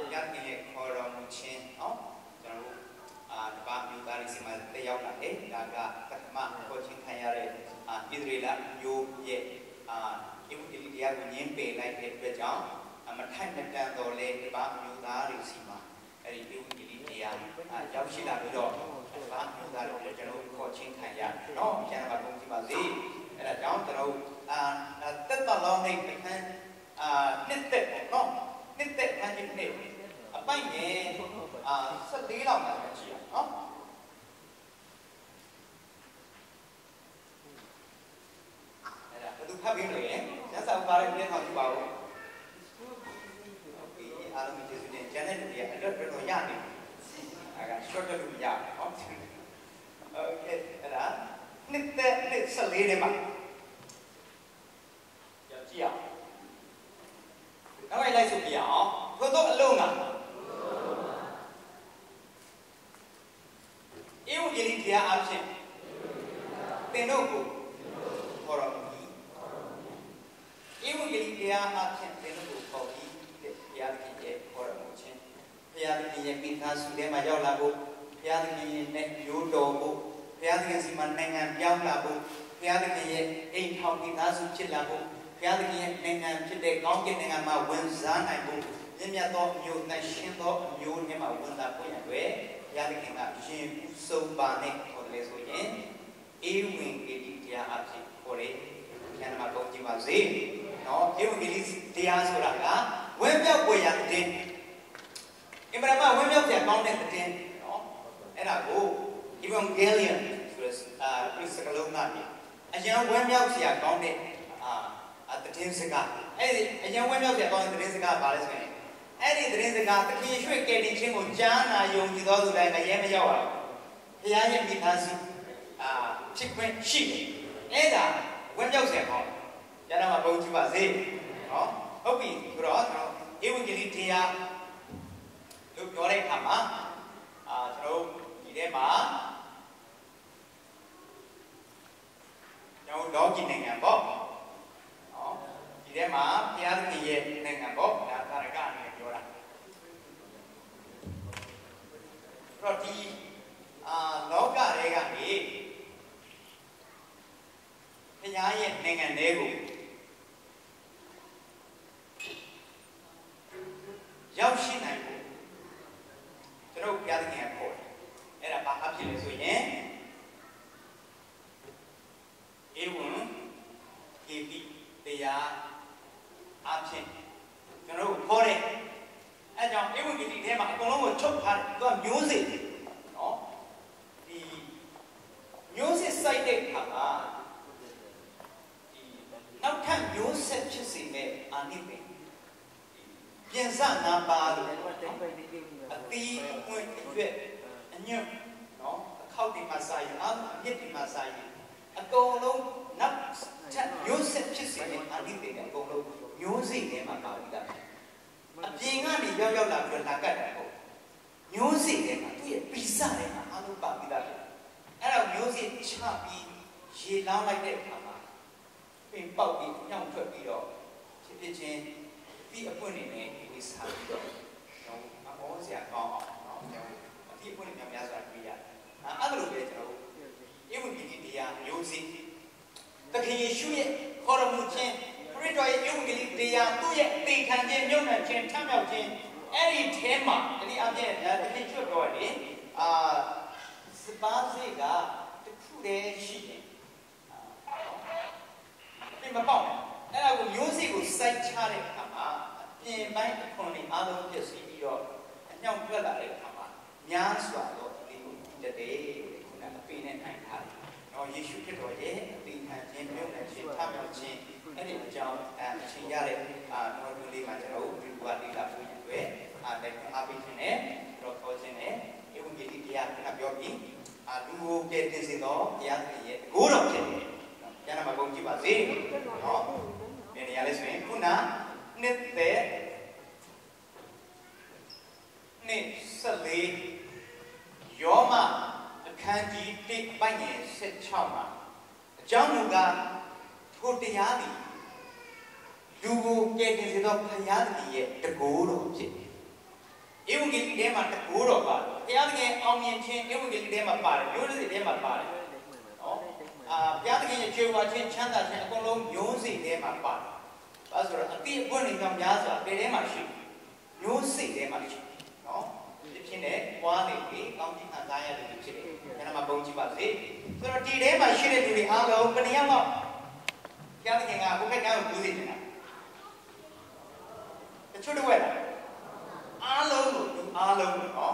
ရားသခင်ရဲ့ခေါ်တော်မူခြင်းနော်ကျွန်တော်တို့တပါးမျိုးသားတွေစီမှာတက်ရောက်လာတယ်ဒါကပထမခေါ်ခြင်းခံရတဲ့ဣသရေလမျိုးရဲ့ဧဝံဂေလိတရားကိုညှင်းပယ်လိုက်တဲ့အတွက်ကြောင့်မထိုက်မတန်တော်လဲတပါးမျိုးသားတွေစီမှာအဲ့ဒီဧဝံဂေလိတရားရောက်ရှိလာပြီးတော့တပါးမျိုးသားတွေကျွန်တော်ခေါ်ခြင်းခံရနော်ကျန်တာပုံကြည့်ပါစေအဲ့ဒါကြောင့်ကျွန်တော်တက်တော်လုံးနဲ့အခန်းနှစ်သက်နော်နှစ်သက်အခန်းကြီးနှစ်အပိုင်နဲ့14လောက်မှာကြည့်ရအောင်နော်အဲ့ဒါဘယ်သူဖတ်ပြီးလဲကျန်စာပါရတဲ့ထောက်ကြည့်ပါဦးအားလုံးကျေးဇူးတင်ကျန်တဲ့လူတွေအဲ့တော့တော်ရနေအဲ့က short လို့ရအောင်โอเคအဲ့ဒါနှစ်သက်နှစ်14ထဲမှာကြည့်အောင်နောက်လိုက်ဆိုပြအောင်ထို့သောအလုံးကဧဝံဂေလိတရားအဖြစ်သင်တို့ကိုခေါ်တော်မူ၏ဧဝံဂေလိတရားအဖြစ်သင်တို့ကိုခေါ်ပြီးဘုရားသခင်ရဲ့ခေါ်တော်မူခြင်းဘုရားသခင်ရဲ့မိသားစုထဲမှာရောက်လာဖို့ဘုရားသခင်ရဲ့မျိုးတော်ဖို့ဘုရားသခင်စီမှာနိုင်ငံပြောင်းလာဖို့ဘုရားသခင်ရဲ့အိမ်ထောင်မိသားစုဖြစ်လာဖို့ဘုရားသခင်ရဲ့နိုင်ငံဖြစ်တဲ့ကောင်းကင်နိုင်ငံမှာဝင်စားနိုင်ဖို့မြင့်မြတ်သောအမျိုးနဲ့ရှင်သောအမျိုးနဲ့မှာဝင်စားဖို့ရန်အတွက်ဘုရားသခင်ကရှင်ဦးဆုံးပါနဲ့ခေါ်တယ်ဆိုရင်ဧဝံဂေလိတရားအဖြစ်ခေါ်တယ်။ကျမ်းမှာပုံကြည့်ပါစေ။နော်ဧဝံဂေလိတရားဆိုတာကဝမ်းမြောက်ပွေရာတဲ့။အင်္ဂလိပ်မှာဝမ်းမြောက်ပြန်ကောင်းတဲ့တဲ့နော်။အဲ့ဒါကို Evangelion ဆိုတဲ့စကားလုံးကနေအရင်ဝမ်းမြောက်စရာကောင်းတဲ့သတင်းစကားအဲ့ဒီအရင်ဝမ်းမြောက်စရာကောင်းတဲ့သတင်းစကားပါလဲဆိုရင်အဲ့ဒီသတင်းစကားသခင်ရွှေ့ကယ်တင်ခြင်းကိုကြားနာယုံကြည်သောသူတိုင်းလည်းမရောက်ပါဘူးဘုရားရဲ့မိသားစုဖြစ်ခွင့်ရှိတယ်အဲ့ဒါဝမ်းမြောက်စရာကောင်းကျမ်းစာမှာပုံကြည့်ပါစေနော်ဟုတ်ပြီဆိုတော့ဧဝံဂေလိတရားလို့ပြောတဲ့အခါမှာကျွန်တော်ဒီထဲမှာကျွန်တော်လောကီနိုင်ငံပေါ့ဒီထဲမှာဘုရားသခင်ရဲ့နိုင်ငံပေါ့ဒါသာရကအနေနဲ့ပြောတာအဲ့တော့ဒီလောကတွေကနေဘုရားရဲ့နိုင်ငံတွေကိုရောက်ရှိနိုင်ဖို့ကျွန်တော်ဘုရားသခင်ကခေါ်တယ်အဲ့ဒါဘာအဖြစ်လဲဆိုရင်ဧဝံဂေလိတရားအဖြစ်ကျွန်တော်တို့ခေါ်တယ်အဲကြောင့်ဧဝံဂေလိထဲမှာအကုန်လုံးကိုချုပ်ထားတယ်သူကမျိုးစေ့နော်ဒီမျိုးစေ့စိုက်တဲ့အခါမှာဒီနောက်ထပ်မျိုးဆက်ဖြစ်စေမဲ့အာနိသင်ပြင်စနာပါလို့အသီးအပွင့်အရွက်အညွန့်နော်အခောက်ဒီမှာစာရင်အမြစ်ဒီမှာစာရင်အကုန်လုံးနောက်ထပ်မျိုးဆက်ဖြစ်စေမဲ့အာနိသင်အကုန်လုံးမျိုးစိတ်ထဲမှာပါပြီးသားအပြင်ကနေရောက်လာပြီးတော့လာကတ်တယ်ပေါ့မျိုးစိတ်ထဲမှာသူ့ရဲ့ပိစထဲမှာအလုံးပါပြီးသားအဲ့ဒါမျိုးစိတ်ချပြီးရေလောင်းလိုက်တဲ့အခါမှာပင်ပေါက်ပြီးညောင်ထွက်ပြီးတော့ဖြစ်ချင်းဒီအပွင့်နေနဲ့ဝိစားပြီးတော့အမောစရာကောင်းအောင်နော်ဒီအပွင့်နေများစွာတွေ့ရတယ်အဲ့ဒါလိုပဲကျွန်တော်ဧဝံဂေလိတရားမျိုးစိတ်သခင်ယေရှုရဲ့ခေါ်တော်မူခြင်းခရစ်တော်ရဲ့ဧဝံဂေလိတရားသူ့ရဲ့သင်္ခါခြင်းမြုပ်နှံခြင်းထမြောက်ခြင်းအဲ့ဒီထဲမှာဒီအပြင်သခင်ချွတ်တော်တယ်စပါးစေကတခုတည်းရှိတယ်ပြင်မပေါက်အဲ့ဒါကိုမျိုးစေ့ကိုစိုက်ချတဲ့အခါမှာပြင်ပိုင်းအခွန်တွေအားလုံးပြည့်စုံပြီးတော့အညောင်ထွက်လာတဲ့အခါမှာများစွာသောအသေးကိုတည်တယ်ခုနအပေနဲ့နိုင်ထားတယ်နော်ယေရှုခရစ်တော်ရဲ့အသေးခံခြင်းမြုပ်နှံခြင်းထမြောက်ခြင်းအဲ့ဒီအကြောင်းအချိန်ရတဲ့နော်ဒီလေးမှာကျွန်တော်တို့ဒီဘဝလေးလာဖို့ရတဲ့တိုက်တွန်းအားပေးခြင်းနဲ့တော့ခေါ်ခြင်းနဲ့ဧဝံဂေလိတရားကပြောပြီးလူကိုကယ်တင်စေသောဘုရားသခင်ရဲ့ကိုးတော်ဖြစ်တယ်။ကျမ်းစာမှာပုံကြည့်ပါစေ။နော်။ဒီနေရာလေးဆိုရင်ခုနနှစ်သက်နှစ်14ယောမအခန်းကြီး1ပိုင်းငယ်16မှာအကြောင်းမူကားထိုတရားသည်လူကိုကယ်တင်စေသောဘုရားသခင်ရဲ့တကိုးတော်ဖြစ်တယ်။ဝန်ဂေလိထဲမှာတကိုးတော်ပါတယ်ဘုရားသခင်အောင်မြင်ခြင်းဧဝံဂေလိထဲမှာပါတယ်မျိုးစေ့ထဲမှာပါတယ်နော်ဘုရားသခင်ရဲ့ကြွယ်ဝခြင်းချမ်းသာခြင်းအကုန်လုံးမျိုးစေ့ထဲမှာပါတယ်ဘာဆိုတော့အတိအပွင့်နေကြောင်းများစွာပေထဲမှာရှိမျိုးစေ့ထဲမှာရှိနော်ဒီဖြစ်နေပွားနေပြီကောင်းကြီးခံစားရတယ်ဖြစ်တယ်ကျွန်တော်မှပုံကြည့်ပါစေဆိုတော့ဒီထဲမှာရှိတဲ့လူတွေအားလုံးဘယ်နှယောက်တော့ဘုရားသခင်ကဘုရားကျောင်းကိုပြုစေနေတာတချို့တွေလားအားလုံးကိုအားလုံးနော်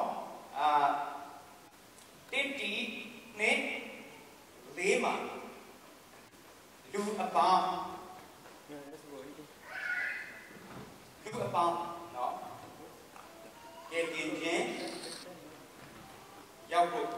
တိတိနဲ့လေးမှာလူအပေါင်းနော်ကဲတင်ခြင်းရောက်ဖို့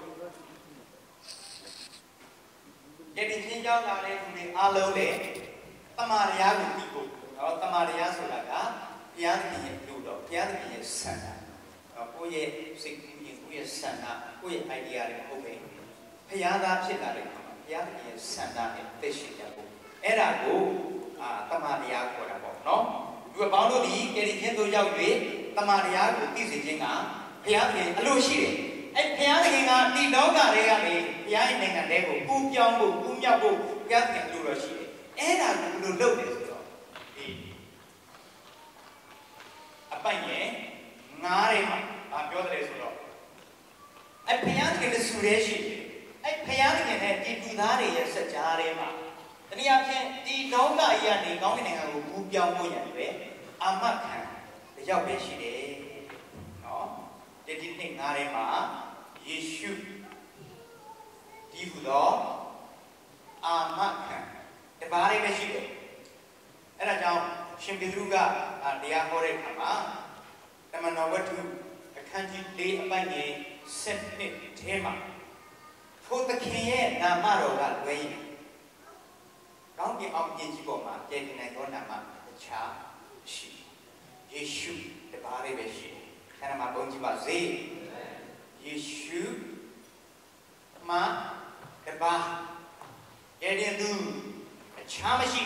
ကဲတင်ခြင်းရောက်လာတဲ့လူတွေအားလုံးလည်းတမန်တရားကိုသိဖို့နော်တမန်တရားဆိုတာကဘုရားသခင်ရဲ့လူတော်ဘုရားသခင်ရဲ့ဆန္ဒကိုယ့်ရဲ့စိတ်ကူးရင်ကိုယ့်ရဲ့ဆန္ဒကိုယ့်ရဲ့ idea တွေဟုတ်ပဲဘုရားသားဖြစ်လာတဲ့အခါမှာဘုရားသခင်ရဲ့ဆန္ဒနဲ့သိရှိကြဖို့အဲ့ဒါကိုတမန်တရားခေါ်တာပေါ့နော်လူအပေါင်းတို့ဒီကယ်တင်ခြင်းသို့ရောက်၍တမန်တရားကိုသိစေခြင်းကဘုရားသခင်အလိုရှိတယ်အဲ့ဘုရားသခင်ကဒီလောကတွေကနေဘုရားရဲ့နိုင်ငံထဲကိုကူးပြောင်းဖို့ကူးမြောက်ဖို့ဘုရားသခင်အလိုတော်ရှိတယ်အဲ့ဒါကိုဘယ်လိုလုပ်လဲဆိုတော့ဒီအပိုင်ရဲ့ငားထဲမှာပြောတယ်ဆိုတော့အဲ့ဘုရားသခင်ရဲ့ဆူရဲရှိတယ်အဲ့ဘုရားသခင်နဲ့ဒီလူသားတွေရဲ့စัจ जा ထဲမှာတနည်းအားဖြင့်ဒီလောကကြီးကနေကောင်းကင်နိုင်ငံကိုကူးပြောင်းဖို့ရပဲအာမခံရောက်ပဲရှိတယ်နော်ဒီနှစ်ငါးထဲမှာယေရှုဒီဟူသောအာမခံတပါးလေးပဲရှိတယ်အဲ့ဒါကြောင့်ရှင်ပေတရုကတရားဟောတဲ့အခါမှာတမန်တော်ဝတ္ထုအခန်းကြီး၄အပိုင်ငယ်7ထဲမှာထိုသခင်ရဲ့နာမတော်ကလွဲရင်ကောင်းကင်အောင်မြင်ကြီးပေါ်မှာကျင့်နိုင်သောနာမတခြားရှိယေရှုတပါးလေးပဲရှိတယ်ခန္ဓာမှာပုံကြည့်ပါစေယေရှုမှာတပါးရဲ့တဲ့သူအခြားမရှိ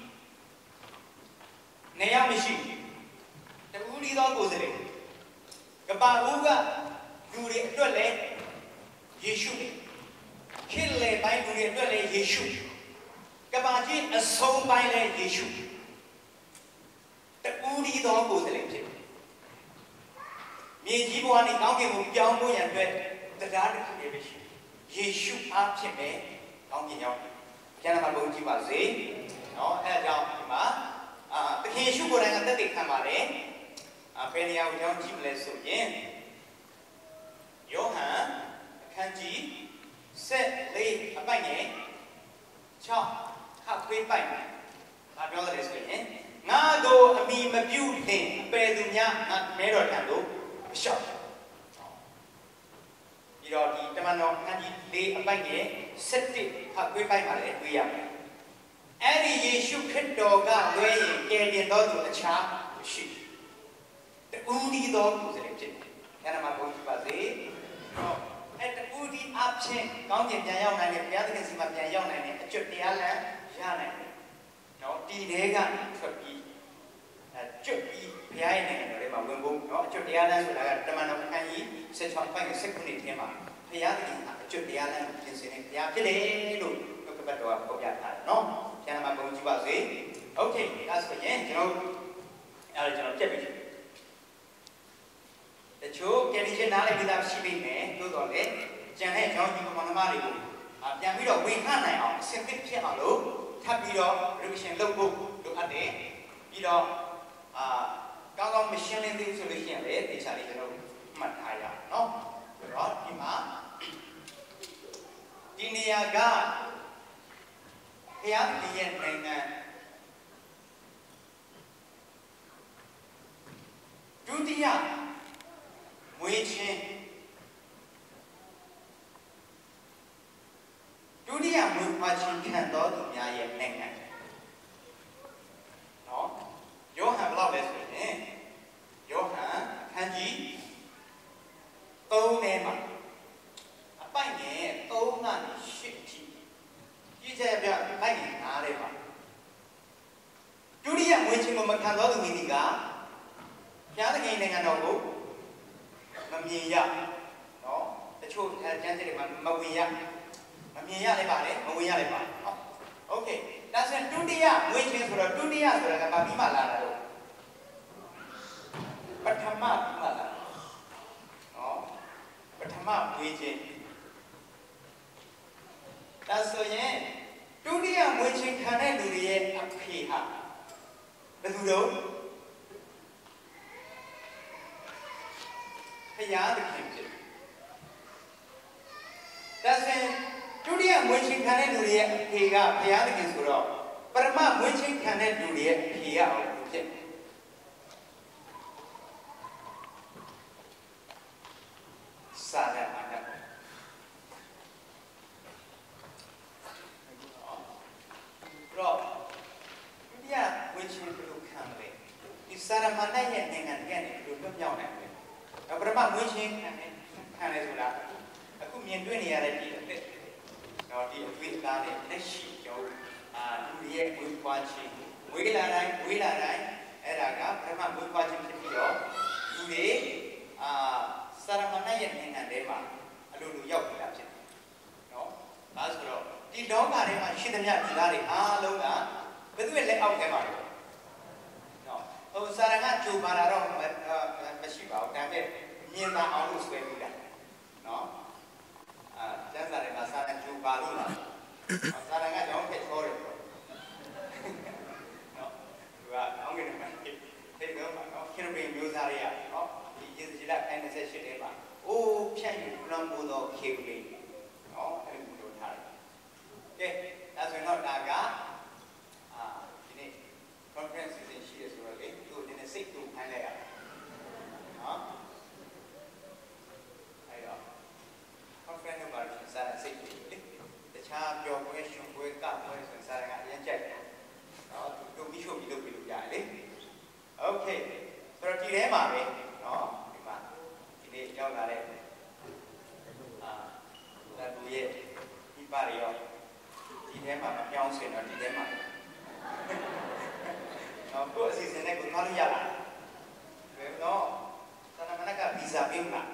နေရာမရှိတူရီသောကိုယ်စလေကပါဦးကလူတွေအတွက်လဲယေရှုခေတ်လေပိုင်းလူတွေအတွက်လဲယေရှုကပါကြီးအဆုံးပိုင်းလဲယေရှုတူရီသောကိုယ်စလေဖြစ်မြေကြီးဘဝနဲ့ကောင်းကင်ကိုပြောင်းဖို့ရန်အတွက်တရားတစ်ခုပဲရှိယေရှုအားဖြင့်ပဲကောင်းကင်ရောက်ကျမ်းစာမှာပုံကြည့်ပါစေနော်အဲဒါကြောင့်ဒီမှာသခင်ယေရှုကိုယ်တိုင်ကသက်သေခံပါတယ်ဘယ်နေရာကိုကြောင်းကြည့်မလဲဆိုရင်ယောဟန်အခန်းကြီး14အပိုင်ငယ်6ခပ်ခွေးပိုင်ဘာပြောလဲဆိုရင်ငါတို့အမိမပြုလင်အပေသူများမဲတော်ထံသို့မလျှောက်ပြီးတော့ဒီတမန်တော်အခန်းကြီး4အပိုင်ငယ်7ခပ်ခွေးပိုင်မှာလည်းတွေ့ရမယ်အဲ့ဒီယေရှုခရစ်တော်ကလွဲရင်ကယ်တင်တော်သူအခြားမရှိတူဒီတော်ကိုစလေဖြစ်တယ်။အဲ့ဒါမှပုံကြည့်ပါစေ။ဟောအဲ့တူဒီအဖြစ်ကောင်းကျင်ပြန်ရောက်နိုင်တယ်ဘုရားသခင်စီမှာပြန်ရောက်နိုင်တယ်အကျွတ်တရားလမ်းရနိုင်တယ်။နော်ဒီတဲကထွက်ပြီးကျွတ်ပြီးဘုရားရဲ့နိုင်ငံတော်ထဲမှာဝင်ဖို့နော်အကျွတ်တရားလမ်းဆိုတာကတမန်တော်အခန်းကြီး16ပိုင်း19ထဲမှာဘုရားသခင်ကအကျွတ်တရားလမ်းကိုပြင်ဆင်တဲ့ဘုရားဖြစ်တယ်လို့ဘုရားတော်ကပြောပြထားတယ်နော်။ကျန်မှာပုံကြည့်ပါစေ။ Okay ဒါဆိုရင်ကျွန်တော်ပြတ်ပြီ။တချို့ကယ်တင်ခြင်းနားလည်ပြီးသားရှိနေတယ်သို့တော်လည်းကျန်တဲ့ကြောင်းကြီးပေါ်မှာတွေကိုပြန်ပြီးတော့ဝင်ခနိုင်အောင်အစင်သစ်ဖြစ်အောင်လို့ထပ်ပြီးတော့ revision လုပ်ဖို့လိုအပ်တယ်ပြီးတော့ကောင်းကောင်းမရှင်းလင်းသေးဆိုလို့ရှိရင်လည်းတေချာလေးကျွန်တော်မှတ်ထားရအောင်နော်ဆိုတော့ဒီမှာဒီနေရာကဘုရားပြည်ရဲ့နိုင်ငံဒုတိယမွေးခြင်းဒုတိယမွေးဖွားခြင်းခံတော်သူများရဲ့နိုင်ငံနော်ယောဟန်ဘလောက်လဲဆိုရင်ယောဟန်အခန်းကြီး3ထဲမှာအပိုင်ငယ်3ကနေ8ထိကြည့်ကြပြလိုက်ရင်နားထဲမှာဒုတိယမွေးခြင်းကိုမခံတော်သူမည်သည်ကဘုရားသခင်နိုင်ငံတော်ကိုမြင်ရနော်တချို့ကျမ်းစာတွေမှာမဝင်ရမမြင်ရလည်းပါတယ်မဝင်ရလည်းပါတယ်ဟုတ်โอเคဒါဆိုရင်ဒုတိယမွေးခြင်းဆိုတော့ဒုတိယဆိုတာကဘာပြီးမှလာတာလို့ပထမပြီးမှလာနော်ပထမမွေးခြင်းဒါဆိုရင်ဒုတိယမွေးခြင်းခံတဲ့လူတွေရဲ့အဖေဟာဘယ်သူတို့ဖယားသခင်ဖြစ်ဒါဆိုရင်ဒုတိယမွေးခြင်းခံတဲ့လူတွေရဲ့အဖေကဖယားသခင်ဆိုတော့ပရမမွေးခြင်းခံတဲ့လူတွေရဲ့အဖေကအောင်ဖြစ်စာရအနာတော့ဒုတိယမွေးခြင်းဘယ်လိုခံလဲဒီစာရမဏေရဲ့နိုင်ငံကနေဘယ်လိုလွတ်မြောက်နိုင်လဲပရမမွေးခြင်းခံလဲဆိုတာအခုမြင်တွေ့နေရတဲ့ဒီအသက်တော့ဒီအတွေ့အကြုံနဲ့လက်ရှိကျွန်တော်လူတွေရဲ့ဝေးပွားခြင်းဝေးလာတိုင်းအဲ့ဒါကပရမဝေးပွားခြင်းဖြစ်ပြီးတော့လူတွေစာရမဏေရဲ့နိုင်ငံထဲမှာအလိုလိုရောက်နေတာဖြစ်တယ်နော်ဒါဆိုတော့ဒီလောကထဲမှာရှိသမျှဒီသားတွေအားလုံးကဘယ်သူရဲ့လက်အောက်ထဲမှာလဲနော်ဟိုစာရကကြိုပါတာတော့မရှိပါဘူးဒါပေမဲ့မြင်သာအောင်လို့ဆွဲပြီးတာနော်ကျန်းစာတွေမှာစာရကြိုပါလို့လားစာရကကြောင်းဖက်ချောတယ်နော်သူကအောင်းငယ်မှာဒီတော့နော်ခင်ဗျမျိုးစားတွေကနော်ဒီယေစီလာ98ထဲမှာအိုးဖြန့်ယူလွန်မိုးသောခေကလေးနော်အဲ့ဒီလိုထားတယ်ကဲဒါဆိုရင်တော့ဒါကဒီနေ့ conference စဉ်ရှိရဆိုတော့လေသူဒီနေ့စိတ်တူခိုင်းလိုက်ရနော်အဲ့တော့ conference မှာစာရစိတ်တူလေတခြားပြောပွဲရှင်ပွဲကပွဲဆိုစာရကအရင်ကြိုက်တယ်နော်သူပြီးချုပ်ပြီးလုပ်ပြီးလို့ရတယ်လေ okay ဆိုတော့ဒီထဲမှာပဲနော်ဒီမှာဒီနေ့ရောက်လာတဲ့ဒါလူရဲ့ဒီပါရရောဒီထဲမှာမပြောင်းစင်တော့ဒီထဲမှာတော့ကိုယ်အစီအစဉ်နဲ့ကိုထားလို့ရလားဘယ်တော့သနမနကဗီဇာပေးမှာ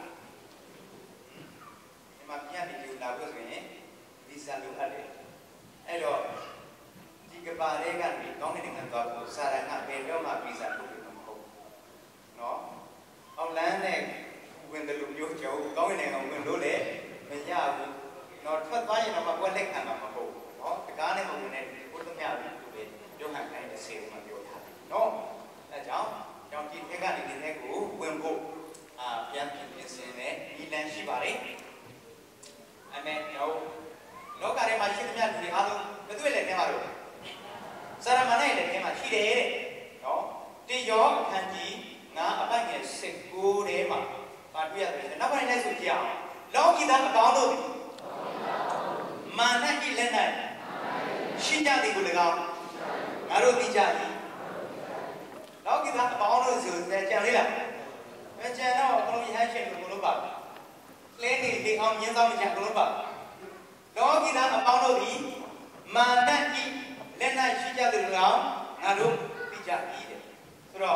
ဒီမှာပြန်ပြီးလာလို့ဆိုရင်ဗီဇာလိုအပ်တယ်အဲ့တော့ဒီကပါရဲကနေကောင်းတဲ့နိုင်ငံသွားဖို့စာရကဘယ်တော့မှဗီဇာလုပ်လို့မဟုတ်နော်အောက်လန်းနဲ့ဝင်တယ်လို့ပြောကြအောင်ကောင်းတဲ့နိုင်ငံဝင်လို့လေမရဘူးတော့ထွက်သွားရင်တော့မကွက်လက်ခံမှာမဟုတ်ဘူးနော်တကားနဲ့မဝင်တဲ့ဘုသမျှပြီးသူတွေပြောဟန်တိုင်းတဲ့ဆေးမှာပြောထားတယ်နော်အဲကြောင့်ဒီထက်ကနေဒီထက်ကိုဝင်ဖို့ပြန်ပြင်ဆင်တဲ့ဒီလမ်းရှိပါတယ်အမေတော့လောကထဲမှာရှိသမျှလူတွေအားလုံးဘယ်သူရဲ့လက်ထဲမှာတော့စာရမဏေရဲ့လက်ထဲမှာရှိတယ်တဲ့နော်တေယောအခန်းကြီး9အပိုက်ငယ်19ထဲမှာပါတွေ့ရတယ်နောက်ပိုင်းလိုက်ဆိုကြည့်အောင်လောကီသားအပေါင်းတို့မာနဤလက်၌ရှိကြသည်ကို၎င်းငါတို့သိကြ၏လောကီသားအပေါင်းတို့ဆိုကြံလေးလားမကြံတော့အကုန်လုံးရဟန်းရှင်ကိုအကုန်လုံးပါလဲနေလေအောင်မြင်းဆောင်ကြံအကုန်လုံးပါလောကီသားအပေါင်းတို့သည်မာနဤလက်၌ရှိကြသည်ကို၎င်းငါတို့သိကြ၏တဲ့ဆိုတော့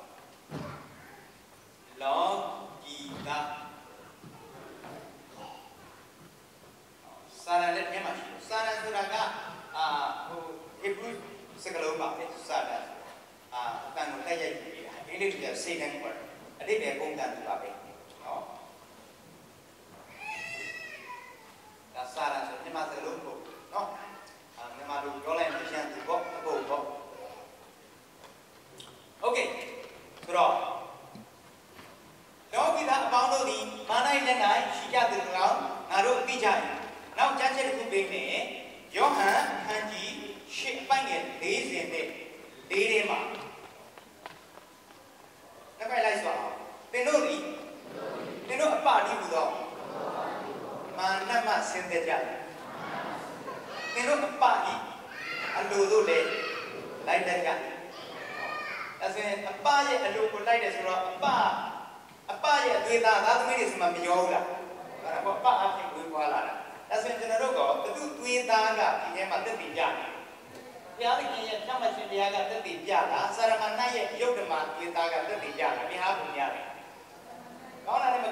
လောကီသားစာရလက်ထဲမှာရှိတယ်စာရဆိုတာကဟိုဟေဘရုစကားလုံးပါပဲစာရအတန်ကိုလက်ရိုက်ပြီးတာအင်္ဂလိပ်လိုစေတန်ခေါ်တယ်အတိတ်ပဲပုံကံတူပါပဲနော်ဒါစာရဆိုမြန်မာစကားလုံးပေါ့နော်မြန်မာလိုပြောလိုက်ရင်ပြန်သူပေါ့အဖို့ပေါ့โอเคဆိုတော့လောကီသားအပေါင်းတို့သည်မာနလက်၌ရှိကြသည်၎င်းငါတို့သိကြ၏နောက်ကျမ်းချက်တစ်ခုပေးမယ်ယောဟန်အခန်းကြီး10အပိုက်ငယ်40နဲ့4ထဲမှာတစ်ပိုက်လိုက်ဆိုအောင်သင်တို့အပတိဟူသောမာနမှဆင်းသက်ကြတယ်သင်တို့အပဤအလိုတို့လည်းလိုက်တတ်ကြတယ်ဒါဆိုရင်အပရဲ့အလိုကိုလိုက်တယ်ဆိုတော့အပရဲ့အသွေးသားသားသမီးတွေစမှာမရောဘူးလားအဲ့ဒါပေါ့အပအဖြစ်ဝင်သွားလာတာဒါဆိုရင်ကျွန်တော်တို့ကသူသွေးသားကဒီထဲမှာတက်တည်ကြတယ်ဘုရားသခင်ရဲ့ဖြတ်မှတ်ခြင်းတရားကတက်တည်ကြတာစာရမဏေရဲ့ယုတ်ဓမ္မသွေးသားကတက်တည်ကြတာဘုရားဘုရားလေကောင်းတာနဲ့မကောင်းတာဘု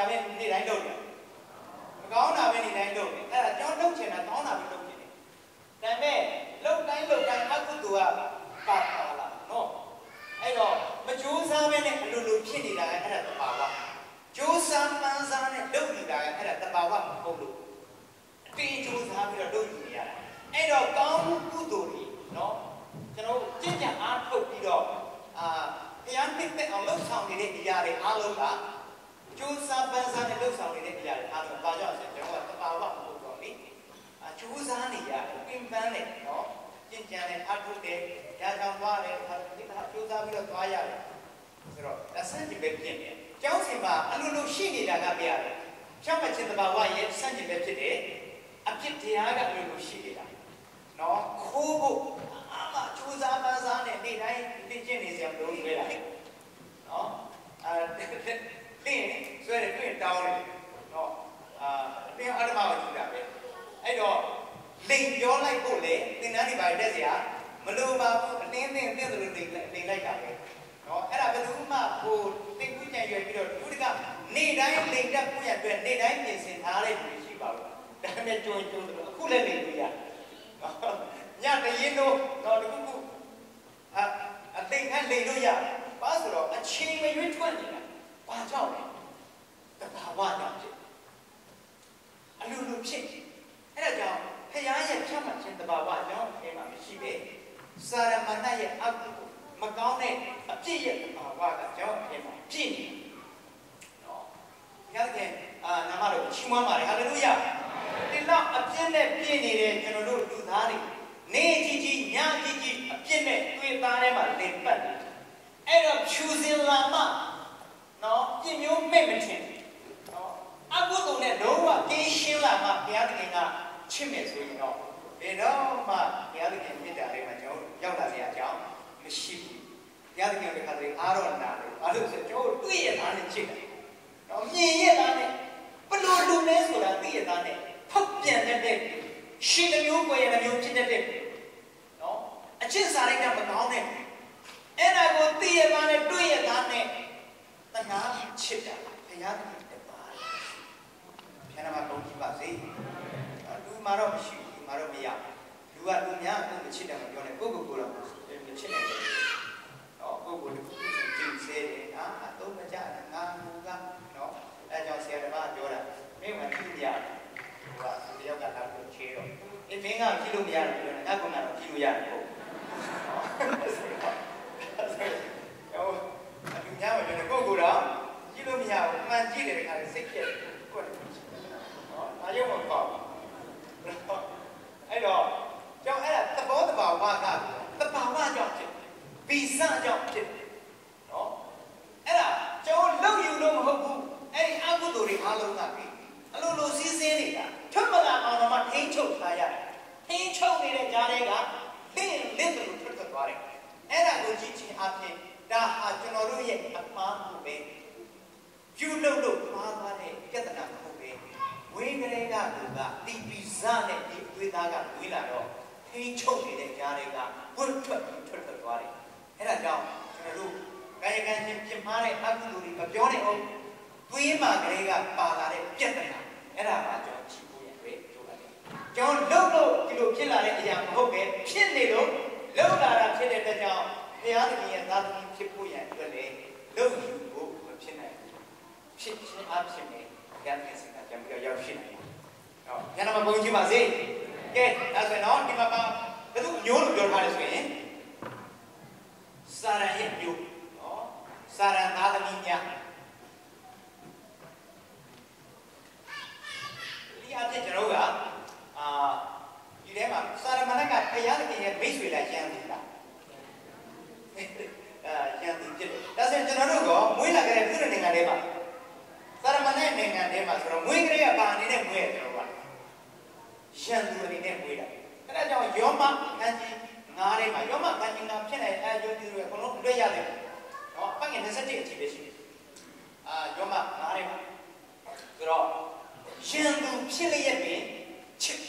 ပဲနေတိုင်းလုပ်တယ်မကောင်းတာပဲနေတိုင်းလုပ်တယ်အဲ့ဒါကျွန်တော်လုပ်ချင်တာကောင်းတာပဲလုပ်ချင်တယ်ဒါပေမဲ့လုပ်တိုင်းအကုသိုလ်ကပါလာနော်အဲ့တော့မကြိုးစားပဲနဲ့အလိုလိုဖြစ်နေတာကအဲ့ဒါတဘာဝကြိုးစားပန်းစားနဲ့လုပ်နေတာကအဲ့ဒါတဘာဝမဟုတ်လို့အတင်းကြိုးစားပြီးတော့လုပ်နေရတာအဲ့တော့ကောင်းမှုကုသိုလ်တွေနော်ကျွန်တော်ကြင်ကြအားထုတ်ပြီးတော့ဘုရားနှစ်သက်အောင်လှုပ်ဆောင်နေတဲ့အရာတွေအားလုံးကကျိုးစားပန်းစားနဲ့လှုပ်ဆောင်နေတဲ့အရာတွေအားလုံးဘာကြောင့်လဲကျွန်တော်ကတဘာဝမဟုတ်တော့လေကျိုးစားနေရတယ်ပင်ပန်းနဲ့နော်ကြင်ကြံနဲ့အားထုတ်တယ်ဒါကြောင့်သွားတယ်ဒီကကျိုးစားပြီးတော့သွားရတယ်ဆိုတော့လက်ဆန့်ကျင်ပဲဖြစ်နေကျောင်းစီမှာအလိုလိုရှိနေတာကပြရတယ်ဖြတ်မှတ်ခြင်းတဘာဝရဲ့ဆန့်ကျင်ပဲဖြစ်တယ်အဖြစ်တရားကအလိုလိုရှိနေတာနော်ခိုးဖို့ကျိုးစားပန်းစားနဲ့နေ့တိုင်းသိကျင့်နေစရာမလိုရွေးတာနော်လင်းဆွဲတယ်တွင်တောင်းတယ်နော်တင်းအဓမ္မကိုကြည့်တာပဲအဲ့တော့လိန်ပြောလိုက်ဖို့လေသင်္ကန်းဒီပါတက်စရာမလိုပါဘူးအတင်းသင်သလိုလိန်လိုက်တာပဲနော်အဲ့ဒါဘယ်သူမှဟိုသိကူးကြံရွယ်ပြီးတော့ဒုတိယနေ့တိုင်းလိန်တက်ဖို့ရအတွက်နေ့တိုင်းပြင်ဆင်ထားတဲ့လူရှိပါဘူးဒါပေမဲ့ကြုံတယ်အခုလည်းလိန်လို့ရညတရင်တော့တော့ဒီခုအသိခံလိန်လို့ရဘာဆိုတော့အချိန်မရွေးထွက်နေတာဘာကြောင့်လဲတဘာဝကြောင့်ဖြစ်အလိုလိုဖြစ်အဲ့ဒါကြောင့်ဖခင်ရဲ့ဖြတ်မှတ်ခြင်းတဘာဝကြောင့်အဲမှာမရှိပဲစာရမဏေရဲ့အကုမကောင်းတဲ့အပြစ်ရဲ့တဘာဝကကြောင့်အဲမှာပြည့်နေနော်ဘုရားခင်နာမတော်ချီးမွမ်းပါတယ်ဟာလေလုယာဒီလောက်အပြစ်နဲ့ပြည့်နေတဲ့ကျွန်တော်တို့လူသားတွေနေကြီးညကြီးအပြစ်နဲ့တွေ့သားထဲမှာလင်ပတ်တယ်အဲ့တော့ဖြူစင်လာမှနော်ပြင်းမျိုးမဲ့မထင်နော်အကုသိုလ်နဲ့လုံးဝကင်းရှင်းလာမှဘုရားသခင်ကချစ်မယ်ဆိုရင်တော့ဘယ်တော့မှဘုရားသခင်မြတ်တာလေးမှာကျွန်တော်ရောက်လာစရာအကြောင်းမရှိဘူးဘုရားသခင်ကခါတွေအားတော့နာတယ်ဘာလို့ဆိုကျွန်တော်တွေ့ရတာနဲ့ချစ်တယ်နော်မြင်ရတာနဲ့ဘလို့လူလဲဆိုတာသိရတာနဲ့ဖောက်ပြန်တဲ့ရှင်တစ်မျိုးကိုယ်ရတစ်မျိုးဖြစ်တဲ့နော်အချစ်စာရိုက်ကမကောင်းတဲ့အဲ့ဒါကိုသိရတာနဲ့တွေ့ရတာနဲ့တဏှာချစ်တာဘုရားသခင်တပါးဘုရားနာမကောင်းကြီးပါစေလူမှာတော့မရှိဘူးလူမှာတော့မရလူကလူများအခုမချစ်တယ်မပြောနဲ့ကိုယ့်ကိုယ်တော့မချစ်နိုင်ဘူးနော်ကိုယ့်ကိုယ်တစ်ခုကြည့်စေတယ်အသုံးမကျတယ်ငါမူကနော်အဲကြောင့်ဆရာတော်ကပြောတာမင်းကကြည့်ရတယ်ဟိုကတယောက်ကလာပြီးချေတော့ဒီမင်းကကြည့်လို့မရတယ်ပြောတယ်ငါကတော့ကြည့်လို့ရတယ်ဟုတ်အတူများပဲကိုယ့်ကိုယ်တော့ကြည့်လို့မရဘူးအမှန်ကြည့်တယ်ခါစိတ်ပြည့်ကိုယ်နော်အားရုံမပေါ့အဲ့တော့ကြောင့်အဲ့ဒါသဘောတဘာဝကတဘာဝကြောင့်ဖြစ်ဗီဇကြောင့်ဖြစ်နော်အဲ့ဒါကျွန်တော်လုံယူလို့မဟုတ်ဘူးအဲ့ဒီအကုသိုလ်တွေအားလုံးကပြီအလိုလိုစီးစင်းနေတာထွက်မလာအောင်တော့ထိန်းချုပ်ထားရတယ်ထိန်းချုပ်နေတဲ့ကြားတွေကလင်းလို့ထွက်သွားတယ်အဲ့ဒါကိုကြည့်ချင်းအပြင်ဒါဟာကျွန်တော်တို့ရဲ့အမှားမှုပဲပြုလို့မှားသွားတဲ့ပြဿနာမဟုတ်ပဲဝိငရေကလူကတီပီဇနဲ့ဒီသွေးသားကဝေးလာတော့ထိန်းချုပ်နေတဲ့ကြားတွေကဝတ်ထွက်သွားတယ်အဲ့ဒါကြောင့်ကျွန်တော်တို့ကာယကံရှင်ပြမှားတဲ့အကုသိုလ်တွေမပြောနဲ့အောင်သွေးမှာကလေးကပါလာတဲ့ပြဿနာအဲ့ဒါမှကျွန်တော်ချီးဖို့ရတယ်ပြောပါတယ်ကျွန်တော်လို့ဒီလိုဖြစ်လာတဲ့အရာမဟုတ်ပဲဖြစ်နေလို့လောက်လာတာဖြစ်တဲ့အတွက်ကြောင့်ဘုရားသခင်ရဲ့သာသမီဖြစ်ဖို့ရအတွက်လေလုံယူဖို့မဖြစ်နိုင်ဘူးဖြစ်ခြင်းအဖြစ်နဲ့ဘုရားသခင်စကားကြံပြီးတော့ရောက်ရှိနိုင်တယ်။ဟောညနာမဘုန်းကြီးပါစေ။ကဲဒါဆိုရင်တော့ဒီမှာဘယ်သူမျိုးလို့ပြောထားလဲဆိုရင်စာရန်ရဲ့မျိုးနော်စာရန်သာသမီများဒီအဖြစ်ကျွန်တော်ကဒီထဲမှာစာရမဏေကဘုရားသခင်ရဲ့မိတ်ဆွေလာကျမ်းနေတာကျမ်းပြီးဖြစ်တယ်ဒါဆိုရင်ကျွန်တော်တို့ကမွေးလာခဲ့တဲ့သူ့နိုင်ငံထဲမှာစာရမဏေနိုင်ငံထဲမှာဆိုတော့မွေးကလေးကပါအနေနဲ့မွေးရကျွန်တော်ကရန်သူအနေနဲ့မွေးတာအဲ့ဒါကြောင့်ယောမခန်းကြီး9ထဲမှာယောမခန်းကြီး9ဖြစ်နေအဲယုံကြည်တွေအကုန်လုံးလွတ်ရတယ်နော်အငယ်27အထိပဲရှိတယ်ယောမ9ထဲမှာဆိုတော့ရန်သူဖြစ်လျက်ပင်ချစ်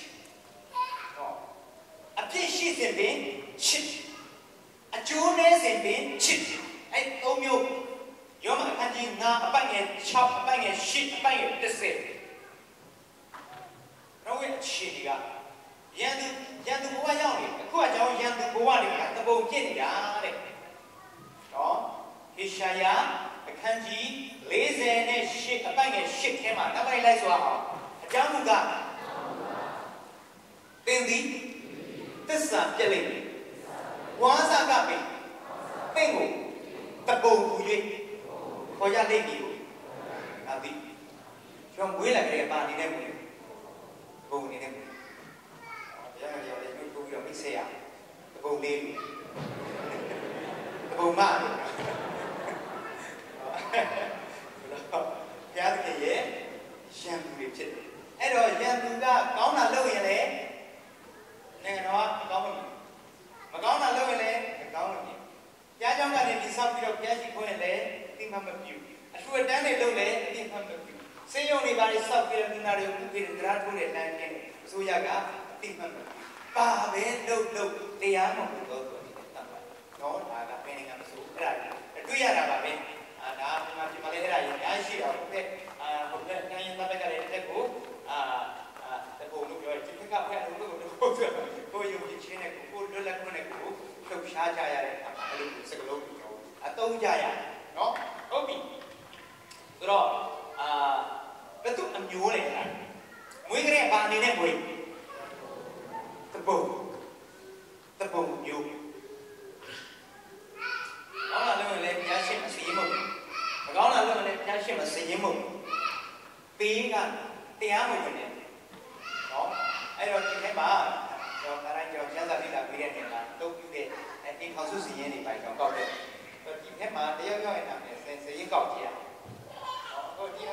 အပြစ်ရှိစဉ်ပင်ချစ်အကျိုးနည်းစဉ်ပင်ချစ်အဲ့သုံးမျိုးယောမအခန်းကြီး9အပိုင်ငယ်6 6အပိုင်းငယ်8အပိုင်းငယ်10တော့ရဲ့အခြေကရန်သူဘဝရောက်နေအခုကကျွန်တော်ရန်သူဘဝတွေကတပုံပြစ်နေတာတဲ့နော်ဟေရှာယအခန်းကြီး48အပိုင်းငယ်8ထဲမှာနောက်ပိုင်းလိုက်ဆိုအောင်အကြောင်းမူကားသင်သည်သစ္စာပြည့်လိမ့်မယ်ဝါစာကပင်ပင့်ကိုတပုံကူ၍ခေါ်ရလိမ့်မည်ကိုအသိကျွန်တော်ဝေးလာကြတဲ့ပါနေတဲ့မူဘုံနေတဲ့မူရမယ်ရောလေတို့ပြီးတော့မိတ်ဆက်ရတပုံလေးတပုံမလို့ဘုရားသခင်ရဲ့ရန်သူတွေဖြစ်တယ်အဲ့တော့ရန်သူကကောင်းတာလုပ်ရင်လည်းနိုင်ငံတော်ကကောင်းမှာမကောင်းတာလုပ်ရင်လည်းမကောင်းဘူး။ကြားကြောင်းကနေဒီဆောက်ပြီးတော့ဘုရားရှိခိုးရင်လည်းအတိမမပြု။အထူးအတန်းတွေလုပ်လည်းအတိမမပြု။စေယုံတွေပါလေဆောက်ပြီးတော့ဒီနာတွေကိုပြုပြီးတရားထိုးတဲ့လမ်းကျင်းအစိုးရကအတိမမပြု။ပါပဲလုပ်တရားမဟုတ်တော့ဆိုပြီးတတ်ပါ။တော့ဒါကဘယ်နိုင်ငံမဆိုအဲ့ဒါတွေ့ရတာပါပဲ။ဒါဒီမှာလည်းအဲ့ဒါကြီးအားရှိတော့ဟုတ်ကဲ့ဟုတ်ကဲ့နိုင်ငံသားတွေကလည်းတက်ကိုတပုံလို့ပြောတယ်ဒီကဖက်လို့ကိုယုံကြည်ခြင်းနဲ့ကိုလွတ်လပ်ခွင့်နဲ့ကိုလှုပ်ရှားကြရတဲ့အခါမှာအဲ့လိုစကလုံးကိုအသုံးကြရတယ်နော်ဟုတ်ပြီဆိုတော့ဘယ်သူအမျိုးလဲမွေးကလေးဘာအနေနဲ့မွေးတပုံမျိုးကောင်းလာလို့လည်းဘုရားရှင်မစည်ရင်မဟုတ်မကောင်းလာလို့လည်းဘုရားရှင်မစည်ရင်မဟုတ်ပေးကတရားမဟုတ်နဲ့နော်အဲ့တော့ဒီထဲမှာကျွန်တော်တိုင်းကျွန်တော်ကျမ်းစာလေ့လာပြီးတဲ့နေရာတုံးပြတဲ့အိမ်ထောင်စုစီရင်တွေပိုင်းတော့ကောက်တယ်ဒီထဲမှာတယောက်ရဲ့နာမည်စရင်ကောက်ကြည့်ရအောင်ဟိုဒီ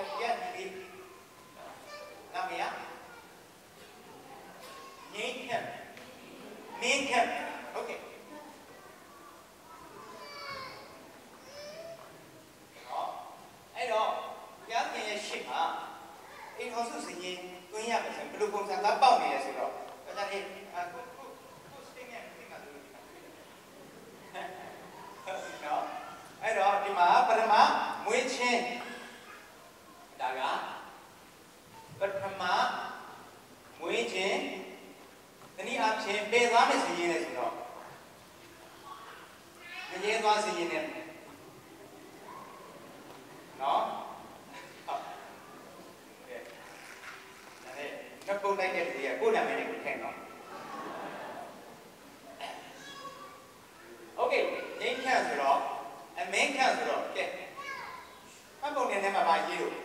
နာမည်ကငင်းခက်โอเคအဲ့တော့ကျမ်းစာရဲ့ရှစ်မှာအိမ်ထောင်စုစီရင်တွင်းရမယ်ဆိုဘယ်လိုပုံစံသားပေါက်နေလဲဆိုတော့ဒါကြတဲ့ကိုစတင်ရဲ့ဒီမှာလို့နော်အဲ့တော့ဒီမှာပထမမွေးချင်းဒါကပထမမွေးချင်းတနည်းအားဖြင့်ပယ်သွားမယ်စီရင်လဲဆိုတော့မငြင်းသွားစီရင်နဲ့နော်ကပုံလိုက်တဲ့လူတွေကကိုယ်နာမည်နဲ့ကိုထည့်တော့โอเคငင်းခန့်ဆိုတော့အမင်းခန့်ဆိုတော့ကဲမှတ်ပုံနဲ့ထဲမှာပါရေးလို့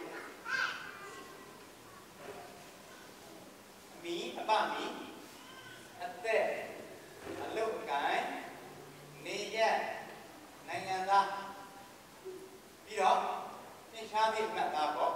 မီအပမီအသက်အလုပ်အကိုင်နေရက်နိုင်ငံသားပြီးတော့သင်္ချာသည့်မှတ်သားပေါ့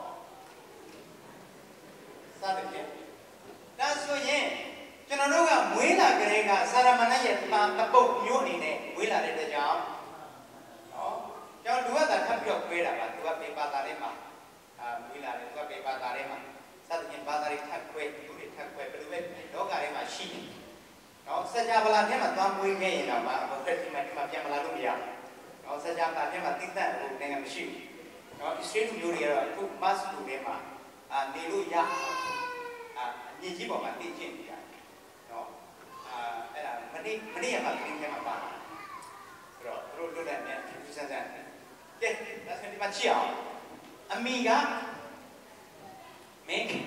စသဖြင့်ဒါဆိုရင်ကျွန်တော်တို့ကမွေးလာကြတဲ့ကစာရမဏေရဲ့တပုတ်မျိုးအနေနဲ့မွေးလာတဲ့ကြောင့်နော်ကျွန်တော်လူကသာထပ်ပြီးတော့ခွဲတာပါသူကပေပါတာထဲမှာမွေးလာတယ်သူကပေပါတာထဲမှာစသဖြင့်ဘာသာတွေထပ်ခွဲလူတွေထပ်ခွဲဘယ်လိုပဲလောကထဲမှာရှိတယ်နော်စัจ java လာထဲမှာသွားမွေးခဲ့ရင်တော့ဟိုဖက်ဒီမှာပြန်မလာလို့မရဘူးနော်စัจ java ထဲမှာတိတ်တန့်ဟိုနိုင်ငံမရှိဘူးနော်ဒီစတေးမျိုးတွေကတော့အခု mass လူထဲမှာနေလို့ရမြေကြီးပေါ်မှာတည်ကျင့်နေရတယ်နော်အဲ့ဒါမနေ့ကမှတင်းထဲမှာပါဆိုတော့သူတို့လွတ်တဲ့မြန်သူစမ်းကဲဒါဆိုဒီမှာကြည့်အောင်အမိကမင်းက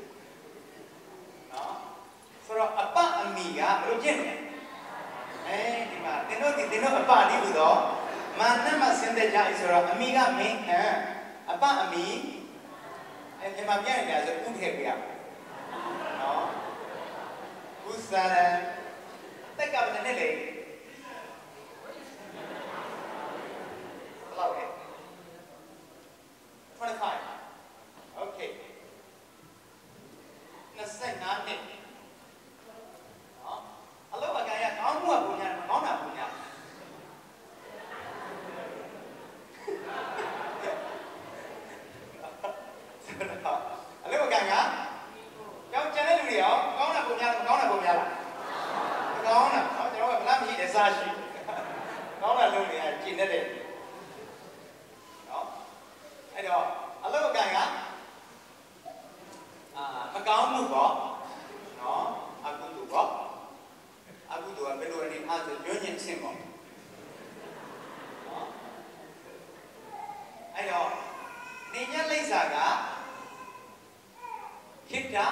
နော်ဆိုတော့အပအမိကဘယ်လိုဖြစ်လဲဒီမှာတင်တို့အပလေးလို့တော့မာနမစင်တဲ့ကြဆိုတော့အမိကမင်းအပအမိဒီမှာပြန်ရဆိုဥထည့်ပြရနော်ဥစားရတက်ကဘယ်နဲ့လဲလောက်လေ25 okay 25နှစ်နော်အလောက်ကရကောင်းမှုကပုံညာမကောင်းတာပုံညာအလောက်ကကြောင်ကျန်တဲ့လူတွေရောကောင်းတာပုံများလားမကောင်းတာပုံများလားမကောင်းတာကျွန်တော်ကဗလားမရှိတဲ့စားရှိကောင်းတာလုပ်နေရကျင်တဲ့နော်အဲ့တော့အလောက်ကတာ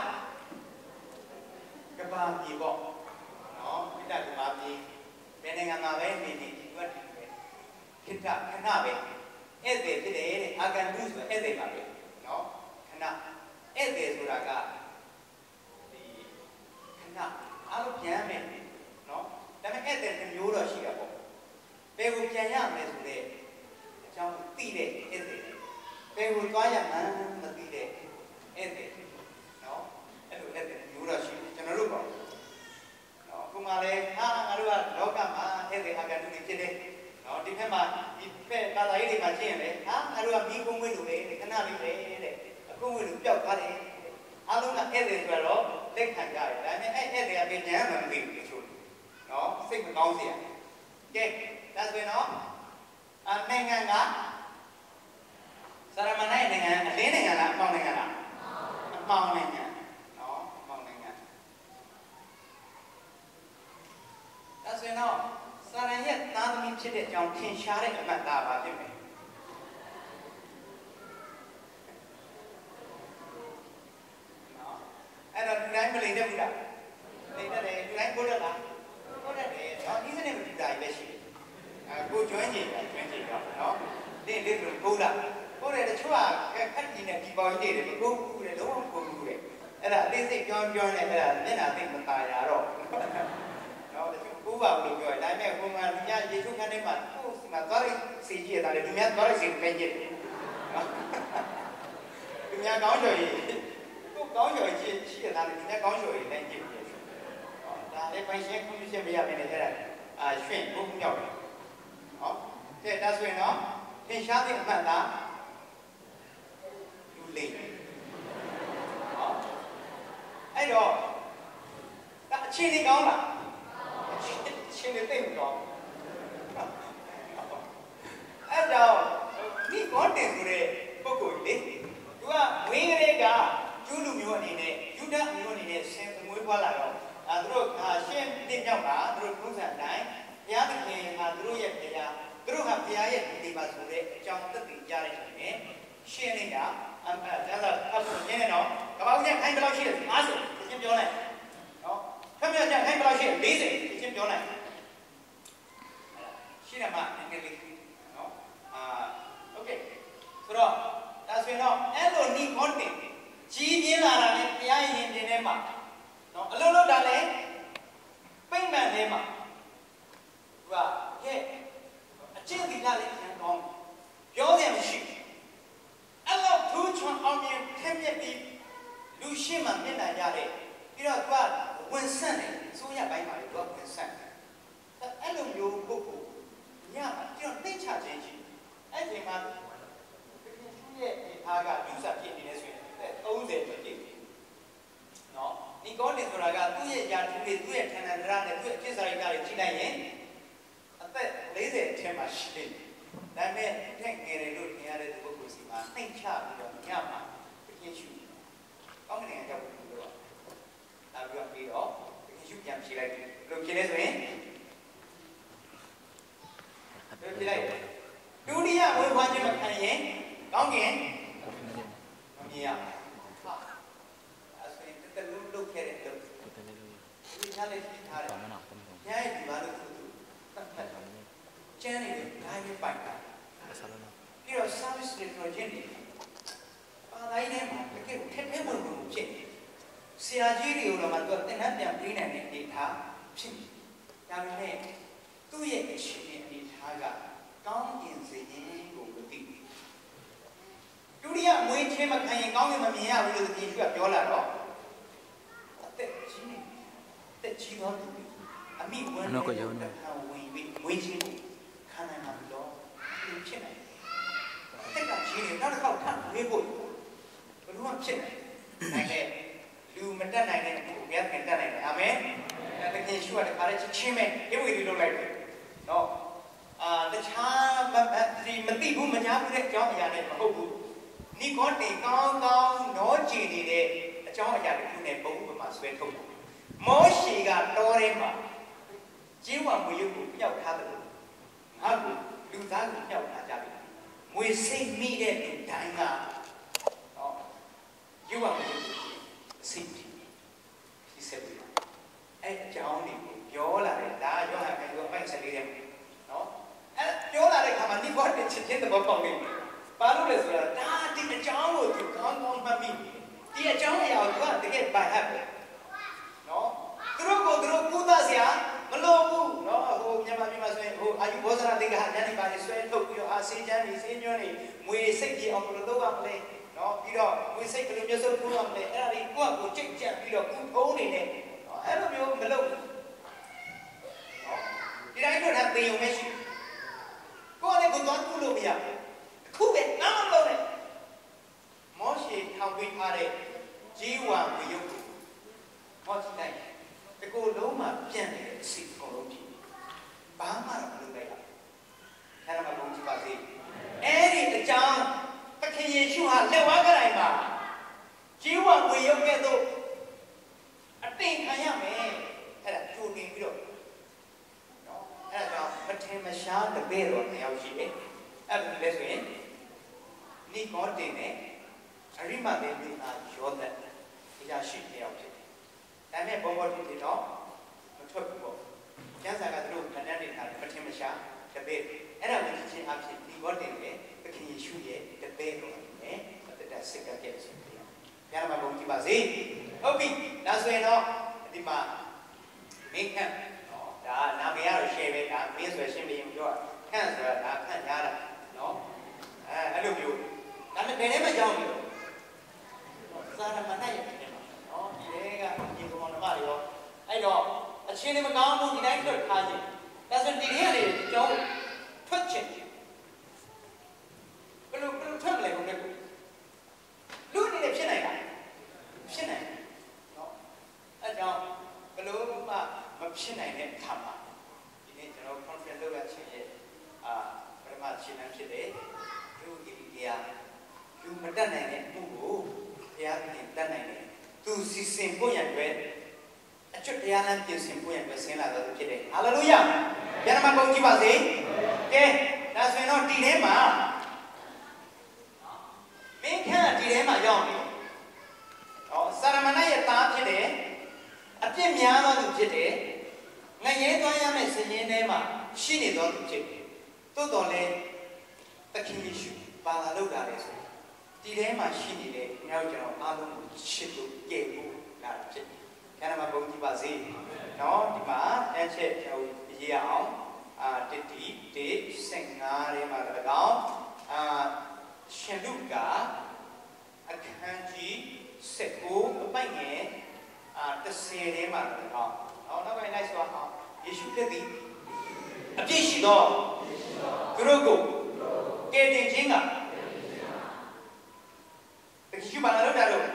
ကဘာမြေပေါ့နော်ခိတ္တကဘာမြေဘယ်နိုင်ငံမှာပဲနေနေဒီကတည်းကခိတ္တခဏပဲဧည့်သည်ဖြစ်တယ်တဲ့အာကန်တုဆိုဧည့်သည်ပါပဲနော်ခဏဧည့်သည်ဆိုတာကဒီခဏအားလုံးပြန်မယ်နော်ဒါပေမဲ့ဧည့်သည်တစ်မျိုးတော့ရှိတာပေါ့ဘယ်ကိုပြန်ရမလဲဆိုတဲ့အကြောင်းသိတဲ့ဧည့်သည်ဘယ်ကိုသွားရမှန်းမသိတဲ့ဧည့်သည်နော်အဲ့လိုဧည့်သည်မျိုးတော့ရှိတယ်ကျွန်တော်တို့ပေါ့နော်ခုမှလည်းငါတို့ကလောကမှာဧည့်သည်အာကန်တုတွေဖြစ်တယ်နော်ဒီဖက်မှာဒီဖက်ဘာသာရေးတွေမှာရှင်းရင်လေငါတို့ကမိကုန်းဝိလို့လေခဏလေးပဲတဲ့အခုဝိလို့ပျောက်သွားတယ်အားလုံးကဧည့်သည်ဆိုတော့လက်ခံကြတယ်ဒါပေမဲ့အဲ့ဧည့်သည်ကပြန်မှမသိဘူးတချို့နော်စိတ်မကောင်းစရာကဲဒါဆိုရင်တော့နိုင်ငံကစာရမဏေနိုင်ငံအလင်းနိုင်ငံလားအပေါင်းနိုင်ငံလားအပေါင်းနိုင်ငံနော်အပေါင်းနိုင်ငံဒါဆိုရင်တော့စာရန်ရဲ့သားသမီးဖြစ်တဲ့အကြောင်းထင်ရှားတဲ့အမှတ်သားပါဖြစ်မယ်နော်အဲ့တော့လူတိုင်းမလိမ့်တတ်ဘူးလားလိမ့်တတ်တယ်လူတိုင်းကိုတတ်လားကိုတတ်တယ်နော်ဒီစနေမတူတာပဲရှိတယ်ကိုကျွမ်းကျင်တာနော်ဒီလိုကိုလာကိုလည်းတချို့ကခက်ကြီးနဲ့ဒီပေါင်းကြီးတွေကိုကူတယ်လုံးဝကိုကူတယ်အဲ့ဒါအသေးစိတ်ပြောနေအဲ့ဒါမျက်နှာသိမตายရတော့နော်တချို့ကိုပါလို့ပြောတယ်ဒါပေမဲ့ကိုမှလူများရေထုတ်ခန်းထဲမှာကိုယ်စီမှာသွားရစီကြည့်ရတယ်လူများသွားရစီပဲကြည့်တယ်နော်လူများကောင်းကြော်ကြီးကိုကောင်းကြော်ကြီးရှိရတယ်လူများကောင်းကြော်ကြီးလည်းကြည့်တယ်ဒါလည်းပိုင်ရှင်ခွင့်ပြုချက်မရဘဲနဲ့အဲ့ဒါရွှင့်ဘုံမြောက်တယ်ဟုတ်ကဲ့ဒါဆိုရင်တော့သင်ရှားတဲ့အမှန်သားလူလိမ့်ဟုတ်အဲ့တော့ဒါအချင်းလေးကောင်းလားအချင်းလေးသိမကောင်းအဲ့တော့ဒီကောတင်ဆိုတဲ့ပုဂ္ဂိုလ်လေသူကဝင်းကလေးကကျူးလူမျိုးအနေနဲ့ယူဒမျိုးအနေနဲ့ဆင်မွေးဖွားလာတော့သူတို့ရှင်းတင်မြောက်တာသူတို့ထုံးစံတိုင်းဘုရားသခင်ကသူတို့ရဲ့ဘုရားသူတို့ကဘုရားရဲ့ဒီမှာဆိုတဲ့အကြောင်းသက်သေကြားရတဲ့ရှင်ရှင်းနေတာဒါဆိုအခုနည်းတော့ကပောက်ကျန်ခိုင်းဘယ်လောက်ရှိလဲ50ရှင်းပြောလိုက်နော်ဖက်မြတ်ကျန်ခိုင်းဘယ်လောက်ရှိလဲ40ရှင်းပြောလိုက်ရှင်းတယ်မှာနည်းနည်းလေးနော်โอเคဆိုတော့ဒါဆိုရင်တော့အဲ့လိုနီကွန်တင်ကြီးပြင်းလာတာနဲ့ဘုရားရင်တင်ထဲမှာနော်အလုံးလုံးတာလဲပိမ့်မှန်ထဲမှာသူကရဲ့အကျင့်ဒီလာလေးပြန်ကောင်းပြောရမရှိအဲ့လောက်ထူးချွန်အောင်မြင်ထက်မြက်ပြီးလူရှိမှမျက်နှာရတဲ့ပြီးတော့သူကဝင်ဆန့်တယ်ဆိုရပိုင်းပါလေသူကဝင်ဆန့်တယ်အဲ့လိုမျိုးပုဂ္ဂိုလ်ညမှာကျွန်တော်သိချခြင်းရှိအဲ့ဒီမှာသူရဲ့အားကယူဆဖြစ်နေတယ်ဆိုရင်30ကျော်ကြည့်နော်ဒီကောနေဆိုတာကသူ့ရဲ့ယာတူတွေသူ့ရဲ့ဌာနန္တရနဲ့သူ့ရဲ့အဖြစ်စာရိတ္တတွေကြည့်လိုက်ရင်အသက်40အထက်မှာရှိတယ်။ဒါပေမဲ့ထက်ငယ်တယ်လို့ထင်ရတဲ့ပုဂ္ဂိုလ်စီမှာနှိမ့်ချပြီးတော့ညမှာပြင်းရှု။ကောင်းတဲ့ကြောက်လို့ပြောတာ။ဒါပြီးတော့ပြင်းရှုပြန်ဖြေလိုက်တယ်။ဘယ်လိုဖြေလဲဆိုရင်ဘယ်ဖြေလိုက်ဒုတိယဝေခွာခြင်းမခံရင်ကောင်းကင်မမြင်ရဘူး။ဟာအဲဆိုရင်တက်လို့လုပ်ခဲ့တဲ့လုပ်ဒီချလိုက်ပြီးထားတယ်။ညရဲ့ဒီဘာလို့သူကျန်းနေတယ်ဒါပဲပိုက်တာပြီးတော့ service တွေပြောခြင်းတွေပါတိုင်းထဲမှာတကယ်ထက်ထဲဝင်ဝင်ဖြစ်နေဆရာကြီးတွေကိုတော့မှသူကသင်တန်းပြန်ပေးနိုင်တဲ့အနေထားဖြစ်နေဒါပေမဲ့သူ့ရဲ့အခြေအနေထားကကောင်းကျင်စေခြင်းကိုမသိဘူးဒုတိယမွေးချင်းမခံရင်ကောင်းကင်မမြင်ရဘူးလို့ဒီကပြောလာတော့အသက်ကြီးနေတက်ကြီးတော့အမိဝင်တော့ဝင်ပြီးမွေးချင်းကိုခံနိုင်မှာတော့ဖြစ်နိုင်တက်ကကြီးနေနောက်တစ်ခေါက်ထပ်ဝေးဖို့ဘယ်လိုမှဖြစ်နိုင်တယ်လူမတက်နိုင်တဲ့ကိုဘုရားခင်တက်နိုင်တယ်အာမင်တကယ်ရှိရတဲ့ခါလေးချင်းမဲ့ဧဝေဒီလုပ်လိုက်တယ်နော်တခြားမသိဘူးမကြားဘူးတဲ့အကြောင်းအရာတွေမဟုတ်ဘူးနိဂောတေကောင်းကောင်းနောကြည်နေတဲ့အကြောင်းအရာတွေနဲ့ပုံဥပမာဆွဲထုတ်တယ်မောရှေကတော်ထဲမှာကျင်းဝမွေရုပ်ကိုပျောက်ထားတယ်လို့ငါ့ကိုလူသားကိုပျောက်ထားကြပြီမွေစိတ်မိတဲ့လူတိုင်းကရုပ်ဝမွေရုပ်ကိုစိအောင်ဘယ်လိုလုပ်ရမလဲနော်ပြီးတော့ကိုယ်စိတ်ဘယ်လိုမျိုးစုပ်ထိုးရမလဲအဲ့ဒါတွေကိုယ့်အကိုကြိတ်ကြက်ပြီးတော့ကုထုံးနေတယ်နော်အဲ့လိုမျိုးမလုပ်ဘူးနော်ဒီတိုင်းတော့သေုံမရှိကိုယ်လည်းကိုယ်သွားကုလို့မရဘူးအခုပဲနားမလို့နဲ့မောရှိထောင်ပေးထားတဲ့ဂျီဝါဝိယုတ်ကိုမောကြည့်လိုက်ဒီကိုယ်လုံးမှာပြန့်နေတဲ့အစီအကုန်လုံးဖြစ်ဘာမှတော့မလုပ်လိုက်ဘူးအဲ့ဒါမှဘုံကြည့်ပါစေအဲ့ဒီအကြောင်းသခင်ယေရှုဟာလက်ဝါးကတိုင်းမှာဂျီဝဝေရုပ်ကဲ့သို့အတင်ခံရမယ်အဲ့ဒါကြိုတင်ပြီးတော့နော်အဲ့ဒါကြောင့်မထင်မရှားတပည့်တော်နှစ်ယောက်ရှိတယ်အဲ့ဒါလည်းဆိုရင်နိကောတင်နဲ့အရိမသေမြို့သားယောသပ်အရာရှိနှစ်ယောက်ဖြစ်တယ်ဒါပေမဲ့ဘောဘောတိတော့မထွက်ဘူးပေါ့ကျမ်းစာကသူတို့ခဏနေထားတယ်မထင်မရှားတပည့်အဲ့ဒါကိုကြည့်ချင်းအဖြစ်နိကောတင်နဲ့သခင်ယေရှုရဲ့တပည့်တော်နဲ့အတ္တစိတ်ကပြည့်စုံတယ်။ညာမှာဘုံကြည့်ပါစေ။ဟုတ်ပြီ။ဒါဆိုရင်တော့ဒီမှာမင်းခန့်နော်ဒါနာမည်ကတော့ share ပဲဒါမင်းဆိုရှင်းပြရင်ပြောခန့်ဆိုတာဒါခန့်ညားတာနော်အဲ့လိုမျိုးဒါပေမဲ့ဘယ်နဲ့မှကြောင်းနေလို့သာရမဏရဲ့နေမှာနော်ဒီကဒီကောင်တော်မတွေရောအဲ့တော့အချင်းတွေမကောင်းဘူးဒီတိုင်းထွက်ထားခြင်းဒါဆိုဒီနေ့ကနေကြောင်းထွက်ခြင်းဘယ်လိုထွက်မလဲဘုံနဲ့လူအနေနဲ့ဖြစ်နိုင်တာဖြစ်နိုင်နော်အဲကြောင့်ဘယ်လိုမှမဖြစ်နိုင်တဲ့အခါမှာဒီနေ့ကျွန်တော် conference လုပ်ရခြင်းရဲ့ပထမရှင်းလင်းဖြစ်တဲ့လူကြီးတရားလူမတတ်နိုင်တဲ့အမှုကိုဘုရားသခင်တတ်နိုင်တယ်သူစီစဉ်ဖို့ရန်အတွက်အကျွတ်တရားလမ်းပြင်ဆင်ဖို့ရန်အတွက်ဆင်းလာတော်သူဖြစ်တယ်ဟာလေလုယာဘုရားမှာကုန်ကြည့်ပါစေကဲဒါဆိုရင်တော့ဒီထဲမှာမင်းခန့်ဒီထဲမှာရောက်နေဟောစာရမဏေရဲ့သားဖြစ်တယ်အပြစ်များသောသူဖြစ်တယ်ငရဲသွားရမယ့်စည်ရင်းထဲမှာရှိနေသောသူဖြစ်တယ်သို့တော်လည်းသခင်ယေရှုပါလာလောက်တာလေဆိုဒီထဲမှာရှိနေတဲ့မြောက်ကျွန်တော်အားလုံးကိုချစ်လို့ကယ်ဖို့လာဖြစ်တယ်ခန္ဓာမှာဘုံကြည့်ပါစေနော်ဒီမှာအချက်ကျွန်တော်ရေးအောင်တတိ15ထဲမှာ၎င်းရှင်လုကာအခန်းကြီး19အပိုင်ငယ်30ထဲမှာ၎င်းနောက်ပိုင်းလိုက်ဆိုအောင်ယေရှုခရစ်သည်အပြည့်ရှိသောသူတို့ကိုကယ်တင်ခြင်းကယေရှုဘာလို့တာလို့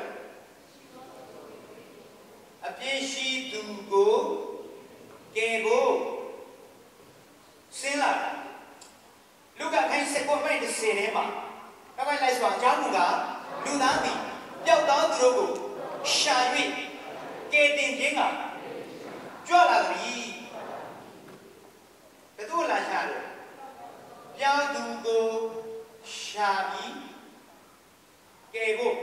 အပြည့်ရှိသူကိုကယ်ဖို့ဆင်းလာလူကခိုင်းစကောမိုက်30ထဲမှာနောက်ပိုင်းလိုက်ဆိုအကြောင်းကလူသားသည်ပျောက်သောသူတို့ကိုရှာ၍ကယ်တင်ခြင်းကကြွလာသည်ဘယ်သူလာရှာလဲပျောက်သူကိုရှာပြီးကယ်ဖို့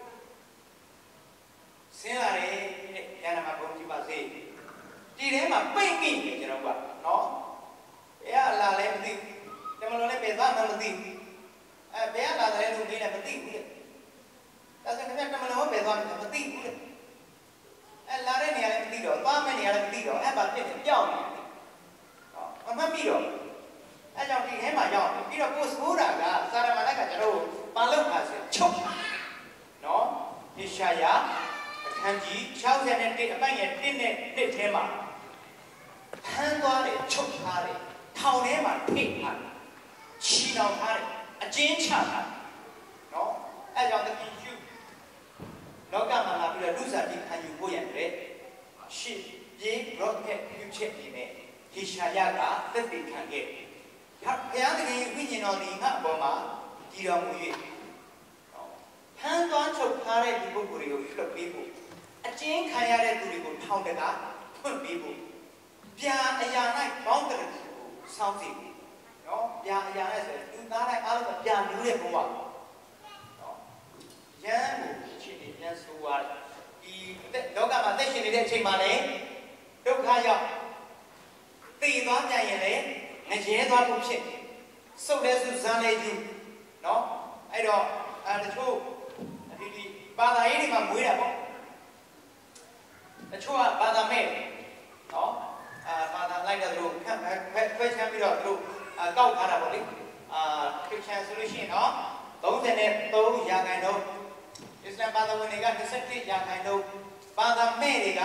ဆင်းလာတယ်တဲ့ဉာဏ်မှာဘုံကြည့်ပါစေဒီထဲမှာပိတ်မိနေကျွန်တော်ကနော်ဘယ်ကလာလဲမသိဘူးကျွန်တော်လည်းဘယ်သွားမှမသိဘူးဘယ်ကလာတယ်လို့နေလည်းမသိဘူးလေဒါဆိုခင်ဗျာကျွန်တော်ဘယ်သွားမှမသိဘူးလေလာတဲ့နေရာလည်းမသိတော့သွားမယ့်နေရာလည်းမသိတော့ဘာဖြစ်လဲပျောက်နေတယ်ဟောမမှတ်မိတော့အဲကြောင့်ဒီထဲမှာရောက်ပြီးတော့ကိုဆိုးတာကစာရမဏေကကျွန်တော်ပါလောက်ပါစေချုပ်နော်ဟေရှာယအခန်းကြီး61အပိုင်ငယ်1နဲ့1ထဲမှာဖမ်းသွားတယ်ချုပ်ထားတယ်ထောင်ထဲမှာထိထားတယ်ချီနှောင်ထားတယ်အကျဉ်းချထားတယ်နော်အဲကြောင့်သခင်ယေရှုလောကမှာလာပြီးတော့လူစားကြီးခံယူဖို့ရတဲ့ရှစ်ပြေး rocket ပြုချက်နေနဲ့ဟေရှာယကသက်သေခံခဲ့ဘုရားသခင်ဝိညာဉ်တော်ဒီငါအပေါ်မှာကြည်တော်မူ၍ဖမ်းသွားချုပ်ထားတဲ့ဒီပုဂ္ဂိုလ်တွေကိုလွှတ်ပေးဖို့အကျဉ်းခံရတဲ့သူတွေကိုထောင်တကားဖွင့်ပေးဖို့ပြာအရာ၌ဘောင်းတရကိုစောင့်ကြည့်နော်ပြာအရာနဲ့ဆိုလူသားတိုင်းအားလုံးပြာလူတဲ့ဘဝနော်ရန်ကိုချင်းနေပြန်ဆိုသွားတယ်ဒီလောကမှာသက်ရှင်နေတဲ့အချိန်မှာလည်းဒုက္ခရောက်သိသွားပြန်ရင်လည်းငရဲသွားဖို့ဖြစ်စုပ်လဲစုဇန်လဲယူနော်အဲ့တော့တချို့ဒီဘာသာရေးတွေမှာမွေးတာပေါ့တချို့ကဘာသာမဲ့နော်ဘာသာလိုက်တဲ့သူတို့ခွဲချမ်းပြီးတော့သူတို့ကောက်ထားတာပေါ့လေခရစ်ယာန်ဆိုလို့ရှိရင်နော် 33ရာခိုင်နှုန်းအစ္စလာမ်ဘာသာဝင်တွေက27ရာခိုင်နှုန်းဘာသာမဲ့တွေက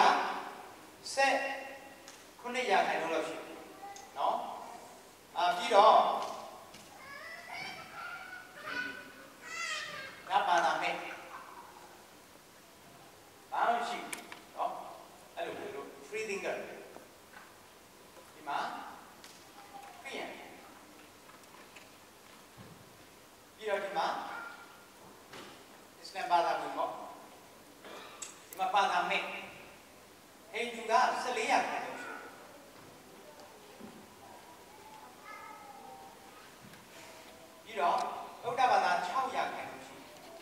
19ရာခိုင်နှုန်းလောက်ရှိတယ်နော်ပြီးတော့ငါဘာသာမဲ့ဘာလို့ရှိနော်အဲ့လိုလို့ free thinker ဒီမှာပြင်ပြီးတော့ဒီမှာအစ္စလာမ်ဘာသာဝင်ပေါ့ဒီမှာဘာသာမဲ့ဟိန္ဒူက14ရာခိုင်နှုန်းရှိပြီးတော့ဗုဒ္ဓဘာသာ6ရာခိုင်နှုန်းရှိ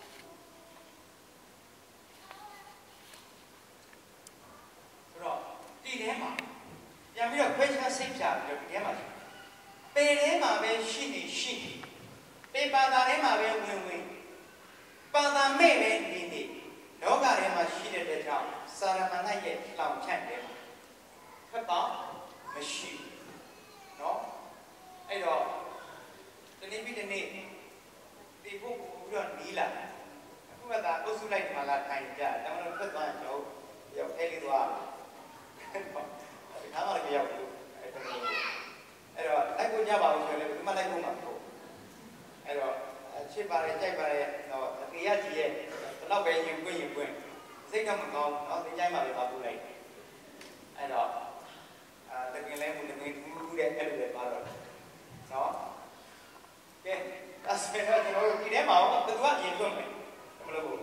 ဆိုတော့ဒီထဲမှာပြန်ပြီးတော့ခွဲခြားစိတ်ဖြာပြီးတော့ဒီထဲမှာပေထဲမှာပဲရှိနေပေဘာသာထဲမှာပဲဝင်ဘာသာမဲ့ပဲနေလောကထဲမှာရှိတဲ့အတွက်ကြောင့်စာရမဏေရဲ့လောင်ချန့်တယ်ဖတ်တော့မရှိဘူးเนาะအဲ့တော့ဒီနေ့ပြီးဒီနေ့ဒီဘုရားနီးလာအခုကသာအုပ်စုလိုက်ဒီမှာလာထိုင်ကြတယ်ဒါမှမဟုတ်ဖတ်သွားရင်တော့ရောက်ထဲလေးသွားတယ်ဒါမှလည်းရောက်ဘူးအဲ့တော့လိုက်ကိုကြပါဦးဆိုရင်လည်းဒီမှာလိုက်ဖို့မှာပေါ့အဲ့တော့ချစ်ပါတယ်ကြိုက်ပါတယ်တော့တရားကြီးရဲ့ဘယ်တော့ပဲရင်ပွင့်စိတ်ကမကောင်းเนาะသင်ချိုင်းမှာပဲပါပူလိုက်အဲ့တော့တကယ်လဲမှုတကယ်ထူးတဲ့အဲ့လိုပဲပါတော့เนาะကဲဒါဆိုတော့ကျွန်တော်တို့ဒီထဲမှာဘယ်သူကအရင်ထွန်းမယ်မလို့ဘူး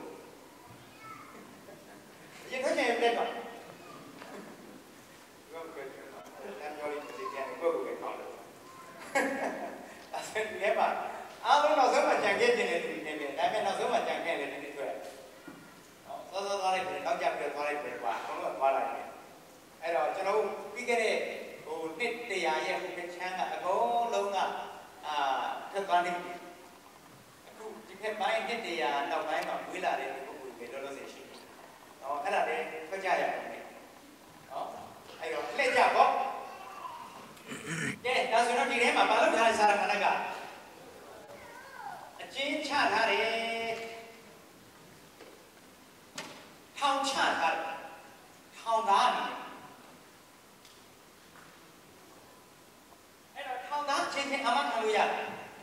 ရင်ထွန်းရင်ပြတ်တော့ဒီထဲမှာအားလုံးနောက်ဆုံးမှကြံခဲ့ခြင်းနဲ့တူနေတယ်ဒါပေမဲ့နောက်ဆုံးမှကြံခဲ့တယ်ဒီတွေ့စောစောသွားလိုက်တယ်နောက်ကျပြီးသွားလိုက်တယ်ကွာဘုံတော့သွားလိုက်တယ်အဲ့တော့ကျွန်တော်ပြီးခဲ့တဲ့နှစ်တရာရဲ့ဟိုချမ်းကအကုန်လုံးကထပ်သွားနေပြီအခုဒီဖက်ပိုင်းနှစ်တရာနောက်ပိုင်းမှာဝေးလာတဲ့ပုဂ္ဂိုလ်တွေလောလောဆယ်ရှိတယ်အဲ့ဒါလည်းဖတ်ကြရအောင်အဲ့တော့လှည့်ကြပေါ့ကဲဒါဆိုတော့ဒီထဲမှာဘာလို့ထားတဲ့စာရခဏကအကျဉ်းချထားတယ်ထောင်ချထားတယ်ထောင်သားနေအဲ့တော့ထောင်သားချင်းချင်းအမခံလို့ရတယ်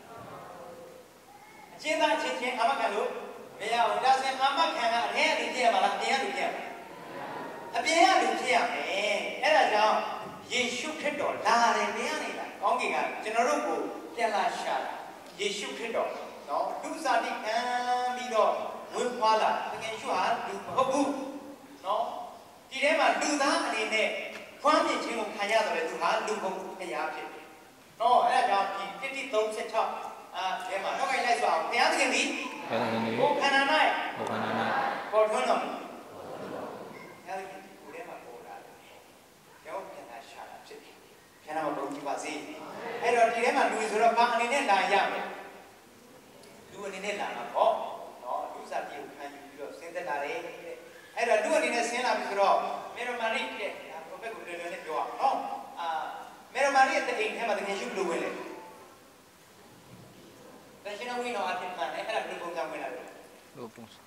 အကျဉ်းသားချင်းချင်းအမခံလို့မရဘူးဒါဆိုရင်အမခံကအထဲကနေပြရမှာလားအပြင်ကနေပြရမှာအပြင်ကနေပြရမယ်အဲ့ဒါကြောင့်ယေရှုခရစ်တော်လာတယ်နေရနေတာကောင်းကင်ကကျွန်တော်တို့ကိုပြန်လာရှာတာယေရှုခရစ်တော်နော်လူစားတိခံပြီးတော့ဝင်ခွာလာတကယ်ရှုဟာလူမဟုတ်ဘူးနော်ဒီထဲမှာလူသားအနေနဲ့ခွမ်းမြင်ခြင်းကိုခံရတယ်လေသူဟာလူဘုံတရားဖြစ်တယ်နော်အဲ့ဒါကြောင့်ဒီ136ထဲမှာတော့ခိုင်းလိုက်ဆိုအောင်ဘုရားသခင်ဒီဘုခန္ဓာ၌ပေါ်ထွန်းတော်မူဘုရားသခင်ကိုယ်ထဲမှာပေါ်လာတယ်ရောက်ပြန်လာရှာတာဖြစ်တယ်ဘုရားတော်ဘုံကြည့်ပါစေအဲ့တော့ဒီထဲမှာလူဆိုတော့ဘာအနေနဲ့လာရမလဲလူအနေနဲ့လာမှာပေါ့နော်လူစားပြေကိုခံယူပြီးတော့ဆင်းသက်လာတယ်အဲ့တော့လူအနေနဲ့ဆင်းလာပြီဆိုတော့မေရမာရိတဲ့ပရိုဖက်ကိုလွယ်လွယ်နဲ့ပြောအောင်နော်မေရမာရိရဲ့တိမ်ထဲမှာတကယ်ရှိဘလို့ဝင်လဲတရှင်တော်ဝိနောအဖြစ်ခံတယ်အဲ့ဒါဘယ်လိုပုံစံဝင်လာလဲလို့ပုံစံ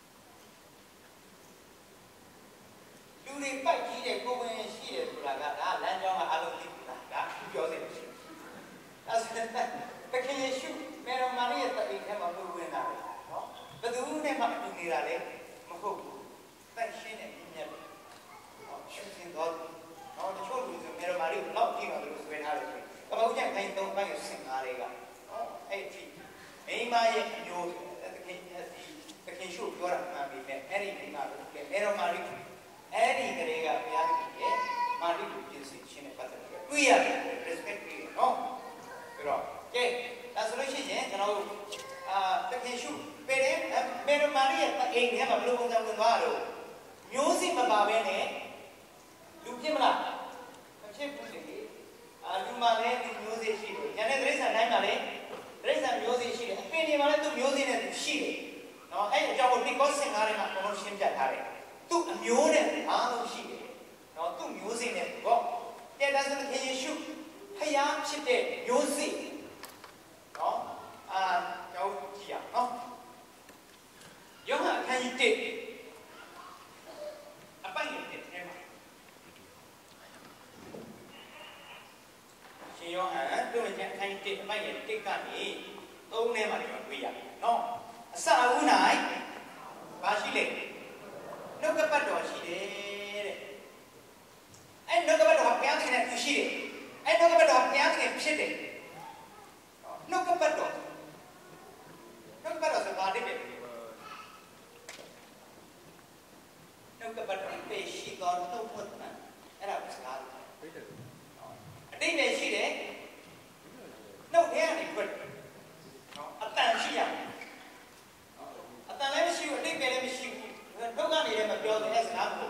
လူတွေပိုက်ကြီးတဲ့ကိုယ်ဝင်ရှိတယ်ဆိုတာကဒါလမ်းကြောင်းကအလုံးသိတာဒါပြောစေလို့ရှိတယ်ဒါဆိုတဲ့တခင်ယေရှုမေရမာရိရဲ့တိမ်ထဲမှာဝင်လာတယ်နော်ဘယ်သူနဲ့မှအတူနေတာလဲမဟုတ်ဘူးတိုက်ရှင်းတဲ့မြတ်ရှုစင်တော်နော်တချို့လူဆိုမေရမာရိကိုလောက်ကြည့်တော့လို့ဆွဲထားတယ်ဆိုကပောက်ကျန်ခိုင်း၃ပိုင်းကိုဆင်ကားတွေကနော်အဲ့ဒီမိမရဲ့အမျိုးတခင်ရှုပြောတာမှန်ပြီလေအဲ့ဒီမိမကိုမေရမာရိအဲ့ဒီကလေးကဘုရားသခင်ရဲ့မာရိကိုပြင်ဆင်ခြင်းနဲ့ပတ်သက်ပြီးတွေ့ရတယ် respect ပြီးနော်ပြီးတော့ကဲဒါဆိုလို့ရှိရင်ကျွန်တော်တို့တခင်ရှုပေတယ်မေရမာရိရဲ့အိမ်ထဲမှာဘယ်လိုပုံစံဝင်သွားလို့မျိုးစိမပါဘဲနဲ့လူဖြစ်မလားမဖြစ်ဘူးလေလူမှလည်းဒီမျိုးစိရှိတယ်ဉာဏ်နဲ့တိရစ္ဆာန်တိုင်းမှာလည်းတိရစ္ဆာန်မျိုးစိရှိတယ်အပင်တွေမှာလည်းသူ့မျိုးစိနဲ့သူရှိတယ်နော်အဲ့အကြောင်းကိုဒီကောစင်ကားထဲမှာဘုံလုံးရှင်းပြထားတယ်သူ့အမျိုးနဲ့အားလုံးရှိတယ်နော်သူ့မျိုးစိနဲ့ပေါ့ကဲဒါဆိုရင်ယေရှုဖျားဖြစ်တဲ့မျိုးစိနော်ကျွန်တော်ကြည့်ရအောင်နော် you did. A bang it, she your hand, doing that kind of did, bang it, take on me. Oh, never we are. No, a son night, Bashile. No, but she did. And no, about counting that she did. And no, about counting and shitting. No, but no, but the body. No, but the she got no footman. And I was not. A day that she did. No, there they put. A time she young. A time she would live there, she would no one in a building as an apple.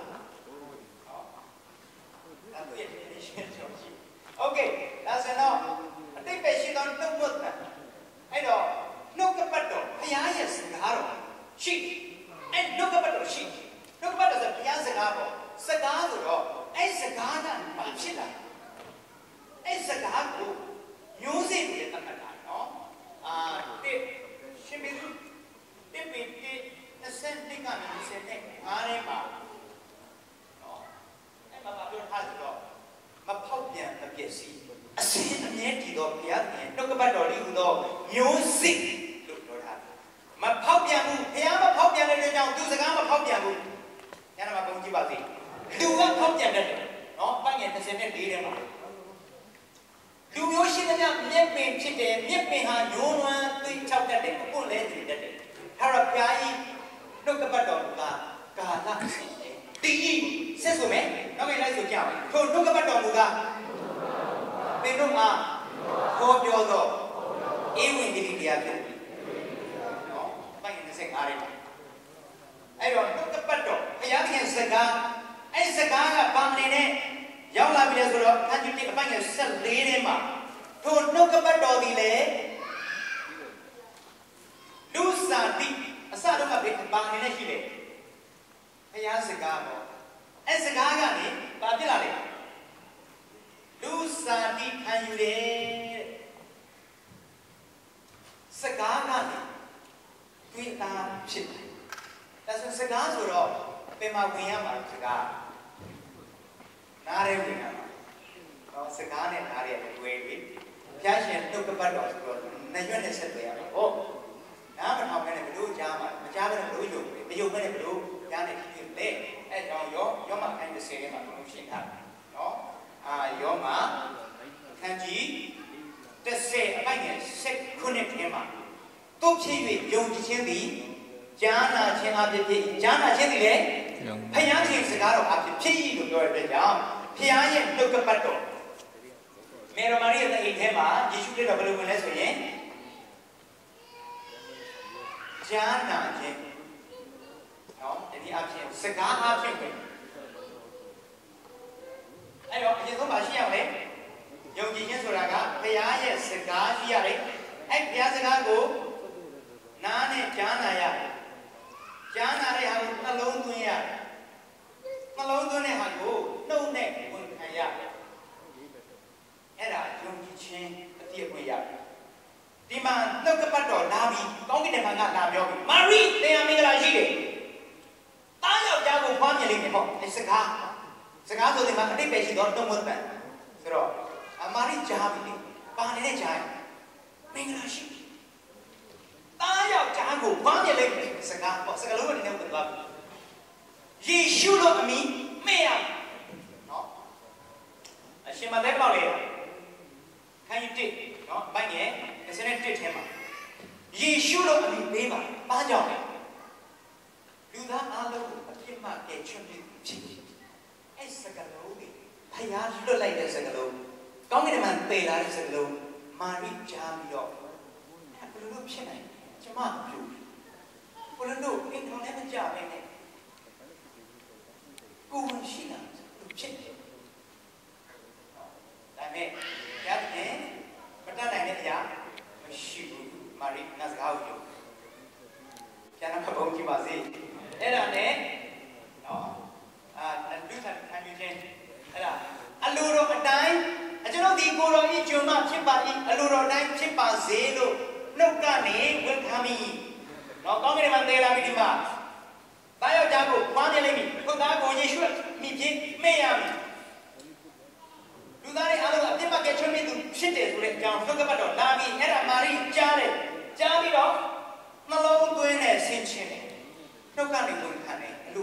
Okay, that's enough. A day that she got no footman. I know. No, but yes, she. And no, but she. No, but the piazza, Sagado, a Sagana, Pachilla. A Sagado, using it at the time, she be the same thing on the same thing. Arema. And about your husband, Mapopian, the Gessi. A sin of Yankee dog, no, but music. Mapopian, Yama Popian, down to the Gama Popian. Yanama Bonjibati. Do not come yet, not bang at the same day. Do you see the Nipping chicken, Nipping her, you want to chop that day, pull it. Harapai, look about Gala, D. Says to me, no one likes to count. So look about Muga. Benuma, hope your dog. Even did the other. No, bang in the same area. I don't look at Pato. I am Saga. I Saga, Bamine, Yala Vilazura, can you take a bang of self lady? To look at Pato delay. Lusa deep, a son of a bit of Bamine. I am Saga. And Saga, Badilari. Lusa deep, can you lay Saga? We are shit. That's when cigars were all. Pema Wiama cigar. Not every number. Cigar and Aria way. Cash and took a part of the Nayan said, oh, now how many blue Jama, Jama and Blue, you many blue, Janet, you lay, and Yoma kind of same machine. No, Yoma, Kanji, just say, I said, couldn't him up. Don't see you, Yogi. Jana Chinabi, Jana Chile, Payan cigar of the P to go to the job, Pian took a pato. Mera Maria the Itema, you should have a little less again. Jana, no, and the option, cigar option. I don't know about Shia, Yogi Suraga, Paya, cigar, Shia, and Piazzago, Nane, Jana. Jana, I have alone to ya. Alone to Nehago, no neck, one kaya. Era, Yogi Chen, a dear way up. Demand, no capato, Nabi, don't get them not Nabi. Marie, they are Mingalaji. Tanya Jago family, it's a car. Cigar to the Makati Peshi, don't know what that. So, a Marie Javi, Barney Jai, Mingalaji. Jago, family, Saga, Sagalo, and the love. Ye should of me, may I? No. A shima de Maria. Can you take? No, by ye, as an edit him. Ye should of me, baby, Baja. Do that alone, a Pima, a chimney. A Sagalo, Payas, look like a Sagalo. Don't get a man pay like a Sagalo, Marie Jamio. Have a look, Chennai. Jama, what a no, ain't on every job, ain't it? Go and she knows, to check it. I mean, that but not I never, she married Nazgao. Can I have a bonky bazi? No, and do that, can you change? A luro a time, I don't know the Goro eat your mouth, Chipa, a luro time, Chipa Zelo. No, Gani will come in. No, come in and they are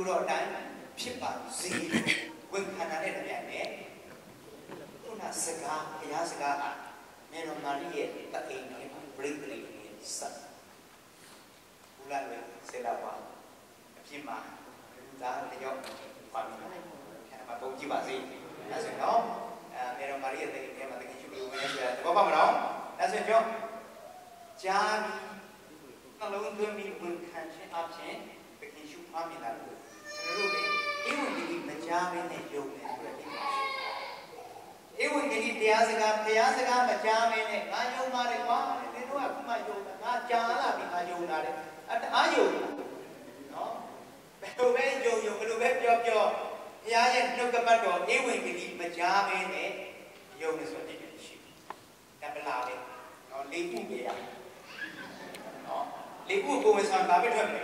တော်တိုင်းဖြစ်ပါစေဝန်ခံရတဲ့နေရာနဲ့ခုနစကားဘုရားစကားမေတော်မာရိရဲ့တအိမ်ထဲမှာပြိတ္တိနဲ့ဆက်ဘူလာဝဲဆေလာပါအဖြစ်မှာဒါတယောက်ပါမိတယ်ခဏမှာပုံကြည့်ပါစေအဲဆိုတော့မေတော်မာရိရဲ့တအိမ်ထဲမှာတကယ်ရှိလို့ဝင်ရတာဘောပါမလားအဲဆိုတော့ဂျာနှလုံးသွင်းပြီးဝန်ခံခြင်းအပြင်တကယ်ရှိမှမြင်လာလို့ကျွန်တော်တို့လည်းဧဝံဂေလိမကြားမင်းနဲ့ယုံတယ်ဆိုတဲ့ဒီဧဝံဂေလိတရားစကားဘုရားစကားမကြားမင်းနဲ့ငါယုံပါတယ်ကွာနင်တို့ကခုမှယုံတာငါကြားလာပြီငါယုံလာတယ်အားယုံနော်ဘယ်လိုပဲယုံဘယ်လိုပဲပြောဘုရားရဲ့နှုတ်ကပတ်တော်ဧဝံဂေလိမကြားမင်းနဲ့ယုံတယ်ဆိုတဲ့ဒီရှိတယ်တပလာပဲနော်လေးခုပြရနော်လေးခုကိုယ်ဆောင်ဘာပဲထွက်မလဲ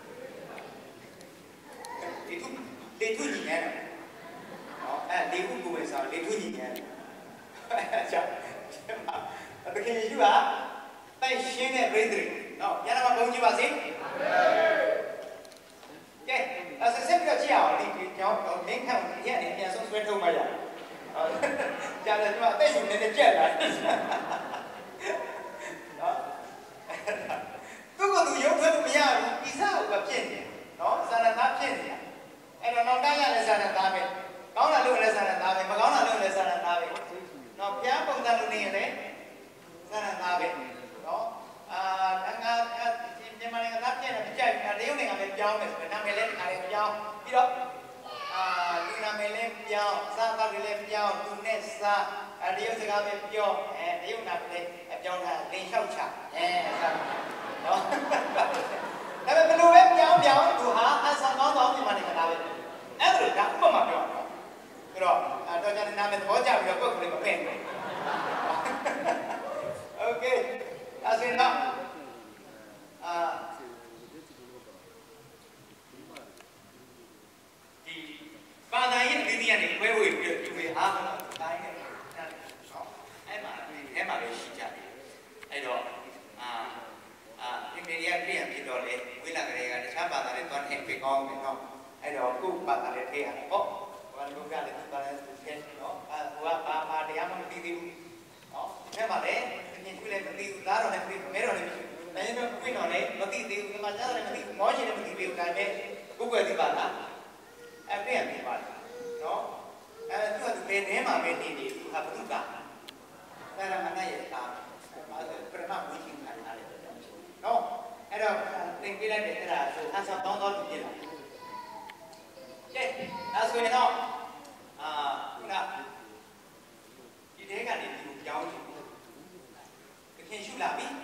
လေထုညီနေတယ်နော်လေခုကိုယ်ဆောင်လေထုညီနေတယ်ကြောက်တကယ်ယူပါတိုက်ရှင်းတဲ့ပြိတ္တိနော်ညနာမှာပုံကြည့်ပါစေကဲဆက်ပြီးတော့ကြည့်အောင်ဒီကြောင်းမင်းခံဒီကနေအပြန်ဆုံးဆွဲထုတ်မှရကြားတယ်ဒီမှာအသက်ရှင်နေတဲ့ကြက်လာနော်သူကသူရုပ်ထွက်လို့မရဘူးဣစာကိုဖြစ်နေနော်ဇာရဏဖြစ်နေတာအဲ့တော့နောက်တိုင်းရလည်းဇာရဏသားပဲကောင်းတာလုပ်လည်းဇာရဏသားပဲမကောင်းတာလုပ်လည်းဇာရဏသားပဲနော်ဘုရားပုံစံလုပ်နေရင်လည်းဇာရဏသားပဲနော်မြန်မာနိုင်ငံသားပြန်တော့ကြိုက်တယ်တရုတ်နိုင်ငံပဲပြောင်းတယ်ဆိုတော့နာမည်လည်းတစ်ခါလေးပြောင်းပြီးတော့လူနာမည်လည်းပြောင်းစားသောက်တွေလည်းပြောင်းသူနဲ့စားတရုတ်စကားပဲပြောတရုတ်နာမည်လည်းပြောင်းတာလင်းလျှောက်ချစားနော်ဒါပေမဲ့ဘယ်လိုပဲပြောင်းသူဟာအဆန်ကောင်းမြန်မာနိုင်ငံသားပဲအဲ့ဒါကဥပမာပြောတော့ပြီးတော့တော်ကြတဲ့နာမည်သဘောကျပြီးတော့ပုတ်ကလေးမပင့်ဘူးโอเคအဲ့ဒါတော့ဒီဘာသာရေးအသီးသီးကနေပွဲဝေပြီးတော့ဒီဝေအားကတော့တိုင်းနေတယ်နော်အဲ့မှာပဲရှိကြတယ်အဲ့တော့ဒီမေဒီယာပြန်ပြီးတော့လေဝိလာကလေးကတခြားဘာသာတွေသွားထည့်ပေးကောင်းတယ်နော်အဲ့တော့ကိုယ်ဘာသာတွေထည့်ရတယ်ပေါ့ဘာလို့ကလည်းသူကလည်းသူထည့်နော်ဟိုကဘာတရားမှမသိသေးဘူးနော်ဒီမှာလည်းသင်ကျွေးလည်းမသိဘူးသားတော်လည်းမသိဘူးမဲတော်လည်းမရှိဘူးဒါရင်တော့ခွင့်တော်လည်းမသိသေးဘူးဒီမှာကြားတယ်မသိဘူးမောရှင်လည်းမသိသေးဘူးဒါပေမဲ့ကိုယ်ွယ်သိပါလားအဲ့ပြန်ပြီးပါနော်သူကဘယ်ထဲမှာပဲနေနေသူဟာဘုဒ္ဓအဲ့ဒါမနဲ့ရတာပရမဝိသီခံရတယ်နော်အဲ့တော့သင်ပြလိုက်တဲ့အဲ့ဒါဆိုအဆောက်တောင်းတော်လူပြလာကဲအဲ့ဆိုရင်တော့ခုနဒီတဲကနေဒီကိုပြောင်းကြည့်တခင်ရှုလာပြီ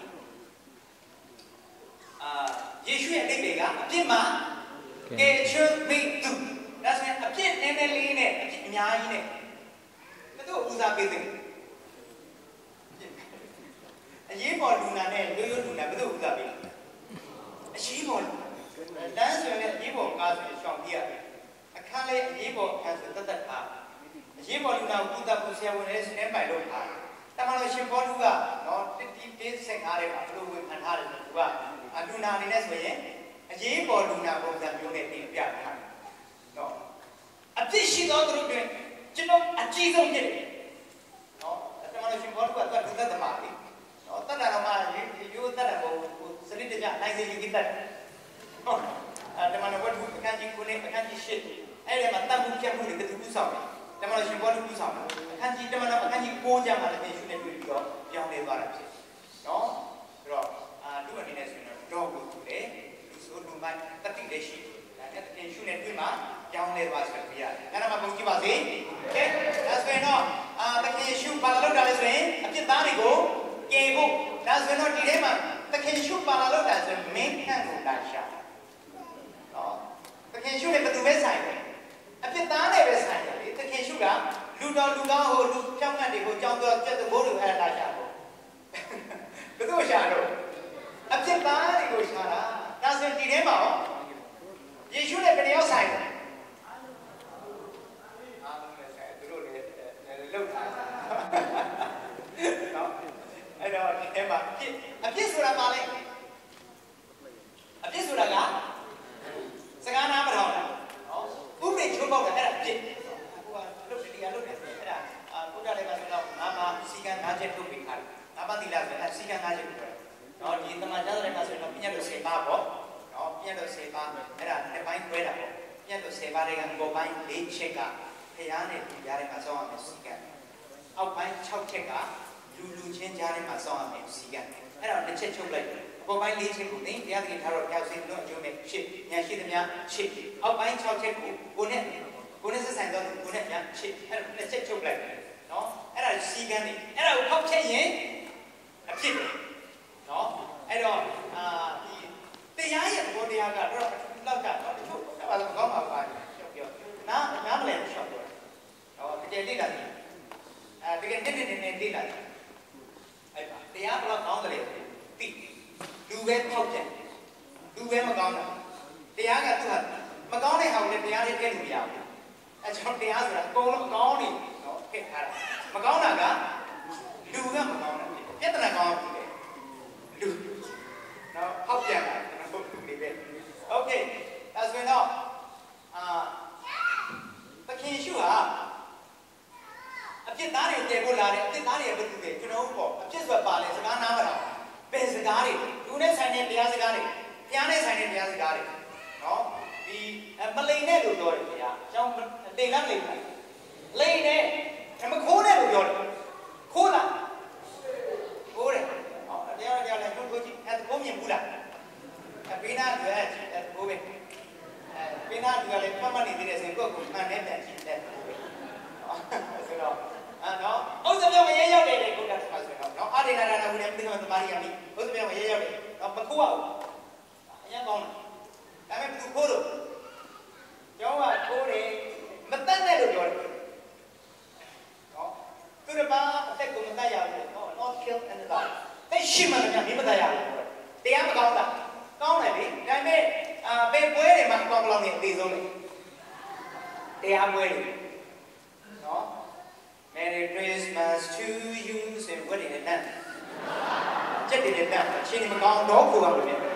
ယေရှုရဲ့အတိတ်ကအပြစ်မှာကယ်ချွတ်မိသူဒါဆိုရင်အပြစ်နည်းနည်းလေးနဲ့အပြစ်အများကြီးနဲ့ဘယ်သူ့ဦးစားပေးတယ်အရေးပေါ်လူနာနဲ့ရိုးရိုးလူနာဘယ်သူ့ဦးစားပေးလဲအရေးပေါ်တန်းဆိုရင်အရေးပေါ်ကားဆိုရင်ရှောင်ပြရတယ်အခန်းလေးအရေးပေါ်အခန်းဆိုတတ်ထားအရေးပေါ်လူနာကိုကုသဖို့ဆရာဝန်လည်းစနေပိုင်လုပ်ထားတမန်တော်ရှင်ဘောဓုကနော်တိပေးစင်ကားတဲ့မှာဘလို့ဝင်ခံထားတယ်သူကလူနာအနေနဲ့ဆိုရင်အရေးပေါ်လူနာပုံစံမျိုးနဲ့တင်ပြထားနော်အပြစ်ရှိသောသူတွေကျွန်တော်အကြီးဆုံးဖြစ်တယ်နော်တမန်တော်ရှင်ဘောဓုကသူကသတ္တမလေးနော်တတ်တာတော့မှရိုးတတ်တာကိုစနစ်တကျနိုင်စေယူပြီးတတ်တယ်ဟုတ်တမန်တော်ဝတ္ထုအခန်းကြီး9အခန်းကြီး10အဲ့ဒီမှာတတ်မှုပြတ်မှုတွေတူတူဆောင်တယ်တမန်တော်ရှင်ဘောဓုကူဆောင်တယ်အခန်းကြီးတမန်တော်အခန်းကြီး9ကျမ်းမှာလည်းရှုနေတွေ့ပြီးတော့ပြောင်းလဲသွားတာဖြစ်နော်ပြီးတော့လူအနေနဲ့ဆိုရင်တော့ကိုတူတယ်လူဆိုလူမိုက်တတိလည်းရှိတယ်ဒါနဲ့ရှုနေတွေ့မှာပြောင်းလဲသွားဆိုပြရတယ်အဲ့ဒါမှပုံကြည့်ပါစေကဲဒါဆိုရင်တော့တကယ်ရှုပါလာလို့တာလဲဆိုရင်အပြစ်သားတွေကိုကယ်ဖို့ဒါဆိုရင်တော့ဒီထဲမှာတကယ်ရှုပါလာလို့တာဆိုရင်မင်းခန့်ကိုလာရှာနော်တကယ်ရှုနေဘယ်သူပဲဆိုင်တယ်အပြစ်သားနဲ့ပဲဆိုင်တယ်လေတကယ်ရှုတာလူတော်လူကောင်းဟိုလူကြောင်းငတ်တွေကိုကြောင်းတော့ပြတ်တဲ့ဘိုးတွေအဲ့ဒါလာရှာဖို့ဘယ်သူရှာတော့အပြစ်သားတွေကိုရှာတာဒါဆိုရင်ဒီထဲမှာရောယေရှုနဲ့ဘယ်တယောက်ဆိုင်တယ်အားလုံးလည်းဆိုင်သူတို့လည်းလှုပ်ထားနော်အဲ့တော့ဒီထဲမှာအပြစ်ဆိုတာပါလေအပြစ်ဆိုတာကစကားနားမထောင်တာအဲ့ဒါတစ်ပိုင်းခွဲတာပေါ့ပြတ်တော့10ပါးတွေကပေါ်ပိုင်း4ချက်ကဖျားနဲ့လူကြားထဲမှာစောင့်ရမယ်စီကံအောက်ပိုင်း6ချက်ကလူချင်းကြားထဲမှာစောင့်ရမယ်စီကံအဲ့ဒါတစ်ချက်ချုပ်လိုက်ပေါ်ပိုင်း4ချက်ကိုသင်တရားသခင်ထားတော့ကြောက်စင်းလို့အကျိုးမဲ့ရှစ်ညာရှိသမျှရှစ်အောက်ပိုင်း6ချက်ကိုကိုနဲ့ဆက်ဆိုင်တော့ကိုနဲ့ညာရှစ်အဲ့ဒါတစ်ချက်ချုပ်လိုက်နော်အဲ့ဒါစီကံနေအဲ့ဒါကိုဖောက်ချက်ရင်အဖြစ်တယ်နော်အဲ့တော့ဒီတရားရဲ့ဘောတရားကတော့လောက်ကတော့တချို့ဘာလို့ကောင်းမှာပါပြောနားမလဲရှော့ပြောတော့တကယ်လေ့လာတယ်တကယ်နဲ့လေ့လာတယ်အဲ့ပါတရားဘလောက်ကောင်းတယ်သိလူပဲဖောက်ပြန်လူပဲမကောင်းတာတရားကသူ့ဟာမကောင်းတဲ့ဟာကိုလည်းတရားလေးထည့်လို့မရဘူးအဲကျွန်တော်တရားဆိုတာအကုန်လုံးကောင်းနေနော်ထည့်ထားတာမကောင်းတာကလူကမကောင်းတာပြဿနာကောင်းတယ်လူနော်ဖောက်ပြန်တာဟုတ်ပြီပဲโอเคဒါဆိုရင်တော့သခင်ရှုဟာအပြစ်သားတွေတည်ဖို့လာတယ်အပြစ်သားတွေဘယ်သူလဲကျွန်တော်ပေါ့အပြစ်ဆိုတာပါလဲစကားနားမလားဘယ်စကားတွေလူနဲ့ဆိုင်တဲ့တရားစကားတွေဘုရားနဲ့ဆိုင်တဲ့တရားစကားတွေနော်ဒီမလိန်နဲ့လို့ပြောတယ်ဘုရားအကြောင်းလိန်လားလိန်လားလိန်နဲ့မခိုးနဲ့လို့ပြောတယ်ခိုးလားခိုးတယ်ဟောတရားလည်းကိုကြည့်အဲ့ဒါကိုမြင်ဘူးလားဘေးနာလူအဲ့ကိုပဲဘေးနာလူကလည်းမှတ်မှတ်နေသေးတယ်ဆိုရင်ကိုယ့်ကိုမှန်နဲ့ပြန်ကြည့်တယ်ဆိုတော့နော်ဥစ္စာပြောင်းမရဲရောက်တယ်လေကိုကဆိုတော့နော်အာရိနာနာဝိနည်းတိကမသမารီယမိဥစ္စာပြောင်းမရဲရောက်တယ်တော့မခိုးရဘူးအရင်ကောင်းတယ်ဒါပေမဲ့သူခိုးတော့ကျောင်းကခိုးတယ်မတတ်နဲ့လို့ပြောတယ်နော်သူကဘာအသက်ကိုမတတ်ရဘူးနော် not kill and die တဲ့ရှိမှလည်းမတတ်ရဘူးတရားမကောင်းတာကောင်းတယ်လေဒါပေမဲ့ပေပွဲတွေမှာကောင်းကောင်းနေအသေးဆုံးလေတရားပွဲတွေနော် Merry Christmas to you ဆိုဝတ်နေတယ်နဲ့စက်တယ်နဲ့အချင်းမကောင်းတော့ကိုရလို့ပြန်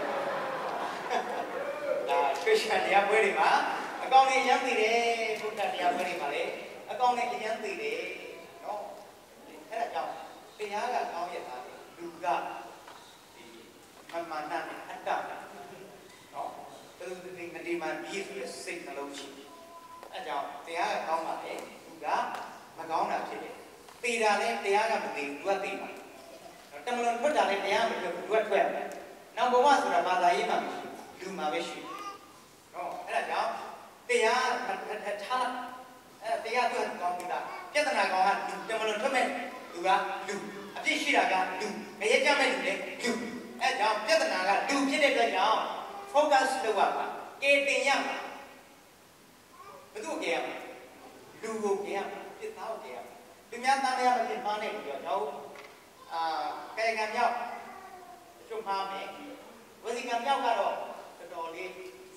ဒါခရစ်ယာန်တရားပွဲတွေမှာအကောင်းကြီးအရင်သိတယ်ဘုရားတရားပွဲတွေမှာလေအကောင်းကြီးအရင်သိတယ်နော်အဲ့ဒါကြောင့်တရားကကောင်းရတာလူကဒီမာနနဲ့အတ္တနော်သူဒီမဒီမှန်ပြီးဆိုရစိတ်နှလုံးရှိအဲကြောင့်တရားကကောင်းပါလေသူကမကောင်းတာဖြစ်တယ်သိတာလည်းတရားကမသိဘူးသူကသိမှာတမလွန်ထွက်တာလည်းတရားမထွက်ဘူးသူကထွက်တယ်နောက်ဘဝဆိုတာဘာသာရေးမှာမရှိလူမှာပဲရှိနော်အဲဒါကြောင့်တရားထားတရားသူကကောင်းပြီလားပြဿနာကောင်းကတမလွန်ထွက်မဲ့သူကလူအပြစ်ရှိတာကလူငရဲကြမဲ့လူလည်းလူအဲကြောင့်ပြဿနာကလူဖြစ်တဲ့အတွက်ကြောင့် focus လုပ်ရမှာကဲတင်ရမှာဘယ်သူကဲရမှာလူကိုကဲရမှာပြစ်သားကိုကဲရမှာသူများသားများမဖြစ်မှားနေလို့တော့ကဲကံမြောက်ကျွတ်မှားမယ်ဝစီကံမြောက်ကတော့တော်တော်လေး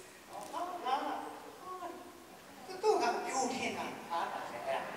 သူကပြိုထင်တာအားတာအဲ့ဒါ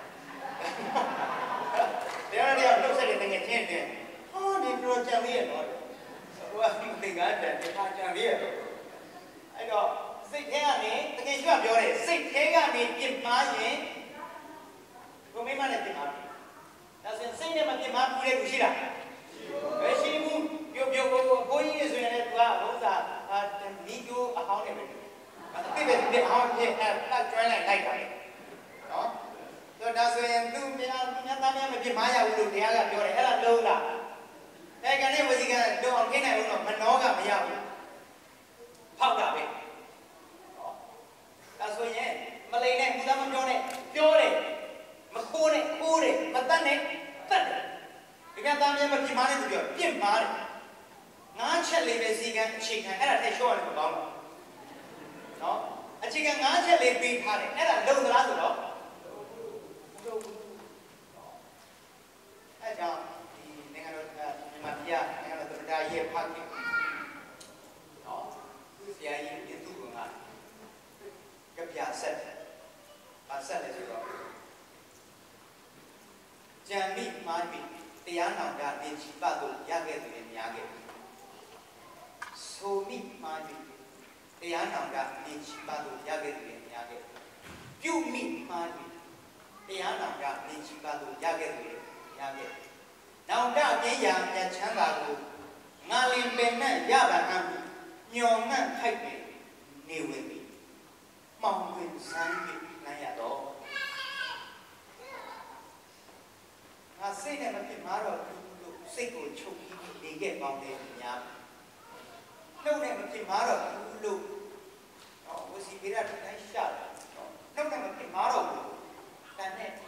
တရားလှုပ်ဆက်တဲ့ငယ်ချင်းတွေဟာဒီပရိုဂျက်လေးရတော့ဟိုကဒီသင်္ကန်းတန်ဒီဟာကြံလေးရတော့အဲ့တော့စိတ်ထဲကနေတကယ်ကျွတ်ပြောတယ်စိတ်ထဲကနေပြစ်မှားရင်ကိုမိမနဲ့ပြစ်မှားဒါဆိုရင်စိတ်နဲ့မပြစ်မှားဘူးလေသူရှိလားမရှိဘူးပြောကိုကြီးဆိုရင်လည်းသူကဘုရားဒီကျိုးအဟောင်းနဲ့ပဲတိပဲဒီအဟောင်းဖြစ်အဲ့ကျွမ်းလိုက်တာနော်ဆိုတော့ဒါဆိုရင်သူများသားများမပြစ်မှားရဘူးလို့တရားကပြောတယ်အဲ့ဒါလုံးလားအဲ့ကနေဝစီကလုံးအောင်ခင်းနိုင်ဘူးတော့မနှောကမရဘူးဖောက်တာပဲနော်ဒါဆိုရင်မလိန်နဲ့ဘူးသားမပြောနဲ့ပြောတယ်မခိုးနဲ့ခိုးတယ်မတတ်နဲ့တတ်တယ်ဒီကသားများမပြစ်မှားနဲ့သူပြောပြစ်မှားတယ်ငါးချက်လေးပဲစီကံအခြေခံအဲ့ဒါထည့်ရှော့ရတယ်မကောင်းဘူးနော်အခြေခံငါးချက်လေးပေးထားတယ်အဲ့ဒါလုံသလားဆိုတော့အဲ့ကြောင့်ဒီနိုင်ငံတော်မြန်မာပြည်နိုင်ငံတော်သမ္မတရဲ့ဖခင်နော်ဆရာကြီးပြည်သူ့ကကပြဆက်ပါဆက်လေဆိုတော့ဂျန်မိမာမီတရားနာတာအချင်းပတ်လို့ရခဲ့တယ်များခဲ့ဆိုမိမာမီတရားနာတာအချင်းပတ်လို့ရခဲ့တယ်များခဲ့ပြုမိမာမီတရားနာတာအချင်းပတ်လို့ရခဲ့တယ်ရခဲ့နောင်တအပြင်းရာမြတ်ချမ်းသာကိုငါလင်ပင်နဲ့ရပါအံ့ညော်မှန့်ထိုက်ပင်နေဝင်ပြီမောင်ခွင်စမ်းပြီးနိုင်ရတော့ငါစိတ်နဲ့မဖြစ်မှာတော့လို့စိတ်ကိုချုပ်ပြီးနေခဲ့ပေါင်းတယ်များနှုတ်နဲ့မဖြစ်မှာတော့လို့ဝစီပေးရတဲ့တိုင်းရှာတယ်နှုတ်နဲ့မဖြစ်မှာတော့ဘူးတန်နဲ့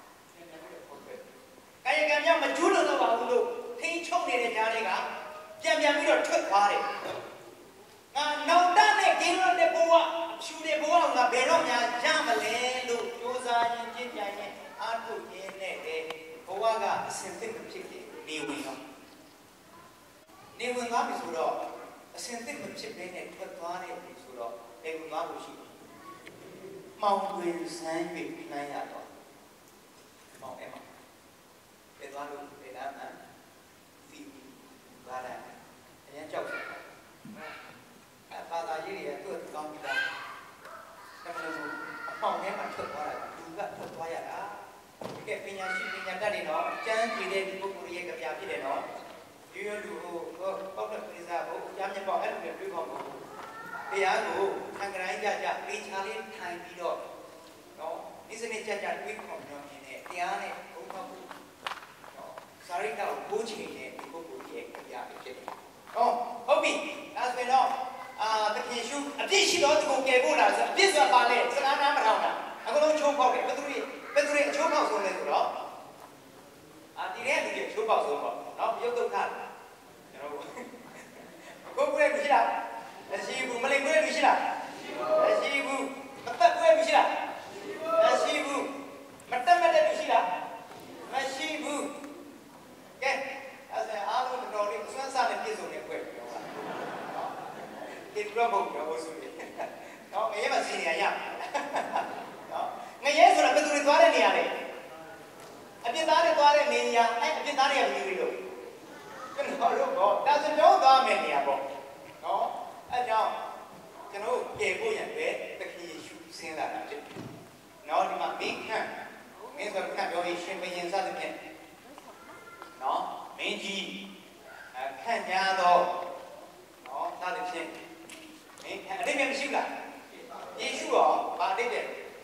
ကာယကံကြောင့်မကျူးလွန်တော့ပါဘူးလို့ထိန်းချုပ်နေတဲ့ကြားတွေကပြန်ပြီးတော့ထွက်သွားတယ်ငါနောင်တနဲ့ဂိမ်းရတဲ့ဘဝဖြူတဲ့ဘဝကဘယ်တော့မှရမလဲလို့ကြိုးစားရင်ကြင်ကြရင်အားထုတ်ရင်းနဲ့လေဘဝကအစင်သစ်မဖြစ်ခင်နေဝင်တော့နေဝင်သွားပြီဆိုတော့အစင်သစ်မဖြစ်ဘဲနဲ့ထွက်သွားတယ်ဆိုတော့နေဝင်သွားလို့ရှိတယ်မောင်တွင်ဆန်း၍နိုင်ရတော့မောင်အဲ့မှာဘယ်သွားလို့ဘယ်လားမှစီဘာလဲအရင်ကြောက်တယ်ဘာသာရေးတွေကသူ့ကောင်းပြီးသားဒါမှမဟုတ်အပေါင်ထဲမှာထွက်သွားတာသူကထွက်သွားရတာဒီကပညာရှိပညာတတ်တွေတော့ကျမ်းကြည်တဲ့ပုဂ္ဂိုလ်ရဲ့ကြပြဖြစ်တယ်နော်ရိုးရိုးလူပေါ့တဲ့ပိစာကိုကြားမြတ်ပေါ့အဲ့လိုတွေးခေါ်မှာတရားကိုခံကြိုင်းကြပေချာလေးထိုင်ပြီးတော့နော်ဒီစနစ်ကြတွေးခေါ်ပြောင်းနေတဲ့တရားနဲ့ဘုံဖောက်ဖို့နော်စာရိတ္တကိုကိုးချိန်တဲ့ဒီပုဂ္ဂိုလ်ရဲ့ကြပြဖြစ်တယ်ဟုတ်ပြီဒါဆိုရင်တော့တခင်ရှုအပြစ်ရှိတော့ဒီကိုကယ်ဖို့လားဆိုအပြစ်ဆိုတာပါလေစကားနားမထောင်တာအကုန်လုံးချိုးပေါက်တယ်ဘယ်သူတွေအချိုးပေါက်ဆုံးလဲဆိုတော့ဒီထဲကလူတွေအချိုးပေါက်ဆုံးပေါ့နော်ပြုတ်ဒုက္ခကျွန်တော်ကိုယ်ကိုယ်မရှိလားမရှိဘူးမလိမ်ကိုယ်မရှိလားမရှိဘူးမတက်ကိုယ်မရှိလားမရှိဘူးမတက်မတက်မရှိလားမရှိဘူးကဲအဲ့ဒါအားလုံးတော်လေးစွမ်းစားနဲ့ပြည့်စုံတဲ့ကိုယ်ပြောတာနော်ဒီလိုမဟုတ်ဘူးဆိုရင်နော်ငရဲမစီနေရနော်ငရဲဆိုတာဘယ်သူတွေသွားတဲ့နေရာလဲအပြစ်သားတွေသွားတဲ့နေရာအဲ့အပြစ်သားတွေကဘယ်သူတွေလို့ကျွန်တော်တို့တော့ဒါဆိုတော့သွားမယ်နေရာပေါ့နော်အဲ့ကြောင့်ကျွန်တော်ပြေဖို့ရတဲ့တခင်ယေရှုဆင်းလာတာဖြစ်တယ်နော်ဒီမှာမင်းဆိုခန့်ပြောရင်ရှင်ဘုရင်စသဖြင့်နော်မင်းကြီးခန့်ညာတော့နော်စသဖြင့်မင်းအတိတ်မရှိဘူးလားယေရှုရောဘာအတိတ်လဲ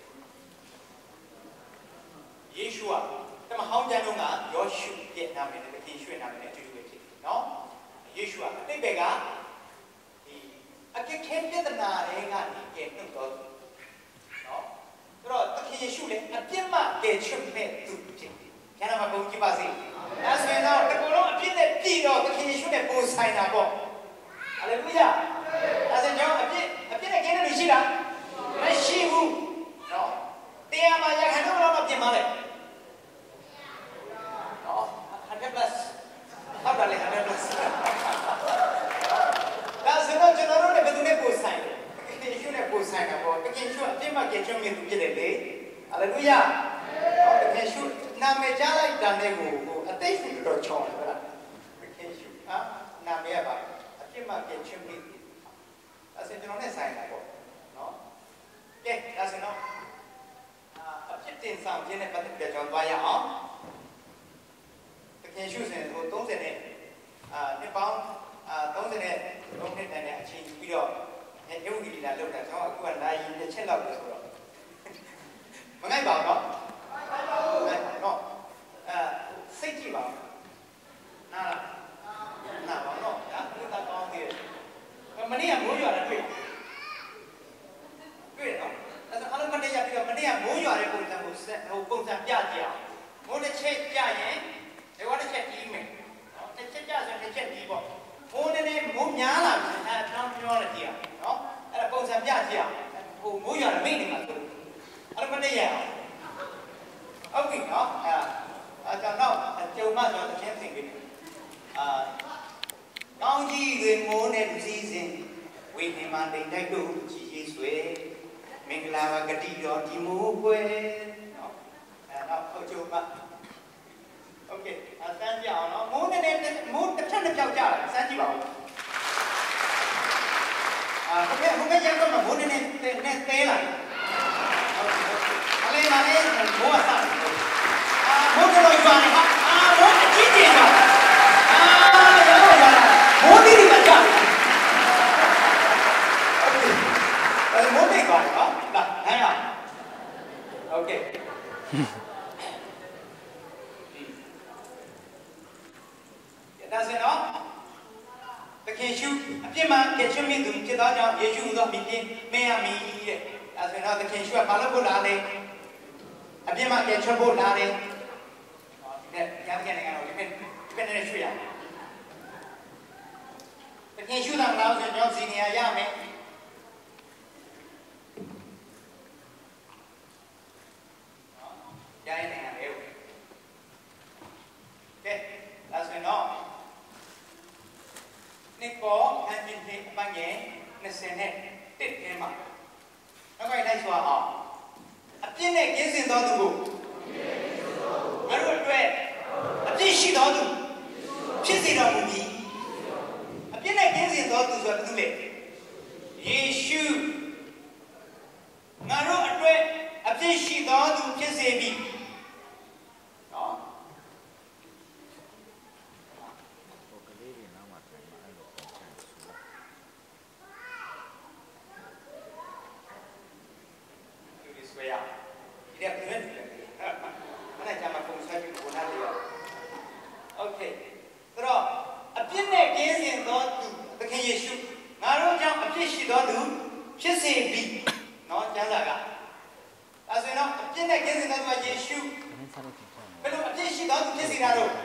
ယေရှုကတမဟောင်းကျမ်းတော့ကယောရှုရဲ့နာမည်နဲ့တခင်ရွှေ့နာမည်နဲ့အတူတူပဲဖြစ်တယ်နော်ယေရှုကအတိတ်ပဲကဒီအကိခဲပြဒနာတွေကနေကဲနှုတ်တော်နော်ဆိုတော့တခင်ယေရှုလည်းအပြစ်မှကဲချွတ်မဲ့သူဖြစ်တယ်ကျမ်းမှာပုံကြည့်ပါစေဒါဆိုရင်တော့တကူလုံးအပြစ်နဲ့ပြည်တော့တခင်ယေရှုနဲ့ပုံဆိုင်တာပေါ့ဟာလေလုယာဒါဆိုကြောင့်အပြစ်နဲ့ကဲတဲ့လူရှိလားမရှိဘူးနော်တရားမှာရခိုင်တော့ဘယ်တော့ပြင်ပါလဲနော်100 plus ဟုတ်တယ်လေ100 plus ဒါဆိုတော့ကျွန်တော်တို့လည်းဘယ်သူနဲ့ပို့ဆိုင်လဲတကယ်ရှုနဲ့ပို့ဆိုင်တာပေါ့တကယ်ရှုအပြစ်မှကဲချွတ်မြင်သူဖြစ်တယ်လေဟာလေလုယာတကယ်ရှုနာမည်ကြားလိုက်တာနဲ့ကိုအသိစိတ်တော့ချောင်းတယ်ဟုတ်လားတကယ်ရှုနာမည်ကပါအပြစ်မှကဲချွတ်မြင်ဒါဆိုကျွန်တော်နဲ့ဆိုင်တာပေါ့နော်ကဲဒါဆိုတော့အဖြစ်တင်ဆောင်ခြင်းနဲ့ပတ်သက်ပြီးကျွန်တော်သွားရအောင်တခင်ရှုစဉ်ဟို30နဲ့နှစ်ပေါင်း30နဲ့3နှစ်တန်တဲ့အချိန်ပြီးတော့ရုပ်ကြီးလာလောက်တာကျွန်တော်အခုကလာရင်တစ်ချက်လောက်ပဲဆိုတော့မငိုက်ပါဘူးနော်စိတ်ကြည့်ပါနားလားပါတော့ဒါကလည်းကောင်းသေးတယ်မနေ့ကမိုးရွာတာတွေ့နော်အဲ့ဒါအလုံးမနေ့ကပြီးတော့မနေ့ကမိုးရွာတဲ့ပုံစံကိုပုံစံပြကြအောင်မိုးတစ်ချက်ကြရင်ဒီဝါတစ်ချက်ကြီးမယ်နော်တစ်ချက်ကြဆိုတစ်ချက်ကြီးပေါ့မိုးနည်းနည်းမိုးများလာပြီအဲ့ဒါပြောရကြည့်အောင်နော်အဲ့ဒါပုံစံပြကြအောင်ဟိုမိုးရွာမိတ်နေမှာဆိုအလုံးမနေ့ရအောင်ဟုတ်ပြီနော်အဲ့ကြောင့်တော့ကြုံမှဆိုတော့တစ်ချက်သိပြီကောင်းကြီးတွေမိုးနဲ့စည်းစင်ဝိနေမတိတ်တိုက်တို့ကြည်ရေးဆွဲမင်္ဂလာပါဂတိတော်ဒီမိုးပွဲနော်အဲ့တော့ဟုတ်ကြပါโอเคစမ်းကြအောင်နော်မိုးနဲ့မိုးတစ်ထက်တစ်ပြောက်ကြတယ်စမ်းကြည့်ပါဦးဟိုကရတော့မိုးနဲ့တဲလာအလေးလာလေးမိုးကစားမိုးကတော့ရွာနေပါမိုးအကြီးကြီးပါမိုးဒီမှာကြာသိသွားတယ်နော်လာနိုင်ရโอเคဒါဆိုတော့တခင်ရှုအပြစ်မှကချွတ်မိသူဖြစ်သောကြောင့်ယေရှုဟူသောမိခင်မင်းရမည်တဲ့ဒါဆိုတော့တခင်ရှုကဘာလို့ဖို့လာလဲအပြစ်မှကချွတ်ဖို့လာတယ်ဒီကရတဲ့နိုင်ငံတော်ဒီကနေ့ရွှေ့ရတခင်ရှုတာလားဆိုတော့စီနီယာရမယ်ရတဲ့နိုင်ငံလေးကဲဒါဆိုတော့နှစ်ပေါ်အန်ဂျင်တစ်ပိုင်းငယ်20နဲ့တစ်ထဲမှာနောက်ပိုင်းလိုက်ဆိုအောင်အပြစ်နဲ့ကင်းစင်သောသူကိုငါတို့အတွက်အပြစ်ရှိသောသူဖြစ်စေတော်မူမည်အပြစ်နဲ့ကင်းစင်သောသူဆိုတာဘာလို့လဲယေရှုငါတို့အတွက်အပြစ်ရှိသောသူဖြစ်စေပြီနော်ဖြစ်စေပြီနော်ကျမ်းစာကဒါဆိုရင်တော့အပြစ်နဲ့ကင်းစင်တော်သူကယေရှုဘယ်လိုအပြစ်ရှိတော်သူဖြစ်စေတာတော့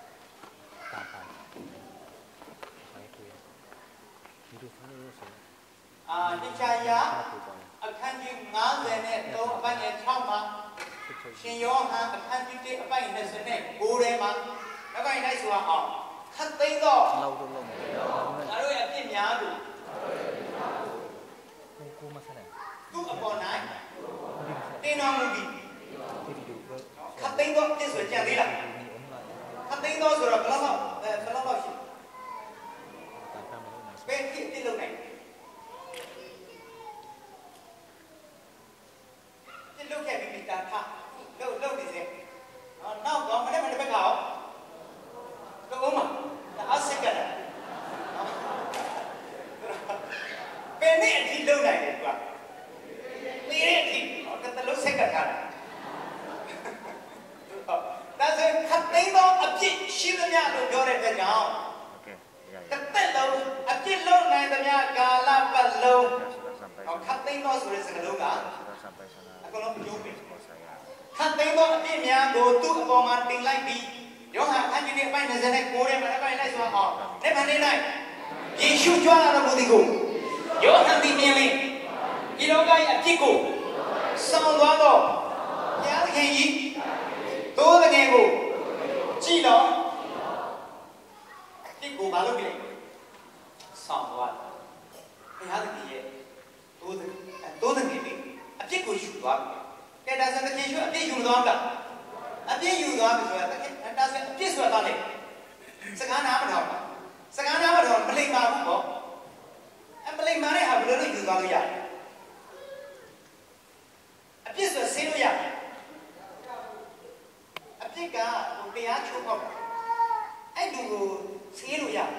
နိချာယအခန်းကြီး90နဲ့3အပိုင်း6မှာရှင်ယောဟန်အခန်းကြီး1အပိုင်း20နဲ့9ထဲမှာနောက်ပိုင်းလိုက်ဆိုအောင်ခတ်သိမ်းတော့ငါတို့ရဲ့အပြစ်များလို့သူ့အပေါ်၌တင်တော်မူပြီးခတ်သိမ်းတော့ပြည့်စုံကြံသေးလားခတ်သိမ်းတော့ဆိုတော့ဘယ်လောက်ရှိဘယ်ဖြစ်တိလုံးနိုင်တိလုံးခဲ့ပြီးတာခလုံးနေစေနောက်တော့မနေ့မနေ့ဘက်ကတော့တော့မအားစိတ်ကတယ်ဘယ်နဲ့အထိလုံးနိုင်လဲကွာနေတဲ့အထိတလုံးစိတ်ကထားတယ်ဒါဆိုခတ်သိမ်းသောအပြစ်ရှိသမျှလို့ပြောတဲ့အတွက်ကြောင့်တစ်သက်လုံးအပြစ်လုံးနိုင်သမျှကာလပတ်လုံးခတ်သိမ်းသောဆိုတဲ့စကားလုံးကအကုန်လုံးပြောပြီးခတ်သိမ်းသောအပြစ်များကိုသူ့အပေါ်မှာတင်လိုက်ပြီးယောဟန်အခန်းကြီး1အပိုင်း29ထဲမှာအပိုင်းလိုက်ဆိုအောင်နေ့ဗန်နေ့၌ယေရှုကြွလာတော်မူသည်ကိုယောဟန်သည်မြင်လျှင်ဒီလောကရဲ့အပြစ်ကိုဆောင်သွားတော့ဘုရားသခင်ကြီးသိုးတကယ်ကိုကြည်တော့ဒီကိုဘာလို့ပြလဲဆောင်သွားဘုရားသခင်ရဲ့သိုးတကယ်လေးအပြစ်ကိုယူသွားပြီကဲဒါဆိုသခင်ယူအပြစ်ယူမသွားဘူးလားအပြစ်ယူသွားပြီဆိုတာသခင်ဒါဆိုအပြစ်ဆိုတာလေစကားနားမထောင်ဘူးစကားနားမထောင်မလိမ္မာဘူးပေါ့မလိမ္မာတဲ့ဟာဘယ်လိုလုပ်ယူသွားလို့ရလဲအပြစ်ဆိုဆေးလို့ရတယ်အပြစ်ကတရားချိုးဖောက်တာအဲ့ဒီကိုဆေးလို့ရတယ်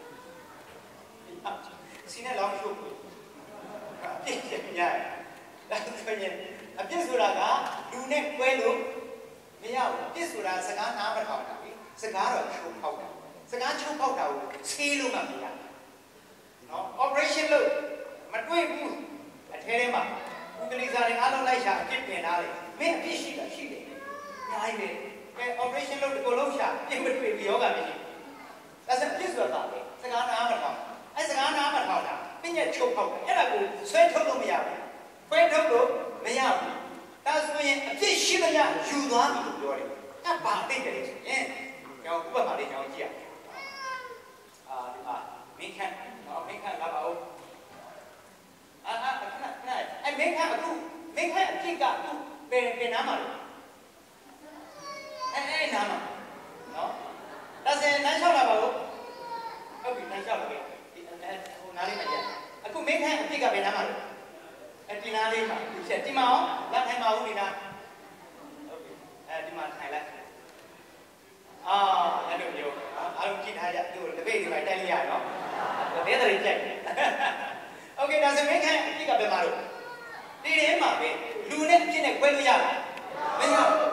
စီနဲ့လောင်းချိုးအပြစ်ပြန်ရတယ်ဒါဆိုရင်အပြစ်ဆိုတာကလူနဲ့ကွဲလို့မရဘူးအပြစ်ဆိုတာစကားနားမထောင်တာလေစကားတော့ချိုးဖောက်တာစကားချိုးဖောက်တာကိုဆေးလို့မှမရနော် operation လို့မတွေ့ဘူးအထဲထဲမှာဥပဒေစာတွေအားလုံးလိုက်ရှာအပြစ်တင်ထားတယ်မင်းအပြစ်ရှိတာရှိတယ်နိုင်တယ်ကဲ operation လို့ဒီကိုလုံးရှာပြစ်မတွေ့ပြီးယောဂမရှိဒါဆိုပြစ်ဆိုတာလေစကားနားမထောင်အဲစကားနားမထောင်တာပြည့်ညက်ချုပ်ဖောက်တယ်အဲ့ဒါကိုဆွဲထုတ်လို့မရဘူးဆွဲထုတ်လို့မရဘူးဒါဆိုရင်အပြစ်ရှိမရယူသွားပြီလို့ပြောတယ်အဲ့ဘာသိတယ်လဲဆိုရင်ကျွန်တော်ဥပမာလေးကျွန်တော်ကြည့်ရဒီမှာမင်းခန့်လာပါဦးအဲ့မင်းခန့်အခုမင်းခန့်အဖြစ်ကအခုဘယ်နားမှာလဲအဲ့နားမှာနော်ဒါဆိုရင်နားလျှောက်လာပါဦးဟုတ်ပြီနားလျှောက်လာပြီဟိုနားလေးမှာကြည့်အခုမင်းခန့်အဖြစ်ကဘယ်နားမှာလဲအဲ့ဒီနားလေးမှာဒီမှာအောင်လက်ထိုင်ပါဦးဒီနားဟုတ်ပြီဒီမှာထိုင်လိုက်အဲ့လိုမျိုးအားလုံးကြည့်ထားကြသူ့တပည့်တွေပဲတိုက်လိုက်ရနော်တပည့်တွေကြိုက်โอเคဒါဆိုမင်းခန့်အဖြစ်ကဘယ်မှာလို့မှာပဲလူနဲ့အဖြစ်နဲ့ခွဲလို့ရလားမရဘူး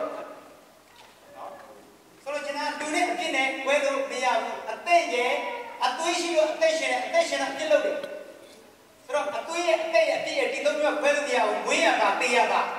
ဆိုတော့ကျွန်တော်လူနဲ့အဖြစ်နဲ့ခွဲလို့မရဘူးအသက်ရဲ့အသွေးရှိရောအသက်ရှင်တဲ့အပြစ်လုပ်တယ်ဆိုတော့အသွေးရဲ့အသက်ရဲ့အပြစ်ရဲ့ဒီသုံးမျိုးခွဲလို့မရဘူးမွေးရတာတေးရတာ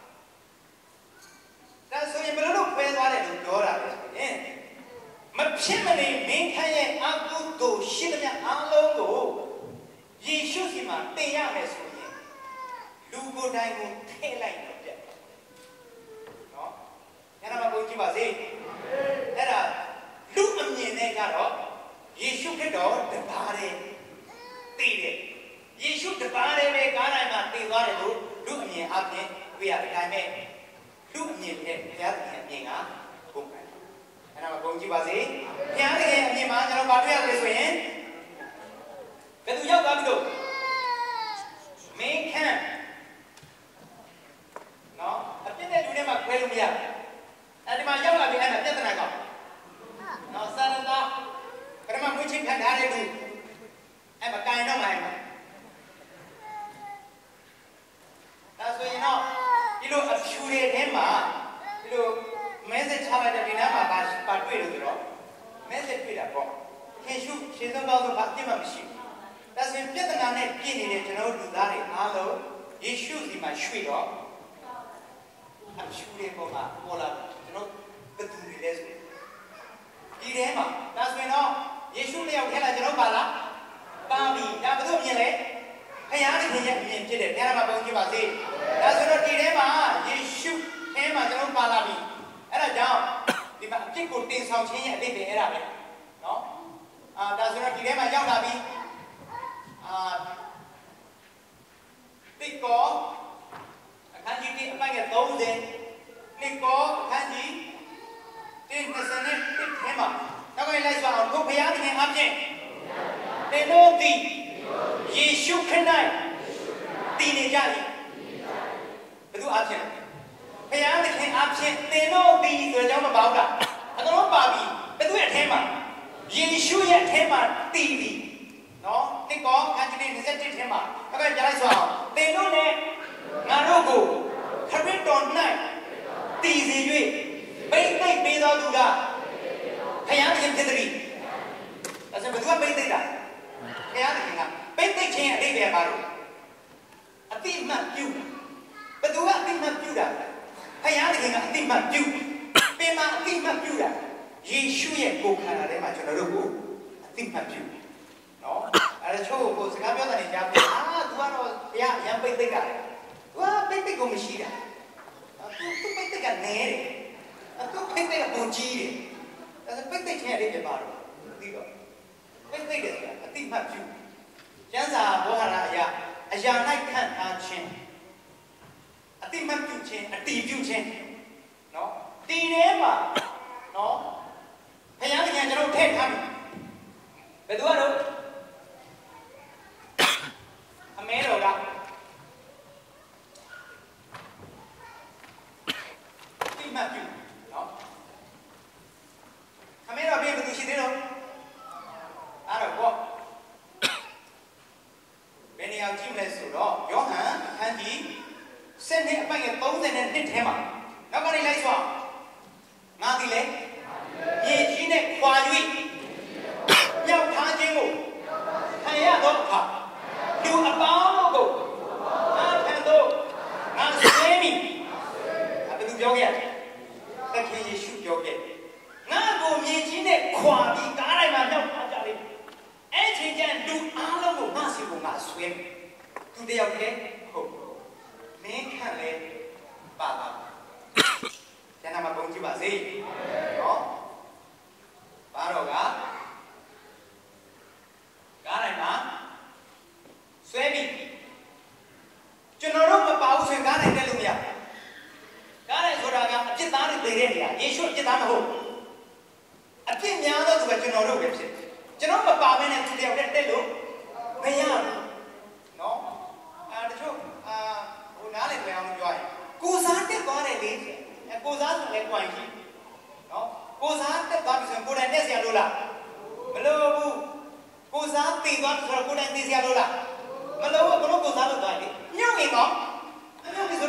ဒါဆိုရင်ဘယ်လိုလုပ်ခွဲသွားတယ်လို့ပြောတာလဲဆိုရင်မဖြစ်မနေမင်းခန့်ရဲ့အကုသိုလ်ရှိသမျှအားလုံးကိုယေရှုစီမှာတင်ရမယ်ဆိုရင်လူကိုယ်တိုင်ကိုထည့်လိုက်တော့ပြနော်ညနာမပုံကြည့်ပါစေအဲ့ဒါလူအမြင်နဲ့ကြတော့ယေရှုခရစ်တော်တပါးတည်းတည်တယ်ယေရှုတပါးတည်းပဲကားတိုင်းမှာတည်သွားတယ်လို့လူအမြင်အပြင်တွေ့ရတယ်ဒါပေမဲ့လူအမြင်နဲ့ဘုရားသခင်အမြင်ကဘုံတယ်အဲ့ဒါမပုံကြည့်ပါစေဘုရားသခင်အမြင်မှာကျွန်တော်ဗာတွေ့ရလဲဆိုရင်ဘယ်သူရောက်သွားပြီလို့မင်းခန့်နော်အပြစ်နဲ့လူနဲ့မှခွဲလို့မရဘူးအဲ့ဒီမှာရောက်လာပြီအဲ့ဒါပြဿနာကောနော်စာရတာပရမမွေးချင်းခံထားတဲ့လူအဲ့မကန်တော့မှအဲ့ဒါဆိုရင်တော့ဒီလိုအဖြူတွေထဲမှာဒီလို message ချလိုက်တဲ့ဒီနားမှာပါတွေ့လို့ဆိုတော့ message တွေ့တာပေါ့ခင်ရှုရှင်းဆုံးကောင်းဆုံးဘာအပြစ်မှမရှိဘူးဒါဆိုရင်ပြဿနာနဲ့ပြည့်နေတဲ့ကျွန်တော်တို့လူသားတွေအားလုံးယေရှုစီမှာရွှေ့တော့အဖြူတွေပေါ်မှာပေါ်လာကျွန်တော်ဘယ်သူတွေလဲဆိုဒီထဲမှာဒါဆိုရင်တော့ယေရှုလျောက်ထဲလာကျွန်တော်ပါလားပါပြီဒါဘယ်သူမြင်လဲခရစ်ခင်ရဲ့အမြင်ဖြစ်တယ်ဘုရားမှာပုံကြည့်ပါစေဒါဆိုတော့ဒီထဲမှာယေရှုထဲမှာကျွန်တော်ပါလာပြီအဲ့ဒါကြောင့်ဒီမှာအပြစ်ကိုတင်ဆောင်ခြင်းရဲ့အလေးပဲအဲ့ဒါပဲနော်ဒါဆိုတော့ဒီထဲမှာရောက်လာပြီတိကောအခန်းကြီး1အပိုင်က30တိကောအခန်းကြီး1:21ထဲမှာတော့ကိုလိုက်ဆိုအောင်ဘုရားသခင်အပြင်သင်တို့သည်ယေရှုခရစ်၌တည်နေကြ၏ဘယ်သူအပြင်ဘုရားသခင်အပြင်သင်တို့သည်ဆိုတဲ့အကြောင်းမပါဘူးလားအကုန်လုံးပါပြီဘယ်သူရဲ့အထဲမှာယေရှုရဲ့အထဲမှာတည်ပြီနော်တိကောအခန်းကြီး27ထဲမှာတော့ကိုကြားလိုက်ဆိုအောင်သင်တို့နဲ့ငါတို့ကိုခရစ်တော်၌တည်စေ၍ပိတ်သိမ့်ပေးတော်သူကဘုရားသခင်ဖြစ်သည်ဒါဆိုဘယ်သူကပိတ်သိမ့်တာဘုရားသခင်ကပိတ်သိမ့်ခြင်းအတိတ်ပဲပါလို့အတိမတ်ပြုဘယ်သူကအတိမတ်ပြုတာဘုရားသခင်ကအတိမတ်ပြုပင်မအတိမတ်ပြုတာယေရှုရဲ့ကိုယ်ခန္ဓာထဲမှာကျွန်တော်တို့ကိုအတိမတ်ပြုနော်အဲ့ဒါချို့ကိုစကားပြောတာနေကြပြီသူကတော့ဘုရားအရင်ပိတ်သိမ့်တာလေသူကပိတ်သိမ့်ကိုမရှိတာသူပိတ်သိမ့်ကနေတယ်သူပိတ်သိမ့်ကပုံကြီးတယ်ဒါဆိုပိတ်သိမ့်ခြင်းအတိတ်ပဲပါတော့သိတော့ပိတ်သိမ့်တယ်ဆိုတာအတိမတ်ပြုကျမ်းစာဘောဟာရအရာ၌ခန့်ထားခြင်းအတိမတ်ပြုခြင်းအတိပြုခြင်းနော်ဒီထဲမှာနော်ဘုရားသခင်ကျွန်တော်ထည့်ထားပြီဘယ်သူကတော့အမဲတော်ကတိမတ်ပြုနော်အမဲတော်ဘယ်သူရှိသေးတော့အဲ့တော့ဘောဘယ်နေရာကြည့်မလဲဆိုတော့ယောဟန်အခန်းကြီး7အပိုင်32ထဲမှာနောက်ကနေလိုက်ဆိုငါသည်လေမြေကြီးနဲ့ခွာ၍မြောက်ထားခြင်းကိုခံရသောအခါလူအပေါင်းတို့ကိုငါထံသို့ငါဆွဲမိဘယ်သူပြောခဲ့ရလဲသခင်ယေရှုပြောခဲ့ငါကိုမြေကြီးနဲ့ခွာပြီးကားတိုင်းမှာမြောက်ထားကြလိမ့်မယ်အဲ့ချိန်ကျရင်လူအားလုံးကိုငါစီကိုငါဆွဲမိသူတယောက်တည်းဟုတ်မင်းခံလဲပါပါကျန်တာမပုံကြည့်ပါစေနော်ဘာတော့ကကားတိုင်းမှာဆွဲပြီးကျွန်တော်တို့မပါဘူးဆိုရင်ကားတိုင်းတက်လို့မရကားတိုင်းဆိုတာကအပြစ်သားတွေတည်တဲ့နေရာယေရှုအပြစ်သားမဟုတ်အပြစ်များသောသူကကျွန်တော်တို့ပဲဖြစ်ကျွန်တော်မပါဘဲနဲ့သူတယောက်တည်းတက်လို့မရဘူးနော်တချို့ဟိုနားလေပြောင်းပြောရင်ကိုစားတက်သွားတယ်လေကိုစားဆိုလည်းကြွိုင်ကြီးနော်ကိုစားတက်သွားပြီဆိုရင်ကိုယ်တိုင်တက်เสียလို့လားမလို့ဘူးကိုစားတည်သွားပြီဆိုတော့ကိုယ်တိုင်တည်เสียလို့လားမလို့ဘူးဘလို့ကိုစားလို့သွားတယ်ညောင်းရင်တော့ညောင်းပြီဆို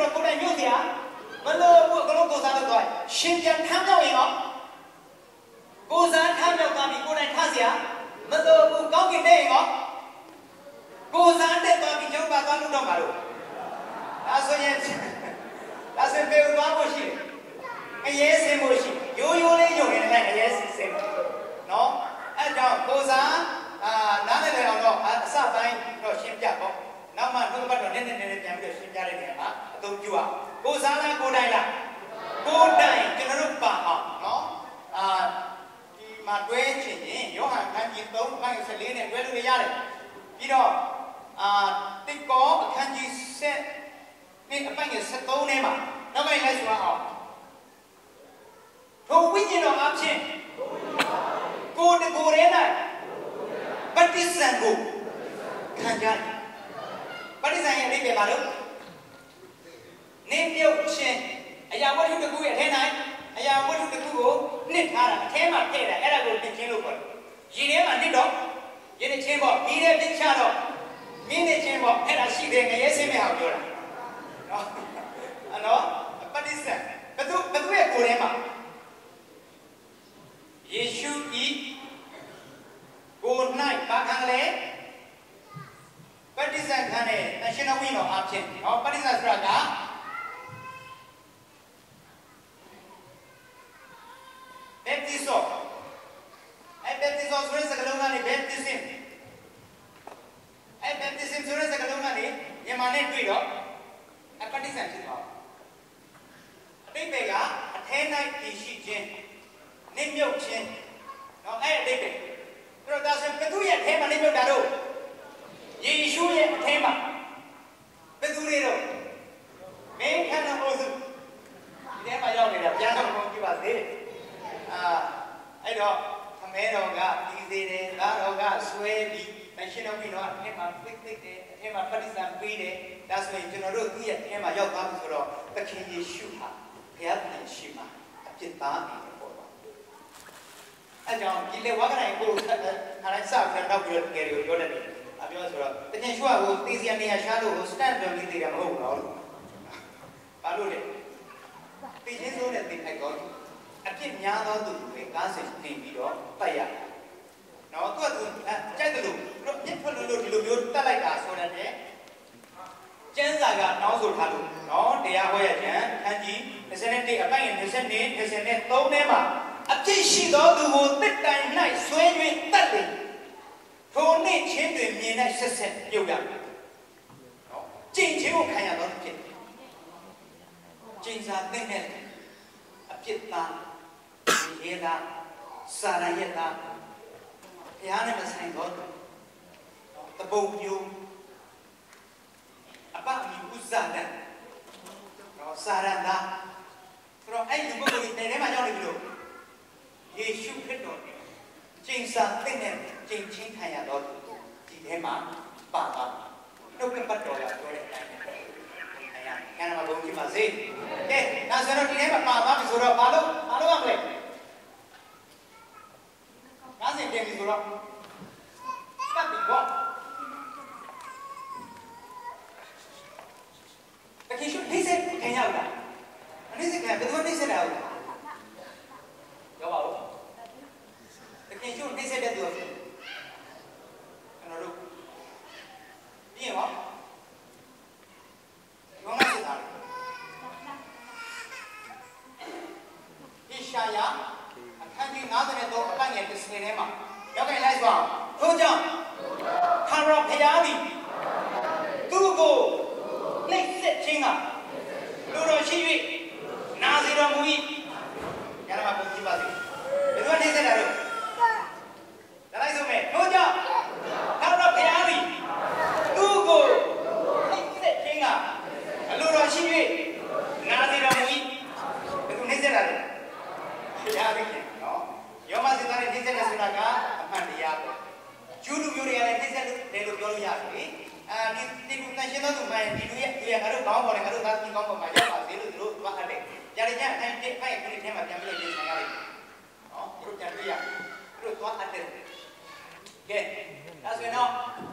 ရှင်ပြန်ထမ်းမြောက်ရင်ရောကိုစားထမ်းမြောက်သွားပြီကိုယ်တိုင်ထားစရာမတော်ဘူးကောင်းကင်နဲ့ရောကိုစားတက်သွားပြီကျောင်းပါသွားလို့တော့မှာလို့ဒါဆိုရင်ပေဦးသွားဖို့ရှိတယ်အရေးစင်ဖို့ရှိရိုးရိုးလေးယုံနေတဲ့အရေးစင်နော်အဲ့ကြောင့်ကိုစားနားလည်တယ်အောင်တော့အစပိုင်းတော့ရှင်းပြပေါ့နောက်မှနှုတ်ဘတ်တော့နည်းနည်းပြန်ပြီးတော့ရှင်းပြတဲ့နေရာမှာအသုံးပြုအောင်ကိုစားလားကိုတိုင်လားကိုတိုင်ကျွန်တော်တို့ပါအောင်နော်ဒီမှာတွဲချင်ရင်ယောဟန်ခန်းကြီး3ပိုင်း14နဲ့တွဲလို့ရတယ်ပြီးတော့တိကောအခန်းကြီး7ဒီအပိုင်း73ထဲမှာနောက်ပိုင်းလိုက်ဆိုအောင်ထိုဝိညာဉ်တော်အဖြစ်ကိုတကိုယ်ရဲ၌ပဋိစ္စံကိုခံကြတယ်ပဋိစ္စံရဲ့အဓိပ္ပာယ်ပါလို့နေမြုပ်ခြင်းအရာဝတ္ထုတစ်ခုရဲ့အထဲ၌အရာဝတ္ထုတစ်ခုကိုနှစ်ထားတာအထဲမှာထည့်တာအဲ့ဒါကိုနှစ်ခြင်းလို့ခေါ်တယ်ရည်ထဲမှာနှစ်တော့ရည်နဲ့ချင်းပေါ့ဒီထဲပြချတော့မင်းနဲ့ချင်းပေါ့အဲ့ဒါရှိတယ်ငရဲစင်းမဲ့အောင်ပြောတာနော်ပဋိစ္စံဘသူရဲ့ကိုယ်ထဲမှာယေရှုဤကိုယ်၌ပါခံလေပဋိစ္စံခံတဲ့တရှင်တော်ဝိညာဉ်အဖြစ်ဟောပဋိစ္စံဆိုတာကဘက်တိဆောအဲ့ဘက်တိဆောဆိုတဲ့စကားလုံးကနေဘက်တိစင်အဲ့ဘက်တိစင်ဆိုတဲ့စကားလုံးကနေမြန်မာနဲ့တွေ့တော့အပဋိစ္စံဖြစ်သွားအတိတ်ကအထဲ၌တည်ရှိခြင်းနစ်မြုပ်ခြင်းနော်အဲ့အတိတ်ပဲအဲ့တော့ဒါဆိုဘသူရဲ့အထဲမှာနစ်မြုပ်တာတော့ယေရှုရဲ့အထဲမှာဘသူတွေတော့မင်းခန္ဓာကိုယ်စုဒီထဲမှာရောက်နေတာပြန်တော့မကြည့်ပါစေအဲ့တော့ခမဲတော်ကပြီးသေးတယ်ငါတော်ကဆွဲပြီးမရှင်တော်ပြီးတော့အထဲမှာဖိတ်တယ်အထဲမှာပဋိစ္စံပေးတယ်ဒါဆိုရင်ကျွန်တော်တို့သူ့ရဲ့အထဲမှာရောက်သွားပြီဆိုတော့သခင်ယေရှုဟာဘုရားပြန်ရှိမှာအပြစ်သားနေတယ်ပေါ့အဲ့ကြောင့်ဒီလေဝါကနိုင်ကိုခါတိုင်းစပြီးတော့ပြောငယ်တွေကိုပြောတတ်တယ်အပြောဆိုတော့တကယ်ရှုကိုသိစီရနေရရှားလို့စတန်ပြောပြီးသေးတယ်မဟုတ်ဘူးတော့ဘာလို့လဲသိချင်းစိုးတဲ့သိထိုက်တော့အပြစ်များသောသူတွေကားစိတ်တင်ပြီးတော့ပတ်ရနော်သူကကြိုက်တယ်လို့ပြစ်ထွက်လို့ဒီလိုမျိုးတက်လိုက်တာဆိုတဲ့ကျမ်းစာကတောင်းဆိုထားလို့နော်တရားဟောရခြင်းအခန်းကြီး21အပိုင်း22 23ထဲမှာအပြစ်ရှိသောသူကိုတစ်တိုင်၌ဆွဲ၍တတ်တယ်ထိုနေ့ချင်းတွင်မြင်၌ဆက်ပြုတ်ရမယ်နော်ကျင့်ခြင်းကိုခံရတော့ဖြစ်ကျင့်စာသင်တဲ့အပြစ်သားရေသားစာရယတာဘုရားနဲ့မဆိုင်တော့တပုံမျိုးအပမီဥစ္စာတဲ့နော်စာရတာဆိုတော့အဲ့ဒီပုဂ္ဂိုလ်တွေထဲမှာရောက်နေပြီလို့ယေရှုခရစ်တော်ကျင့်စာသင်တဲ့ကျင့်ချင်းခံရတော့ဒီထဲမှာပါပါနှုတ်ကပတ်တော်ကပြောတဲ့အတိုင်းခံရကျမ်းမှာဘုံကြည့်ပါစေကဲဒါဆိုတော့ဒီထဲမှာပါပါပြီဆိုတော့ဘာလို့ရမလဲဒါစင်ပြန်ပြီဆိုတော့ကပ်ပြီပေါ့တကယ်ရှိနေစေခံရလားအနေစခံဘယ်သူနေစေတာလဲရောပါဦးတကယ်ရှိနေစေတဲ့သူကျွန်တော်တို့ပြီးရင်ရောမစစ်တာဣရှာယအခန်းကြီး53အပိုင်းငယ်10ထဲမှာရောက်ခဲ့လိုက်ပါထို့ကြောင့်ထာဝရဘုရားသည်သူ့ကိုနှိပ်စက်ခြင်းကလူတော်ရှိ၍နာစီတော်မူ၏ညမှာပုံကြည့်ပါစေဘယ်လိုနှိပ်စက်တာလဲဒါလိုက်ဆုံးမယ်ထို့ကြောင့်ထာဝရဘုရားသည်သူ့ကိုနှိပ်စက်ခြင်းကလူတော်ရှိ၍နာစီတော်မူ၏ဘယ်လိုနှိပ်စက်တာလဲဘုရားသခင်နော်ယောမစင်သားနဲ့နှိပ်စက်တဲ့ဆိုတာကအမှန်တရားပဲကျူးလူမျိုးတွေကလည်းနှိပ်စက်တယ်လို့ပြောလို့ရတယ်လေဒီလူတန်ရှင်းသောသူမှန်ဒီလူရဲ့ငါတို့ကောင်းပေါ်တယ်ငါတို့သားသမီးကောင်းပေါ်မှာရောက်ပါစေလို့သူတို့သွားအပ်တယ်။ကြာကြာအတိုင်းတစ်ဖိုက်ခုနှစ်ထဲမှာပြန်ပြီးပြင်ဆိုင်ရလိမ့်မယ်။နော်သူတို့ကြံတွေ့ရသူတို့သွားအပ်တယ်။ကဲဒါဆိုရင်တော့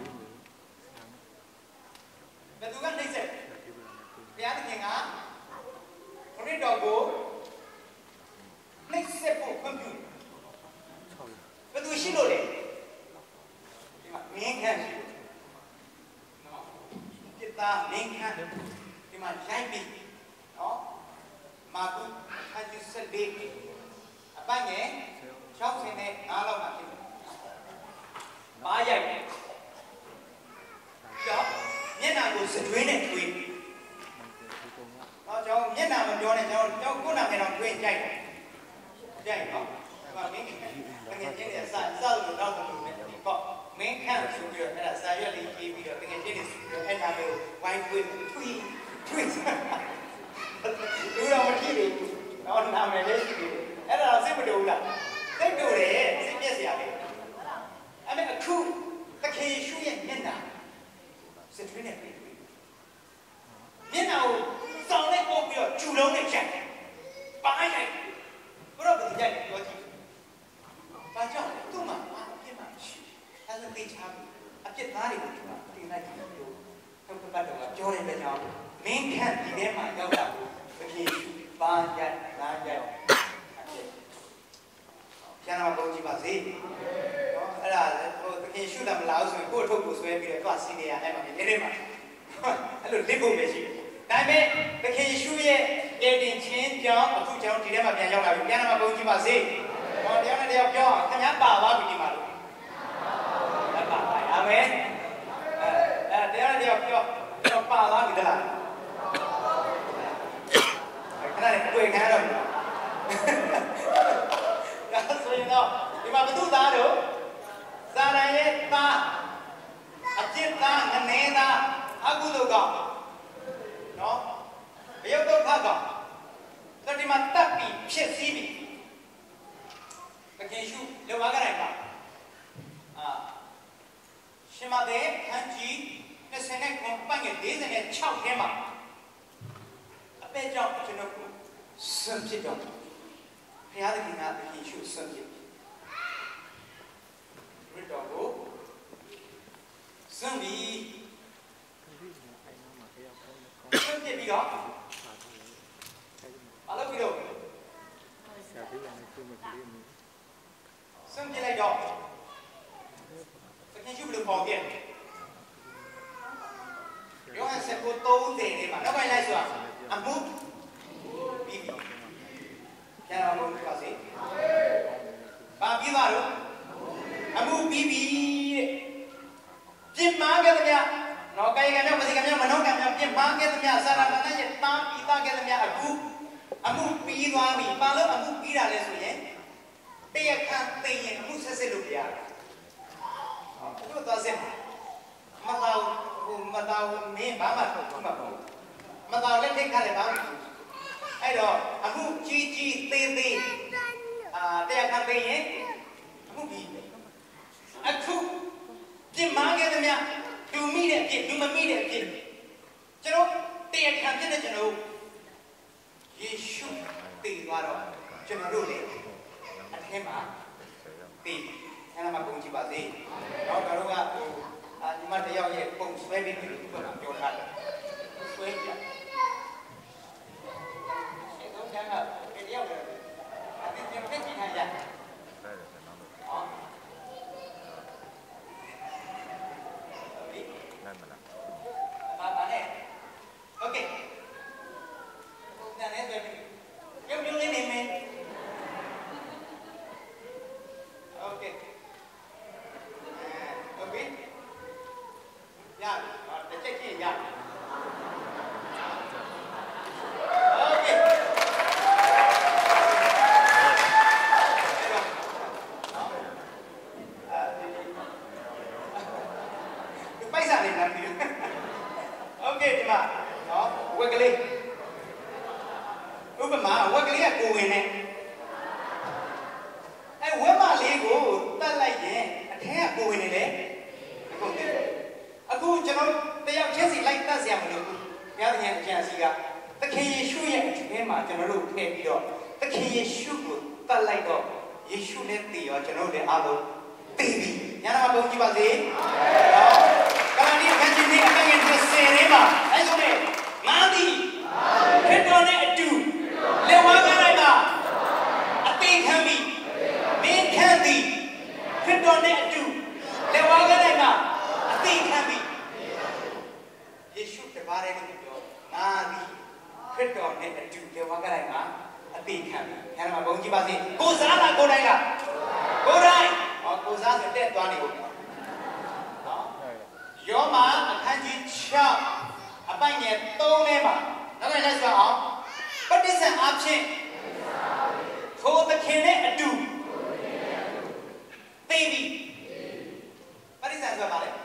ဘယ်သူကနှိပ်စက်ဘုရားသခင်ကခရစ်တော်ကို mà giải bị đó mà cũng hay như sẽ đi ba nhé cháu thế này nó lâu mà thì ba dạy đó nhất nào cũng sẽ thuê này thuê đó cháu nhất nào mình cho này cháu cố nào này làm thuê chạy đó và mấy cái nghe trên này sao được đâu tụi mình thì có mấy khăn xuống được hay là sao vậy thì bây giờ cái nghe trên này xuống được hay là đều quay thuê thuê đúng đâu mà khi đi nó nằm này đấy thìအဲ့ဒါတော့စိတ်မတူဘူးလားစိတ်တူတယ်စိတ်ပြည့်စရာလေအဲ့မဲ့အခုတခေရှုရဲ့မျက်နှာစစ်ထွေးနေပြီမျက်နှာကိုစောင်းလိုက်ပို့ပြီးတော့ကျူလုံးနဲ့ချက်ပါရိုက်ဘုရားဗုဒ္ဓရဲ့ပြောကြည့်ဘာကြောင့်သူ့မှာဘာအပြစ်မှမရှိအဲ့ဒါသိချာပြီအပြစ်သားတွေကိုသူကတင်လိုက်တယ်လို့ထုတ်ပတ်တော့ပြောတဲ့အတွက်ကြောင့်မင်းခန့်ဒီထဲမှာရောက်တာကိုတခေရှုပါရိုက်နားရိုက်ကျန်တော်ပုံကြည့်ပါစေ။နော်အဲ့ဒါဟိုတကယ်ရှုတာမလားဆိုရင်ကိုယ့်ထုတ်ကိုဆွဲပြီးတော့သူကစီနေရအဲ့မှာနေနေမှာအဲ့လိုလစ်ဖို့ပဲရှိတယ်။ဒါပေမဲ့တကယ်ရှုရဲ့တည်တင်ချင်းကြောင့်အခုကျွန်တော်ဒီထဲမှာပြန်ရောက်လာပြီ။ကျန်တော်ပုံကြည့်ပါစေ။ဟောတရားနဲ့တရားပြောခင်ဗျားပါသွားပြီဒီမှာလို့။ပါပါအာမင်။တရားနဲ့တရားပြောတော့ပါသွားပြီတလား။ခဏလေးတွေ့ခံရတော့ဆိုရင်တော့ဒီမှာဘုသူသားတို့ဇာရန်ရဲ့သားအจิตသားငနေသားအကုသိုလ်ကောင်နော်ဘယုတ်ဒုက္ခကောင်ဆိုဒီမှာတပ်ပြီးဖြစ်စည်းပြီးတကယ်ရှုလောကရိုင်းပါရှင်မတဲ့ခန်းကြီး29ပတ်ငယ်46ထဲမှာအပဲကြောင့်ကျွန်တော်ကိုစွန့်ပစ်တော့ဘုရားသခင်ကယေရှုဆွမ်းပြရတော့ကိုစွန့်ပြီးဆွန့်ပြပြီးတော့ဘာလို့ပြီးတော့စွန့်ပြလိုက်တော့သခင်ယေရှုဘယ်လိုပေါ်ပြန်ယောဟန်စကို30ထဲမှာနောက်ပိုင်းလိုက်ဆိုတာအမှုပြီးပြီကျန်တော်ဘုရားပါစေ။ဘာပြီးသွားတော့အမှုပြီးပြီတဲ့။ပြစ်မှားခဲ့သမျှနော်ကာယကံမြောက်ပစီကံမြောက်မနောကံမြောက်ပြစ်မှားခဲ့သမျှစာရဏနဲ့ရဲ့တားပြီးသားခဲ့သမျှအခုအမှုပြီးသွားပြီ။ဘာလို့အမှုပြီးတာလဲဆိုရင်တရားခံသိရင်အမှုဆက်ဆက်လို့ပြရတယ်။ဟောဘုရားသွားစင်မတော်မတော်မင်းဘာမှထုတ်မှာပေါ့။မတော်လက်ထိတ်ခါလည်းဘာမှအဲ့တော့အခုကြီးကြီးသေးသေးတရားခံပေးရင်အခုပြီးအခုပြစ်မှားခဲ့သမျှလူမိတဲ့အဖြစ်လူမမိတဲ့အဖြစ်ကျွန်တော်တရားခံဖြစ်တဲ့ကျွန်တော်ယေရှုတည်သွားတော့ကျွန်တော်တို့လည်းအထက်မှာတည်အဲ့ဒါမှပုံကြည့်ပါစေတော့တို့ကဒီမှာတယောက်ရဲ့ပုံဆွဲပြီးဒီလိုပြောထားတယ်ဆွဲပြကျန်တော့ဒီရောက်တယ်အဲ့ဒီပြည့်ကြည့်နိုင်ရဟောဒီနာမလားဘာလဲโอเคပုံစံနဲ့ဆိုပြီးရုပ်မျိုးလေးနေမယ်โอเคโอเคရတစ်ချက်ချင်းရဝက်ကလေးဥပမာဝက်ကလေးကကိုဝင်နေအဲဝက်မလေးကိုတတ်လိုက်ရင်အထက်ကကိုဝင်နေလေအခုကျွန်တော်တယောက်ချင်းစီလိုက်တတ်စရာမလိုဘူးဘုရားသခင်အကျဉ်းစီကသခင်ယေရှုရဲ့အထက်မှာကျွန်တော်တို့ထည့်ပြီးတော့သခင်ယေရှုကိုတတ်လိုက်တော့ယေရှုနဲ့တည်ရောကျွန်တော်တို့လည်းအားလုံးတည်ပြီညာနာပုံကြည့်ပါစေကမ္ဘာဒီအခန်းကြီးနဲ့အခန်းကြီး30ထဲမှာအဲဆိုတဲ့ငါသည်ခရစ်တော်နဲ့အတူလက်ဝါးကားလိုက်မှာအသေးခံပြီးမင်းခံသည်ခရစ်တော်နဲ့အတူလက်ဝါးကားလိုက်မှာအသေးခံပြီးယေရှုတပါးတည်းကိုပြောငါသည် Christ on it to the Wakaranga, a big hand. And I'm going to say, Gozala, Godanga, Godai, or Gozala, dead one. Yoma, a kanji chop, a bang tonema. No, that's all. But this is an option. For the Kenneth do. Baby. What is that about it?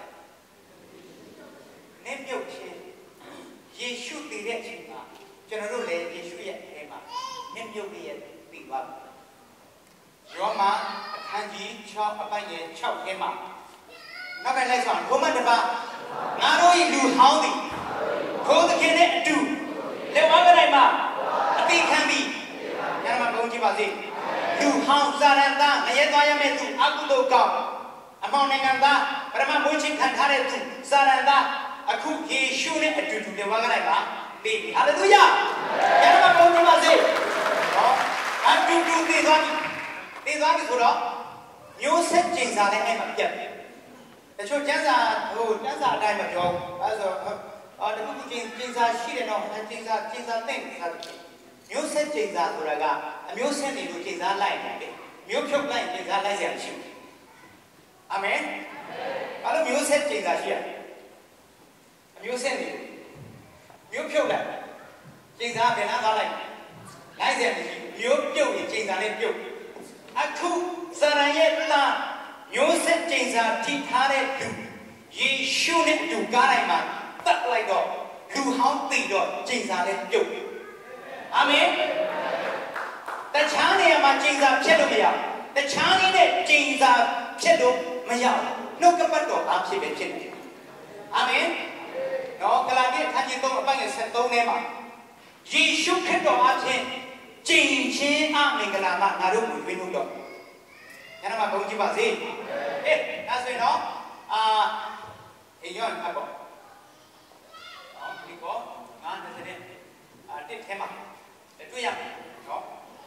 Name your chin. Ye shoot the rich. General, ye shoot yet. Name your beard. Big love. Yoma, a kanji chop, a bang chop him up. Now, my next one. Woman about. Not only do howdy. For the Kenneth do. The Wagarama. A big can be. Yama going to Bazi. Do how Saranda, Nayataya Metu, Akudo Gao. Among Naganda, Rama Muchin Kantare to Saranda, a cook he shoot it to the Wagarama. Baby. Hallelujah. Yama going to Bazi. I'm to do this one. These are the good. You said things are the end of it. The show Jansa, who Jansa time of job, as the good things are she and all, and things are things. You said things are Uraga, and you send it to things are like you took like things are like them. Amen. All of you said things are here. And you send it. You took like things are like them. You do things are like you. A cook, Sarayeta, you said things are Titare do. Ye shoot it to Garama, that like dog. Do how big dog, things are like you. Amen. The China matching up Chedomia. The China jeans up Chedom Maya. No capato, absolutely. Amen. No, Kalaki, Tajito, Bang, and Tonema. Ye shook it or Achen. Jin Chin, Amingalama, Naru, Vinudo. And I'm going to Bazi. Eh, as we know, a young couple. Because, did him up. The two young, no?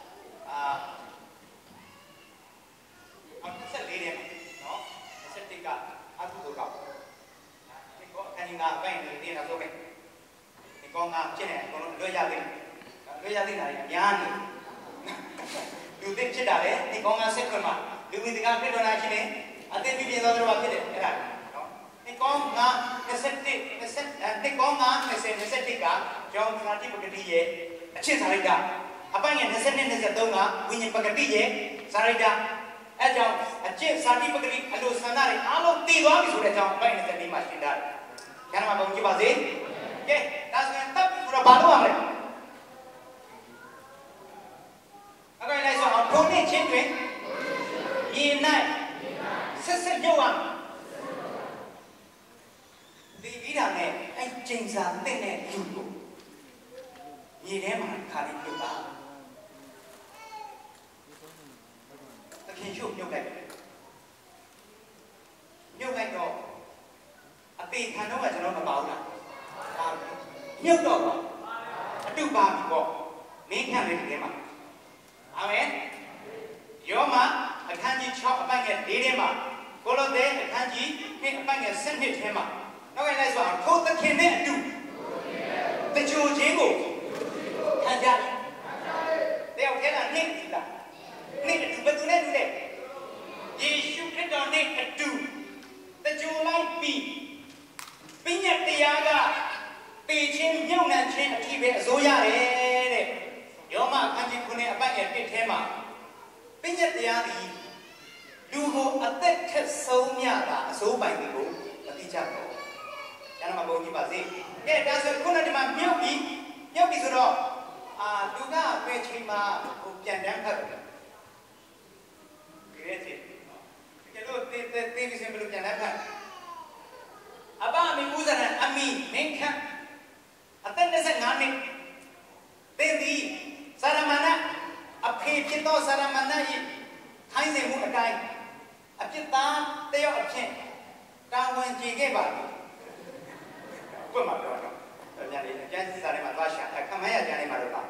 I'm just a lady, no? I said, take up, I have to go up. Can you not find the dinner? Okay. The Gong up, Jenny, Loyalty. Loyalty, Yanni. You did Chidale, the Gong up second one. You will the carpet on Achine, I think we be another one. The Gong up, the Gong up, the Setica, John Franti Pagadier. Sarida, upon a descendant is a donor, winning Pagadier, Sarida, Ajam, a chief Sadi Pagadi, a low Sanari, all of these armies would have done by the machine that. Can I go to Bazi? Okay, that's when top for a Balu. Okay, let's go. Tony Children, ye night, Sister Joan. The Vidane, and James are thin and you. Ye never carry you back. The king shoot you back. You like dog. A big canoe as an about that. You dog. A two baby walk. Me can't live him up. Amen. Your ma, a kanji chop a bang at Didema. Follow there, a kanji, make a bang at send it him up. No, that's what I'm told the king there do. The Jew jingle. They are getting a name to that. Name to but to let it. Ye shoot it on name at two. The July B. Pinya Tiaga. Pichin young and chain a TV Zoya. Yoma can't you put a bag at Pitema. Pinya Tiagi. Do go a deck so miata, so by the book, the teacher. Yanama Bogi Bazi. Yeah, that's a good demand. Yogi is raw. Duga, which him can damn her. Great. You know, the thing is simple to can happen. About me, Muzan, I mean, make him. Attendance and Nami. Then the Saramana, a Pito Saramana, Hines and Mukai. A Pita, they are a chain. Down when she gave up. Come on, Jansi Sarima Vasha, I come here, Janny Maruka.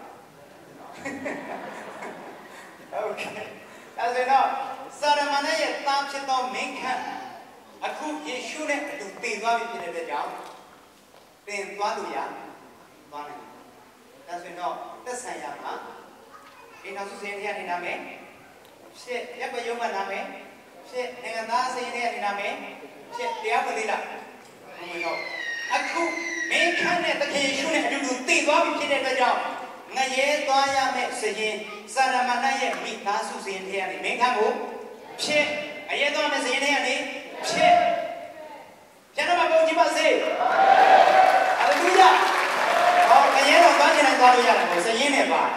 Okay. As we know, Saramana, Tamchito, Minka, a cook, he shouldn't do things while we did the job. Then, Waduya, as we know. တော့သက်ဆိုင်ရာမှာဒီနောက်စုစင်းတဲ့အနေနာမယ်ဖြစ်ရပ်ကွက်ရုံးမှနာမယ်ဖြစ်နိုင်ငံသားစင်းတဲ့အနေနာမယ်ဖြစ်တရားဝင်သေးလားမဝင်တော့အခုမင်းခန့်တဲ့တခင်ရှုနဲ့အတူတူတည်သွားပြီဖြစ်တဲ့အတွက်ကြောင့်ငရဲသွားရမယ့်စရင်စာရမဏေရဲ့မိသားစုစင်းတဲ့အနေမင်းခန့်ကိုဖြစ်ငရဲသွားမယ့်စရင်တဲ့အနေဖြစ်ကျန်တော့မကုန်ကြည့်ပါစေဟာလေလုယာဟောငရဲတော့သွားခြင်းနဲ့သွားလို့ရတယ်ကိုစရင်နဲ့ပါ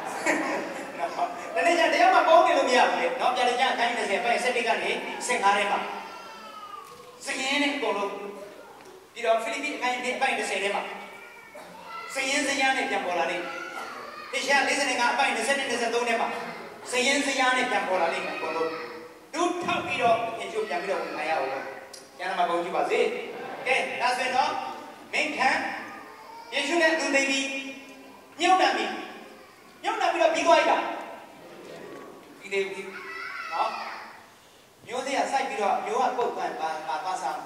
တနေ့ကျတရားမှာပေါင်းနေလို့မရဘူးလေเนาะပြတယ်ကျအခိုင်း30ပိုင်7ကနေ15ထဲမှာစရင်နဲ့ကိုလို့ပြီးတော့ဖိလိပ္ပိအခိုင်းအပိုင်30ထဲမှာစရင်စရာနဲ့ပြန်ပေါ်လာလိမ့်မယ်တရား45အပိုင်20နဲ့23ထဲမှာစရင်စရာနဲ့ပြန်ပေါ်လာလိမ့်မယ်ကိုလို့ဒုထောက်ပြီးတော့အကျိုးပြန်ပြီးတော့ဝင်လာရအောင်ကျန်မှာပေါင်းကြည့်ပါစေကဲဒါဆိုရင်တော့မင်းခံယေရှုနဲ့သူသိပြီးညှို့နှံပြီးတော့ပြီးသွားရတာဒီသေးဘူးနော်မျိုးစေ့ကစိုက်ပြီးတော့မျိုးကပုတ်သွားပါသွားစား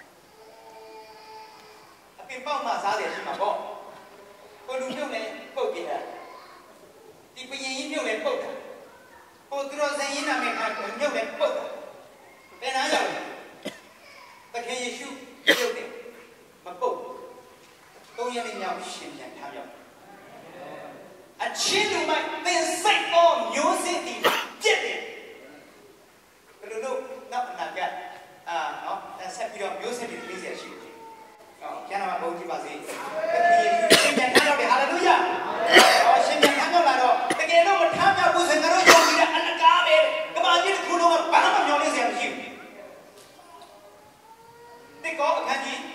အပင်ပေါက်မှစားတယ်ရှိမှာပေါ့ကိုလူပြုတ်လည်းပုတ်ပြတာဒီပရင်ကြီးပြုတ်လည်းပုတ်တာဟိုသူတော်စင်ရင်းနာမည်ခံမြုပ်လည်းပုတ်တာဘယ်နာရောက်လဲတခင်ယေရှုပြုတ်တယ်မပုတ်3ရက်မြောက်ရှင်ပြန်ထားရောက်အချင်းလူမိုက်သင်စိတ်ပေါ်မျိုးစစ်တီပြစ်တယ်ဘယ်လိုလုပ်နောက်အနာကနော်ဆက်ပြီးတော့မျိုးစစ်တီလေးဆက်ရှိတယ်ကျန်တော့ဘုန်းကြီးပါစေတကယ်ရှင်ပြန်ထားတော့တယ်ဟာလေလုယာရှင်ပြန်ထားတော့လာတော့တကယ်လို့မထားမြောက်ဘူးဆိုရင်တို့ယုံကြည်တဲ့အလကားပဲကမာကြီးတစ်ခုလုံးကဘာမှမျောနေစရာမရှိဘူးဒီကောအခန်းကြီး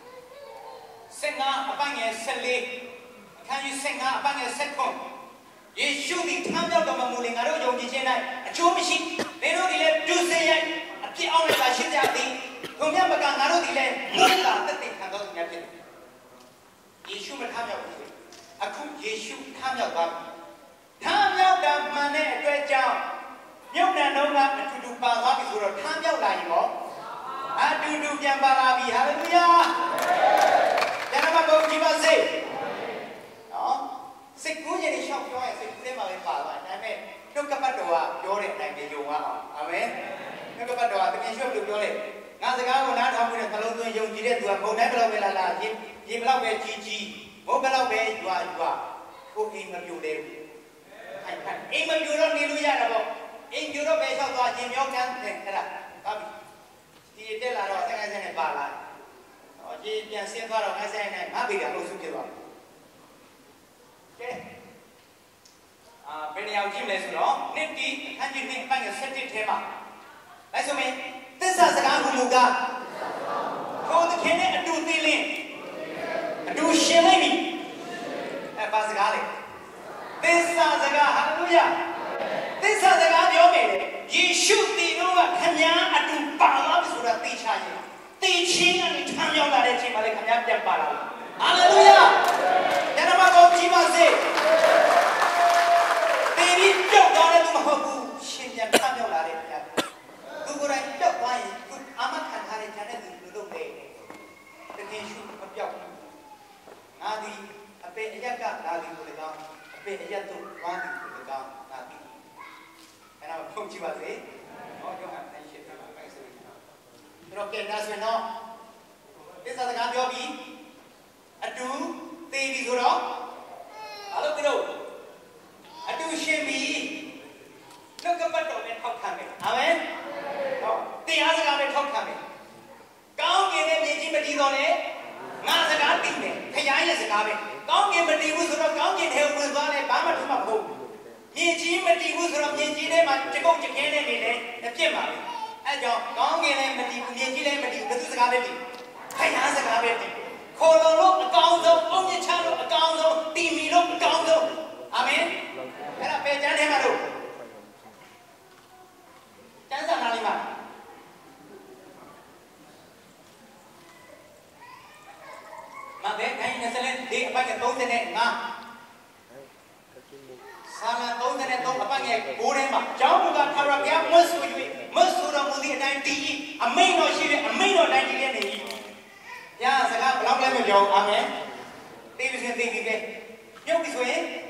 15အပိုင်းငယ်14အခန်းကြီး15အပိုင်းငယ်16ယေရှုသည်ထမ်းမြောက်တော်မမူလင်ငါတို့ယုံကြည်ခြင်း၌အကျိုးမရှိသင်တို့သည်လည်းဒုစရိုက်အပြစ်အောင်လည်းသာရှိကြသည်ဘုံမြတ်မကငါတို့သည်လည်းမူတာတသက်ခံတော်သူများဖြစ်တယ်ယေရှုမထမ်းမြောက်ဘူးအခုယေရှုထမ်းမြောက်သွားပြီထမ်းမြောက်တာမှန်တဲ့အတွက်ကြောင့်မြုပ်နှံတော့ကအတူတူပါသွားပြီဆိုတော့ထမ်းမြောက်လာရင်ရောအတူတူပြန်ပါလာပြီဟာလေလုယာကျမ်းမှာဘုန်းကြီးပါစေနော်စိတ်ကူးရင်ရှောက်ပြောရင်စိတ်ကူးထဲမှာပဲပါသွားတယ်ဒါပေမဲ့နှုတ်ကပတ်တော်ကပြောတဲ့အတိုင်းပဲယုံရအောင်အာမင်နှုတ်ကပတ်တော်ကတကယ်ရှောက်လို့ပြောတယ်ငါစကားကိုနားထောင်ပြီးတော့နှလုံးသွင်းယုံကြည်တဲ့သူကဘုံတိုင်းဘယ်လောက်ပဲလာရေဘယ်လောက်ပဲကြီးဘုံဘယ်လောက်ပဲရွာကိုအိမ်မပြိုလဲဘူးအိမ်မပြိုတော့နေလို့ရတာပေါ့အိမ်ပြိုတော့ပဲလျှောက်သွားခြင်းမြောက်ချမ်းတယ်အဲ့ဒါဟုတ်ပြီဒီတက်လာတော့ဆက်ဆက်နဲ့ပါလာရေပြန်ဆင်းသွားတော့ဆက်ဆက်နဲ့ငါဘေးကအုပ်စုဖြစ်သွားတယ်ကဲဘယ်နေရာကြည့်လဲဆိုတော့နှစ်တီအခန်းကြီး2အပိုင်း7ထဲမှာလိုက်ဆိုမယ်သစ္စာစကားဟူမူကားကိုသခင်နဲ့အတူသိလင်းအတူရှင်လိမ့်မည်ဘာစကားလဲသစ္စာစကားဟာလေလုယာသစ္စာစကားပြောမယ်လေယေရှုတည်တော့ကခမည်းအတူပါလာပြီဆိုတာသိချရင်သိချင်းကနေထမ်းရောက်လာတဲ့အချိန်မှာလေခမည်းပြန်ပါလာတယ်ဟာလေလုယာကျမ်းမှာတော့ကြည့်ပါစေဒီပြုတ်သွားတဲ့သူမဟုတ်ဘူးရှင်ပြန်ထမ်းရောက်လာတဲ့ဘုရားသူကိုယ်တိုင်ပြုတ်သွားရင်သူအမခံထားတဲ့ဉာဏ်နဲ့သူလုပ်နေတကယ်ရှုမပြောက်ဘူးငါဒီအပေအရက်ကလာသည်ကိုလည်းကောင်းအပေအရက်တို့သွားသည်ကိုလည်းကောင်းငါသိအဲ့ဒါဖုန်ကြည့်ပါစေဟောကြောင့်အဲ့ရှိတယ်ပဲဆိုတော့ကဲဒါဆိုတော့သစ္စာစကားပြောပြီးအတူသိပြီဆိုတော့အားလုံးတို့အတူရှင်ပြီနှုတ်ကပတ်တော်နဲ့ထောက်ခံမယ်အာမင်ဟုတ်တရားစကားနဲ့ထောက်ခံမယ်ကောင်းကင်နဲ့မြေကြီးမတည်တော့လေငါစကားတည်မယ်ခရားရဲ့စကားပဲကောင်းကင်မတည်ဘူးဆိုတော့ကောင်းကင်ထဲဝင်သွားလဲဘာမှထမမဟုတ်ဘူးမြေကြီးမတည်ဘူးဆိုတော့မြေကြီးထဲမှာကြကုတ်ကြကဲနေနေလေအပြစ်ပါပဲအဲကြောင့်ကောင်းကင်လည်းမတည်ဘူးမြေကြီးလည်းမတည်ဘူးဘယ်သူစကားပဲတည်ခရားစကားပဲတည်ခေါ်တော်လို့အကောင်းဆုံးအုံညချလို့အကောင်းဆုံးတည်မီလို့အကောင်းဆုံးအာမင်အဲ့ဒါပဲကျမ်းထဲမှာလို့ကျမ်းစာနာလေးမှာမဘဲခိုင်းနေစလဲဒီအပိုင်း35ဆာလ33အပိုင်း9ထဲမှာကျောင်းကထာဝရဘုရားမဆွေ၍မဆွတော်မူသည့်အတိုင်းတည်အမိန့်တော်ရှိတဲ့အမိန့်တော်တိုင်းတည်နေ၏ဘုရားစကားဘယ်လောက်လဲမပြောအာမင်သိပြီဆိုရင်သိပြီပဲပြုတ်ပြီဆိုရင်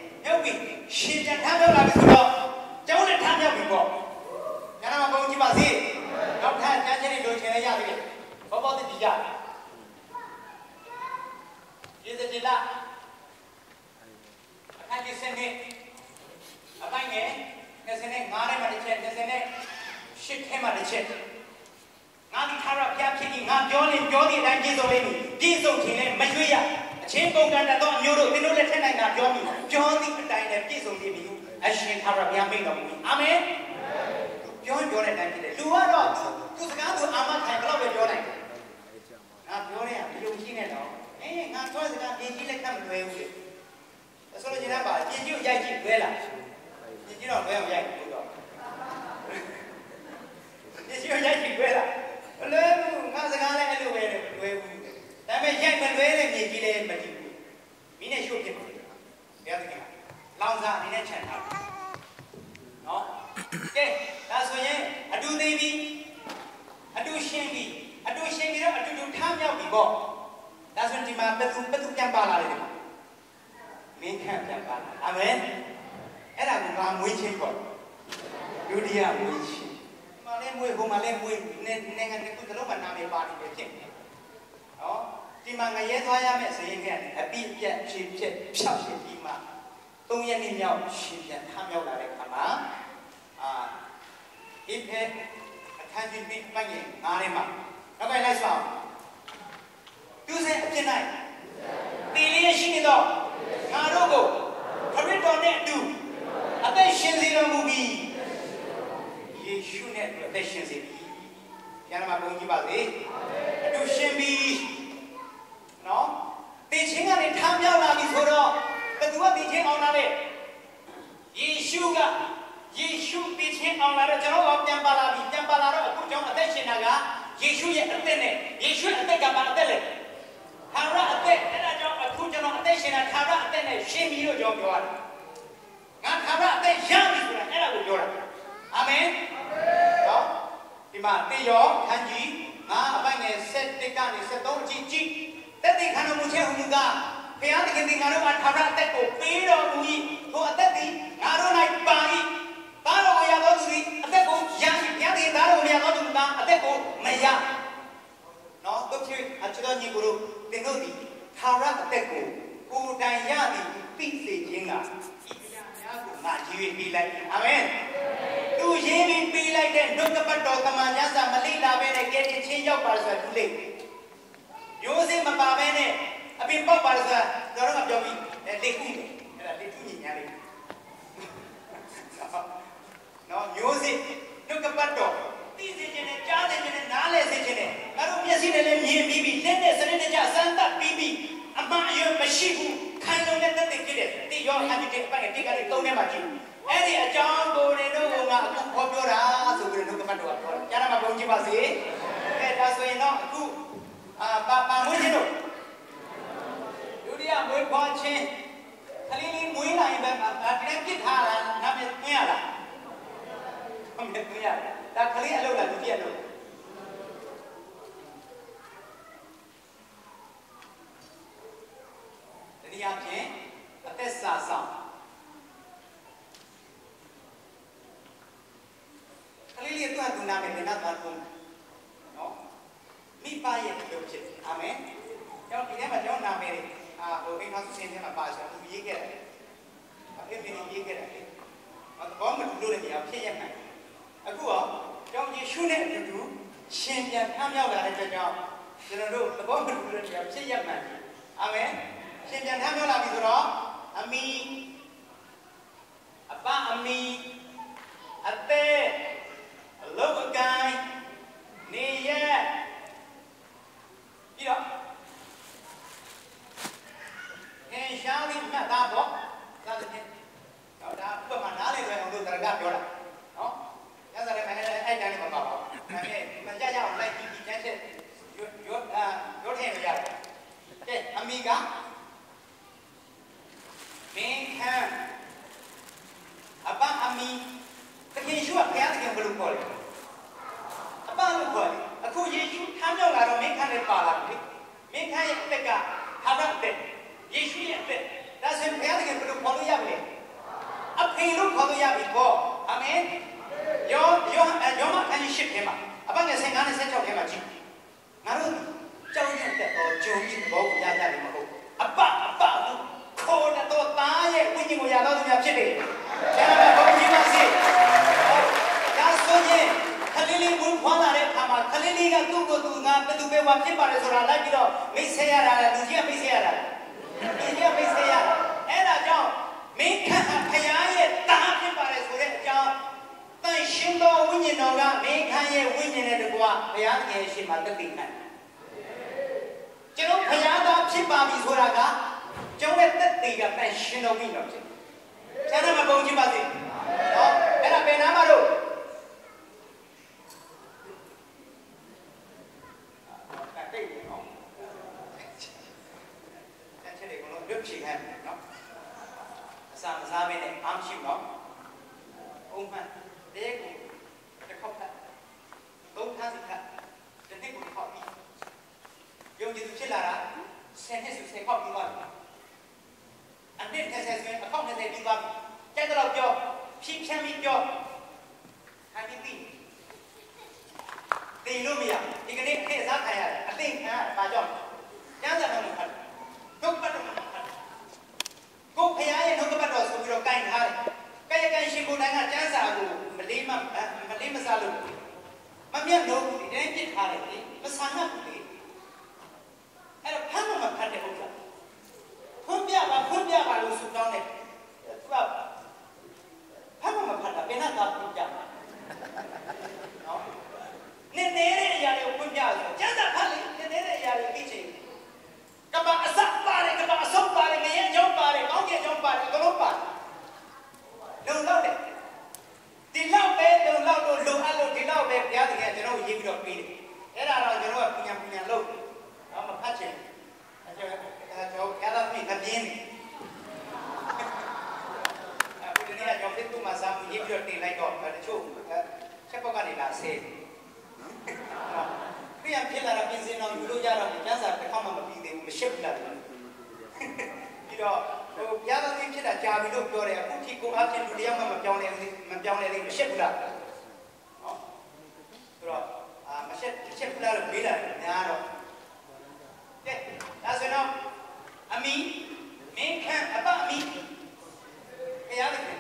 ရှင်ပြန်ထမ်းပြောလာပြီဆိုတော့ကျောင်းနဲ့ထမ်းပြောပြီပေါ့ကျန်တာမပုံကြည့်ပါစေနောက်ထပ်ကျန်းကျင်တွေလိုချင်လည်းရသေးတယ်ဘောဘောတိကြရေစတိလာအခန်းကြီးစနေအပိုင်းငယ်20နဲ့9ထဲမှာတစ်ချက်20နဲ့10ထဲမှာတစ်ချက်ငါဒီထာရပြဖြစ်ပြီးငါပြောရင်ပြောတဲ့အတိုင်းပြည့်စုံလိမ့်မယ်ပြည့်စုံခြင်းနဲ့မရွေ့ရအချင်းကုန်ကန်တော်အမျိုးတို့သင်တို့လက်ထက်နိုင်တာပြောမိပြောသည့်အတိုင်းနဲ့ပြည့်စုံလိမ့်မည်အရှင်ထာရဘုရားမိန့်တော်မူအာမင်ပြောရင်ပြောတဲ့အတိုင်းဖြစ်တယ်လူကတော့သူစကားသူအာမခံဘယ်တော့ပဲပြောနိုင်တယ်ငါပြောရရင်မယုံကြည်နဲ့တော့ငါပြောစကားပြည့်ကြည့်လက်ခံမလွယ်ဘူးလေဆိုလို့ကျင်တာပါပြည့်ကြည့်ကိုရိုက်ကြည့်လွယ်လားပြည့်ကြည့်တော့လွယ်အောင်ရိုက်ဘူးတော့ပြည့်ကြည့်ကိုရိုက်ကြည့်လွယ်လားမလွယ်ဘူးငါစကားလည်းအဲ့လိုပဲလွယ်ဘူးဒါပေမဲ့ရိုက်မလွယ်တဲ့မြေကြီးလည်းမတည်ဘူးမိနဲ့ရှုပ်ဖြစ်တယ်ဘုရားသခင်လောင်စာအနေနဲ့ခြံထားနော်ကဲဒါဆိုရင်အတူသေးပြီအတူရှင်းပြီတော့အတူတူထားမြောက်ပြီပေါ့ဒါဆိုရင်ဒီမှာဘယ်သူပြန်ပါလာတယ်မင်းခံပြန်ပါလာအာမင်အဲ့ဒါကိုငါမွေးချင်းပေါ့ဒုတိယမွေးချင်းဒီမှာလည်းမွေးဟိုမှာလည်းမွေးနိုင်ငံတစ်ခုတစ်လုံးမှာနာမည်ပါနေတယ်ဖြစ်နေနော်ဒီမှာငရဲသွားရမယ့်စရင်ကအပြည့်ပြတ်ဖြည့်ဖြတ်ဖြောက်ရှင်ဒီမှာ3ရက်နေ့မြောက်ရှင်ပြန်ထားမြောက်လာတဲ့ခါမှာအိဖက်အခန်းကြီးပြီးပိုင်းရင်9ထဲမှာနောက်ကလိုက်ဆောင်သူစင်အပြစ်၌တေလျက်ရှိနေတော့ငါတို့ကိုခရစ်တော်နဲ့အတူအသက်ရှင်စေတော်မူပြီးယေရှုနဲ့အသက်ရှင်စေပြီကျမ်းမှာပုံကြည့်ပါစေအတူရှင်ပြီးနော်တေချင်းကနေထားမြောက်လာပြီဆိုတော့ဘယ်သူကတေချင်းအောင်လာလဲယေရှုတေချင်းအောင်လာတော့ကျွန်တော်ကပြန်ပါလာပြီပြန်ပါလာတော့အခုကျွန်တော်အသက်ရှင်တာကယေရှုရဲ့အသက်နဲ့ယေရှုအသက်ကဘာအသက်လဲထာဝရအသက်အဲ့ဒါကြောင့်အခုကျွန်တော်အသက်ရှင်တာထာဝရအသက်နဲ့ရှင်ပြီလို့ကျွန်တော်ပြောရတယ်ငါထာဝရအသက်ရပြီဆိုတာအဲ့ဒါကိုပြောတာအာမင်နော်ဒီမှာတေရောခန်းကြီးငါအပိုင်းငယ်7ကနေ73အထိကြည့်တက်တိခန္ဓာမူခြင်းဟူမူကားဘုရားသခင်ဒီငါတို့မှာထာဝရအသက်ကိုပေးတော်မူ၏ကိုအသက်သည်ငါတို့၌ပါ၏သားတော်ကိုရသောသူသည်အသက်ကိုရ၏ဘုရားသခင်သားတော်ကိုရသောသူကအသက်ကိုမရနော်တို့ချစ်အချစ်တော်ညီကိုတို့သင်တို့သည်ထာဝရအသက်ကိုကိုယ်တိုင်ရသည်သိစေခြင်းကဤတရားများကိုငါရွေးပေးလိုက်အာမင်သူရေးပြီးပေးလိုက်တဲ့နှုတ်ကပတ်တော်တမန်ကျမ်းစာမလိလာပဲနဲ့ကဲတင်ချင်းရောက်ပါဆိုသူလေရိုးစင်းမပါပဲနဲ့အပြင်ပေါက်ပါဆိုတော့တော့ပြောပြီးလက်ခုအဲ့ဒါလက်ခုညညာလေးနော်ရိုးစင်းနှုတ်ကပတ်တော်သိစေခြင်းနဲ့ကြားစေခြင်းနဲ့နားလည်စေခြင်းနဲ့ငါတို့မျက်စိနဲ့လည်းမြင်ပြီးလက်နဲ့စနစ်တကျစမ်းသပ်ပြီးအမှန်အယွယ်မရှိဘူးခံလုံတဲ့တက်တဲ့ဖြစ်တဲ့တိရောဟန်ဒီတဲ့အပိုင်းတိကလေး3ထဲမှာကြည့်အဲ့ဒီအကြောင်းကိုလည်းတို့ကအခုခေါ်ပြောတာဆိုပြီးနှုတ်ကပတ်တော်ကပြောတယ်ကြားမှာပုံကြည့်ပါစေအဲ့ဒါဆိုရင်တော့အခုပါမွေးခြင်းတို့ဒုတိယမွေးဖွားခြင်းခလေးမွေးလာရင်ပဲတကယ်ပြစ်ထားတာနာမည်သွင်းရလားဟုတ်တယ်သွင်းရတယ်ဒါခလေးအလုပ်လားဒုတိယလုပ်တနည်းအားဖြင့်အသက်စာဆောင်ခလေးလေးအတွက်သူနာမည်နဲ့တော့သုံးနော်မိဘရဲ့အလုပ်ဖြစ်အာမင်ကျောင်းဒီထဲမှာကျောင်းနာမည်ဟိုအိမ်သားစုစင်းထဲမှာပါဆိုသူရေးခဲ့တယ်အဖေဖေရေးခဲ့တယ်ဘောမတူလို့လည်းဖြစ်ရမှန်အခုတော့ကျောင်းယေရှုနဲ့အတူရှင်ပြန်ထမြောက်လာတဲ့ကြောင့်ကျွန်တော်တို့သဘောမတူလို့လည်းဖြစ်ရမှန်အာမင်ရှင်ပြန်ထမြောက်လာပြီဆိုတော့အမီအပအမီအသက်အလုပ်အကိုင်နေရပြီးတော့ရှားပြီးမှတ်သားပေါ့သာသဖြင့်တော့ဒါဥပမာနားလေဆိုအောင်လို့တရကပြောတာနော်ညစာလည်းအဲ့တန်းလေးမပါဘူးဒါပေမဲ့မကြကြအောင်လိုက်ပြီးချမ်းချက်ရောထည့်မရတယ်ကဲအမိကမင်းခေါ်လို့ရပြီပေါ့အာမင်ယောမခန်းကြီးရှစ်ထဲမှာအပတ်ငယ်15နဲ့16ထဲမှာကြည့်ငါတို့ကြောက်ရွံ့တဲ့တော့ဂျုံကြီးဘောကိုရကြတယ်မဟုတ်အပခေါ်တော့သားရဲ့ဝိညာဉ်ကိုရတော့သူများဖြစ်တယ်ကျန်တာဘုန်းကြီးမစီဒါဆိုရင်ခလေးလေးဝင်ခွာလာတဲ့အခါမှာခလေးလေးကသူ့ကိုသူငါဘယ်သူပဲဝါဖြစ်ပါလေဆိုတာလိုက်ပြီးတော့မိတ်ဆက်ရတာလူကြီးကမိတ်ဆက်ရတာလူကြီးကမိတ်ဆက်ရတာအဲ့ဒါကြောင့်မင်းခန့်ဖယားရဲ့တားဖြစ်ပါလေဆိုတဲ့အကြောင်းတန်ရှင်သောဝိညာဉ်တော်ကမင်းခန့်ရဲ့ဝိညာဉ်နဲ့တကွာဘုရားသခင်ရှိမှတသိခံကျွန်တော်ဖယားသားဖြစ်ပါပြီဆိုတာကကျွန်တော်တက်တည်ကတန်ရှင်တော်ဝိညာဉ်ဖြစ်ဆရာမပုံကြည့်ပါစေနော်အဲ့ဒါဘယ်နာမှာတော့ဖြေခိုင်းမယ်နော်အစာမစားဘဲနဲ့အားမရှိဘူးနော်အုံးမှန်တဲကိုတစ်ခေါက်ခတ်သုံးခန်းစီခတ်တစ်နှစ်ကိုတစ်ခေါက်ပြီးယုံကြည်သူဖြစ်လာတာ10နှစ်ဆို10ခေါက်ပြီးသွားပြီအနှစ်30ဆိုရင်အခေါက်20ပြီးသွားပြီကြိုက်တော့ပြောဖြည့်ဖြန်းပြီးပြောခိုင်းပြီးသိလို့မရဒီကနေ့အထက်စားခံရတယ်အသိခံရတာကြောင့်ကျမ်းစာမှာဖတ်တော့ပတ်တော့ကိုဖယားရဲ့နှုတ်ကပတ်တော်ဆိုပြီးတော့ကင်ထားတယ်။ကဲကဲရှင်ကိုတိုင်းကကျမ်းစာကိုမလေးမစားလို့မမြတ်လို့ဒီတိုင်းပြစ်ထားတယ်လေမဆန်ဘူးလေအဲ့တော့ဖမ်းမဖတ်တဲ့ဥစ္စာဖွင့်ပြပါလို့ဆိုတောင်းတယ်သူကဖမ်းမဖတ်တာဘယ်နဲ့သာဖွင့်ပြမှာနော်နေနေတဲ့အရာတွေကိုဖွင့်ပြဆိုကျမ်းစာဖတ်လေနေနေတဲ့အရာတွေသိချင်ကဘာအစပါတယ်ကဘာအဆုံးပါတယ်ငရဲကြောင်းပါတယ်ကောင်းကင်ကြောင်းပါတယ်အကုန်လုံးပါတယ်လုံလောက်တယ်ဒီလောက်ပဲလုံလောက်လို့လုံအပ်လို့ဒီလောက်ပဲဘုရားသခင်ကကျွန်တော်ရေးပြီးတော့ပေးတယ်အဲ့ဒါတော့ကျွန်တော်ကပညာလုပ်တော့မဖတ်ချင်ကျွန်တော်ဘုရားသားမိခပြင်းနေအခုဒီနေ့ကျွန်တော်ဖြစ်သူမှာစာမှုရေးပြီးတော့တင်လိုက်တော့တချို့ချက်ပေါက်ကနေလာဆဲပြန်ဖြစ်လာတာပြင်စင်တော့ယူလို့ရတော့ကျန်းစာတစ်ခါမှမပြီးသေးဘူးမရှက်ဘူးလားပြီးတော့ဟိုဘုရားသခင်ဖြစ်တာကြာပြီလို့ပြောတယ်အခုထိကိုအားဖြင့်လူတယောက်မှမပြောင်းလဲသေးမရှက်ဘူးလားဟောဆိုတော့မရှက်ဘူးလားလို့မေးတာများတော့ကဲဒါဆိုတော့အမီမင်းခန့်အပအမီဘုရားသခင်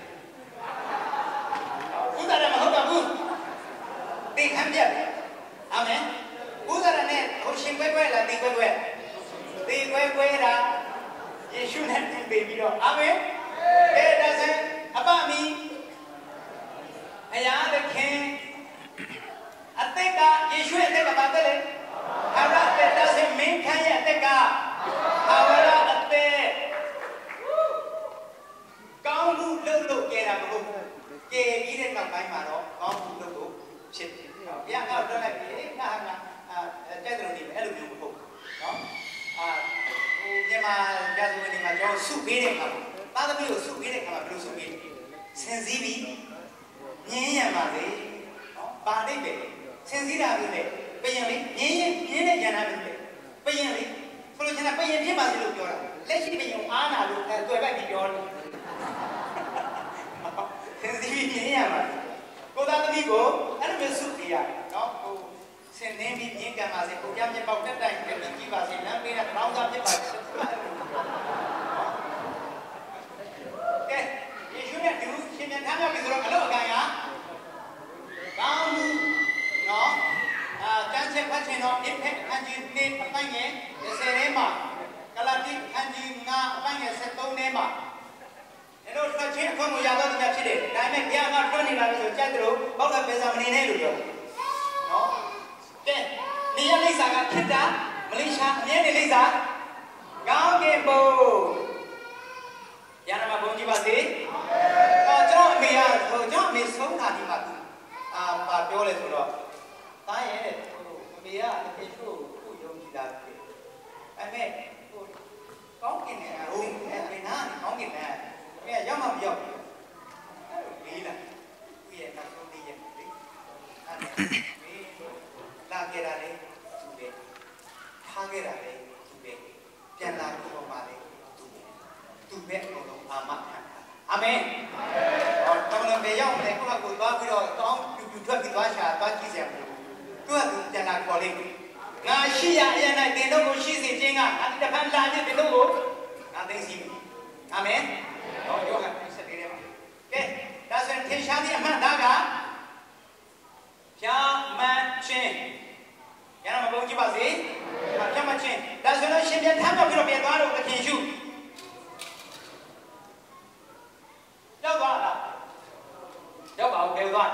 ဘုရားရမဟုတ်တော့ဘူးတေခံပြအာမင်ဘုရားနဲ့ဟိုရှင်ကွဲလာတေကွဲတာယေရှုနဲ့တူပေပြီးတော့အာမင်အဲဒါဆိုအပမီဘုရားသခင်အသက်ကယေရှုရဲ့အသက်ကဘာတဲ့လဲဟာရတဲ့ဒါဆိုမင်းခန့်ရဲ့အသက်ကဟာဝရအသက်ကောင်းမှုလုပ်ကြတာမဟုတ်ဘူးကြည်ပြီးတဲ့နောက်ပိုင်းမှာတော့ကောင်းမှုလုပ်ဖြစ်တယ်ဘုရားကတော့လိုက်ပြီငါတဲ့တယ်လို့ဒီအဲ့လိုမျိုးမဟုတ်ဘူးနော်ဟိုမြန်မာရာဇဝင်တွေမှာကျွန်တော်စုပေးတဲ့အခါမှာသားသမီးကိုစုပေးတဲ့အခါမှာဘယ်လိုစုပေးလဲစင်စည်းပြီးငင်းရံပါလေနော်ပါလိမ့်ပဲစင်စည်းတာလို့လေပယံလေးငင်းတဲ့ဉာဏ်နာလို့လေပယံလေးဆိုလို့ချင်တာပယံဖြစ်ပါစေလို့ပြောတာလက်ရှိပယံအားနာလို့တွေ့ပိုက်ပြီးပြောတယ်စင်စည်းပြီးငင်းရံပါကိုသားသမီးကိုအဲ့လိုမျိုးစုပေးရတယ်နော်ဟိုစင်နေပြီးမြင်ကံပါစေကိုပြမျက်ပေါက်တက်တိုင်ကြည့်ပါစေလမ်းပေးတဲ့တောင်းစားဖြစ်ပါစေကဲယေရှုနဲ့သူရှင်ပြန်ထားပြီဆိုတော့အလို့အကန်ရကောင်းမှုနော်ကျမ်းချက်ဖတ်ချင်တော့အဖက်အခန်းကြီး1အပိုင်းငယ်30ထဲမှာဂလာတိအခန်းကြီး9အပိုင်းငယ်73ထဲမှာအဲ့တော့ထွက်ချင်းအခွင့်ကိုရတော့တရားဖြစ်တယ်ဒါပေမဲ့ဘုရားကထွက်နေတာလို့ဆိုကြိုက်တယ်လို့ဘောက်တာပဲစားမနေနဲ့လို့ပြောနော်ကဲနေရလိမ့်စာကဖြစ်တာမလေးရှားအမြဲနေလိမ့်စာကောင်းကင်ဘုံရနာမဘုံကြီးပါစေကျွန်တော်အမေကကျွန်တော်အမေဆုံးတာဒီမှာပါပြောလဲဆိုတော့တားရဲ့အမေကတကယ်လို့ကိုယုံကြည်တာဖြစ်အဲ့မဲ့ဟိုကောင်းကင်နဲ့ဟိုအဲ့နာကောင်းကင်နဲ့အဲ့ရောက်မှမရောက်ဘူးလေးလားသူ့ရဲ့နောက်ဆုံးလေးရဲ့လေအဲ့လာခဲ့တာလေသူပဲထားခဲ့တာလေသူပဲပြန်လာပြီးတော့ပါလေသူပဲအကုန်လုံးအာမခံတာအာမင်လုံးပဲရောက်တယ်ကိုကကိုသွားပြီးတော့ကောင်းပြူထွက်ပြီးသွားရှာသွားကြည့်စရာမလိုသူကသူပြန်လာခေါ်လိုက်ငါရှိရအရင်နဲ့တင်တို့ကိုရှိစေခြင်းကငါတစ်ဖက်လာခြင်းတင်တို့ကိုငါသိသိပြီအာမင်ဟောယောဟန်ဆက်တယ်မှာကဲဒါဆိုရင်ထင်ရှားသည့်အမှန်ဒါကဖြာမှန်ခြင်းရအောင်မပုံကြည့်ပါစေဖြာမှန်ခြင်းဒါဆိုရင်ရှင်ပြန်ထမ်းတော့ပြီးတော့ပြန်သွားတော့သခင်ရှုရောက်သွားလားရောက်ပါဦးပြန်သွား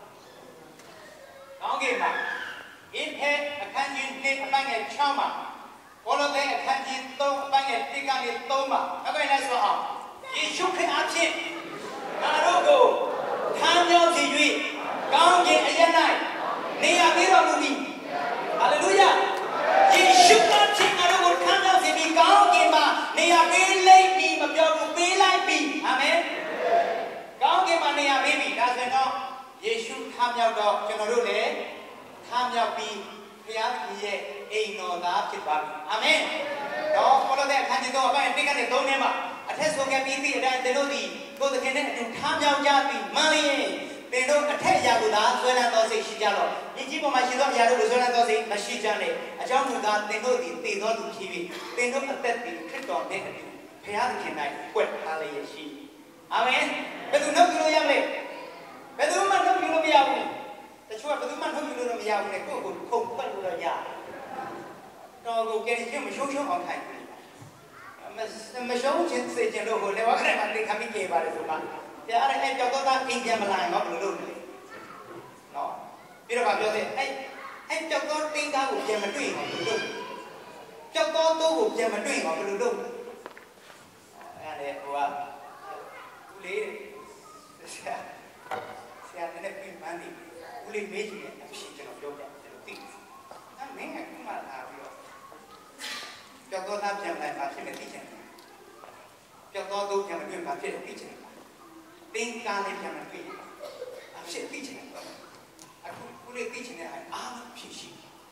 ကောင်းကင်မှာအင်းဟဲအခန်းကြီး1အပိုင်းငယ်6မှာဘောလုံးတဲ့အခန်းကြီး3အပိုင်းငယ်1ကနေ3မှာနောက်ပိုင်းလိုက်ဆိုအောင်ယေရှုခရစ်အဖြစ်ငါတို့ကိုထမ်းမြောက်စေ၍ကောင်းကင်အရ၌နေရာပေးတော်မူသည်ဟာလေလုယာယေရှုအဖြစ်ငါတို့ကိုထမ်းမြောက်စေပြီးကောင်းကင်မှာနေရာပေးလိုက်ပြီးမပြောဘူးပေးလိုက်ပြီးအာမင်ကောင်းကင်မှာနေရာပေးပြီးဒါဆိုတော့ယေရှုထမ်းမြောက်တော့ကျွန်တော်တို့လည်းထမ်းမြောက်ပြီးဘုရားသခင်ရဲ့အိမ်တော်သားဖြစ်ပါပြီအာမင်တော့ဘောလို့တဲ့အခန်းကြီးတော့အပိုင်း1ကနေ3ထဲမှာအထက်ဆုံးကပြီးသည့်အတိုင်းသင်တို့သည်ကိုယ်သခင်နဲ့အတူထမ်းမြောက်ကြပြီးမှန်လျင်သင်တို့အထက်အရာကိုသာဆွဲလန်းသောစိတ်ရှိကြတော့ယဉ်ကျေးပေါ်မှာရှိသောအရာတို့ကိုဆွဲလန်းသောစိတ်မရှိကြနဲ့အကြောင်းမူကားသင်တို့သည်တည်သောသူဖြစ်ပြီးသင်တို့အသက်သည်ခရစ်တော်နှင့်အတူဘုရားသခင်၌ကွက်ထားလျက်ရှိအာမင်ဘယ်သူနှုတ်ပြလို့ရမလဲဘယ်သူမှနှုတ်ပြလို့မရဘူးတချို့ကဘယ်သူမှနှုတ်ပြလို့မရဘူးလေကိုယ့်ကိုခုန်ပတ်လို့ရတော်ကိုကြည့်ချင်းမရှုံးရှုံးအောင်ထိုင်မရှုံးချင်းစေချင်လို့ဟိုလေဝါကလည်းမသိခမိကြပါလေဆိုမှပြားတဲ့ကြောက်တော့အိမ်ပြန်မလာရင်တော့ဘယ်လိုလုပ်လဲနော်ပြီးတော့ပြောတယ်အဲ့ကြောက်တော့တင်းကားကိုပြန်မတွေ့ရင်ဘယ်လိုလုပ်ကြောက်တော့တိုးကိုပြန်မတွေ့ရင်ဘယ်လိုလုပ်အဲ့ဒါလေဟိုကဦးလေးဆရာနဲ့ပြင်ပန်းနေဦးလေးမေးကြည့်တယ်အဖြစ်ကျွန်တော်ပြောပြတယ်လို့သိတယ်အဲ့မင်းကခုမှလာပြီးတော့ကြောက်တော့သားပြန်လာပါဖြစ်နေသိချင်တယ်ကြောက်တော့တိုးပြန်မတွေ့ပါဖြစ်လို့သိချင်တယ်တင်းကားလေးပြန်မတွေ့အဖြစ်သိချင်တယ်အခုဦးလေးသိချင်တဲ့အားဖြစ်ရှိ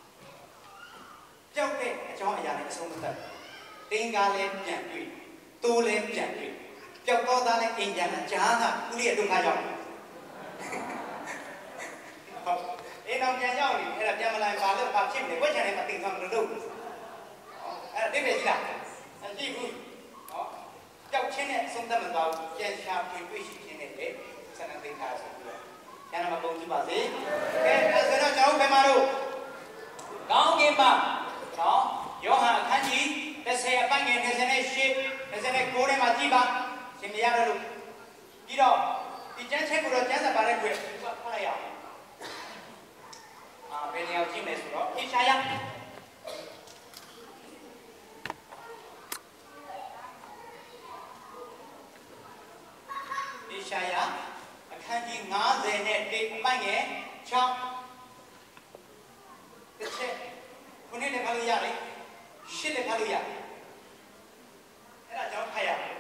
ကြောက်တဲ့အကြောင်းအရာတွေအဆုံးမသတ်တင်းကားလေးပြန်တွေ့တိုးလေးပြန်တွေ့ကြောက်တော့သားလေးအိမ်ပြန်လာကြားကဦးလေးရဲ့ဒုက္ခရောက်တယ်ဟုတ်အိမ်တော်ပြန်ရောက်နေအဲ့ဒါပြန်မလာပါလို့ဘာဖြစ်နေဝက်ချန်လေးမသိတော့မလို့အဲ့ဒါသိပဲကြီးလားအကြည့်ဘူးဟောကြောက်ချင်းနဲ့ဆုံးသက်မသွားဘူးပြန်ရှာဖွေတွေ့ရှိခြင်းနဲ့လေစနသိထားဆိုပြီးတော့ကျန်တာမပုံကြည့်ပါစေကဲအဲ့ဆိုတော့ကျွန်တော်ဘယ်မှာတော့ကောင်းကင်မှာနော်ယောဟန်အခန်းကြီး30အပိုင်းငယ်28 29ထဲမှာကြည့်ပါရှင်မရတော့လို့ပြီးတော့ဒီကျမ်းချက်ကိုတော့ကျမ်းစာပါတဲ့တွေ့ဖတ်လိုက်ရအောင်ဘယ်နေရာကြည့်မယ်ဆိုတော့ဣရှာယအခန်းကြီး50နဲ့1အပိုင်းငယ်6တစ်ချက်ခုနှစ်လည်းဖတ်လို့ရတယ်ရှစ်လည်းဖတ်လို့ရတယ်အဲ့ဒါကျွန်တော်ဖတ်ရမယ်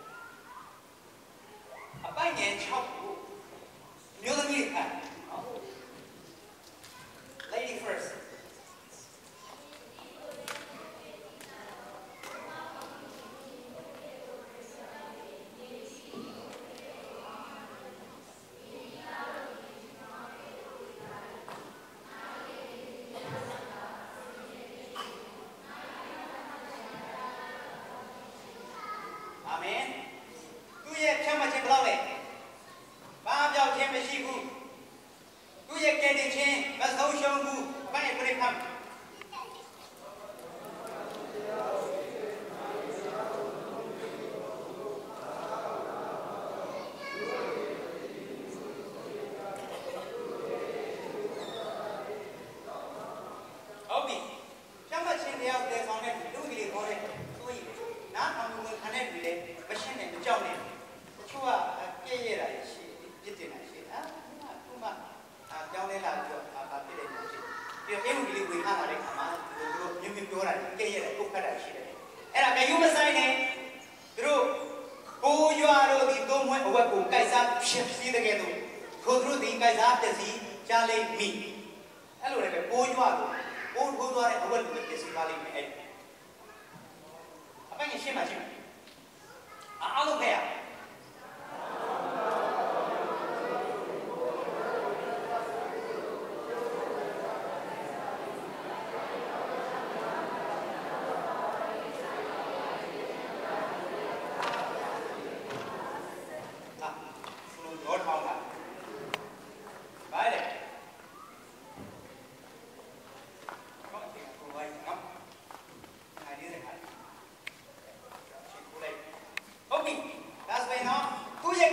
အပိုင်းငယ်6ကိုမျိုးသမီးဖတ် Lady first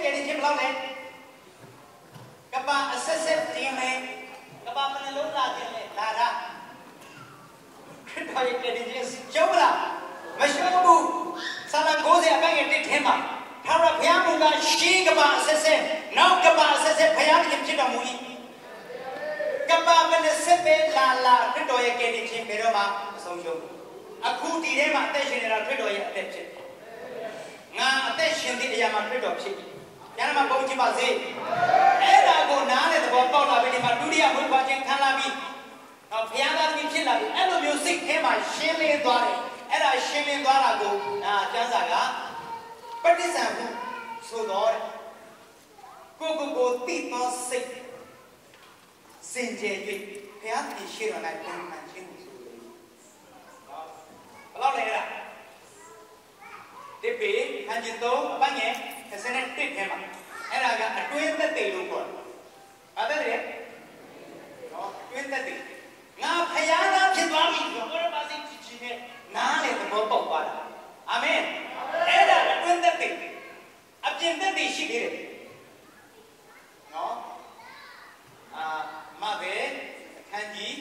ကယ်တင်ခြင်းဘယ်လောက်လဲကပ္ပအဆက်ဆက်တင်မယ်ကပ္ပမနှလုံးလာတင်လေလာတာခရစ်တော်ရဲ့ကယ်တင်ခြင်းရှုံးလားမရှုံးဘူးစာလံ90အပိုင်းရဲ့တစ်ထဲမှာထာဝရဘုရားမူကားရှင်းကပ္ပအဆက်ဆက်နောက်ကပ္ပအဆက်ဆက်ဘုရားခင်ဖြစ်တော်မူ၏ကပ္ပမနှဆက်ပဲလာခရစ်တော်ရဲ့ကယ်တင်ခြင်းဘယ်တော့မှမဆုံးရှုံးဘူးအခုဒီထဲမှာအသက်ရှင်နေတာခရစ်တော်ရဲ့အသက်ဖြစ်ငါအသက်ရှင်တဲ့အရာမှာခရစ်တော်ဖြစ်ပြီ။ညာမှာပုံကြည့်ပါစေ။အဲ့ဒါကိုနားနဲ့သဘောပေါက်လာပြီဒီမှာဒုတိယဘုရားချင်းခံလာပြီ။တော့ဘုရားသားသမီးဖြစ်လာပြီ။အဲ့လိုမျိုးစိတ်ထဲမှာရှင်းလင်းသွားတယ်။အဲ့ဒါရှင်းလင်းသွားတာကိုကျမ်းစာကပဋိစ္စံဟုဆိုတော့ကိုတိသောစိတ်စင်ကြယ်၍ဘုရားသခင်ရှိတော်၌ပုံမှန်ခြင်းကိုဆိုတယ်။ဘယ်လောက်လဲလားဒီပေဟန်ကျင်တော့အပိုင်းရဲ့31ထဲမှာအဲ့ဒါကအတွင်းသက်သေလို့ခေါ်တယ်။ဘာသက်သေလဲ။နော်အတွင်းသက်သေငါဖယားသားဖြစ်သွားပြီဆိုတော့ဘာစိတ်ချီနဲ့နားလေသဘောပေါက်သွားတာ။အာမင်။အဲ့ဒါအတွင်းသက်သေအပြင်သက်သေရှိသေးတယ်။နော်မဘေအခန်းကြီး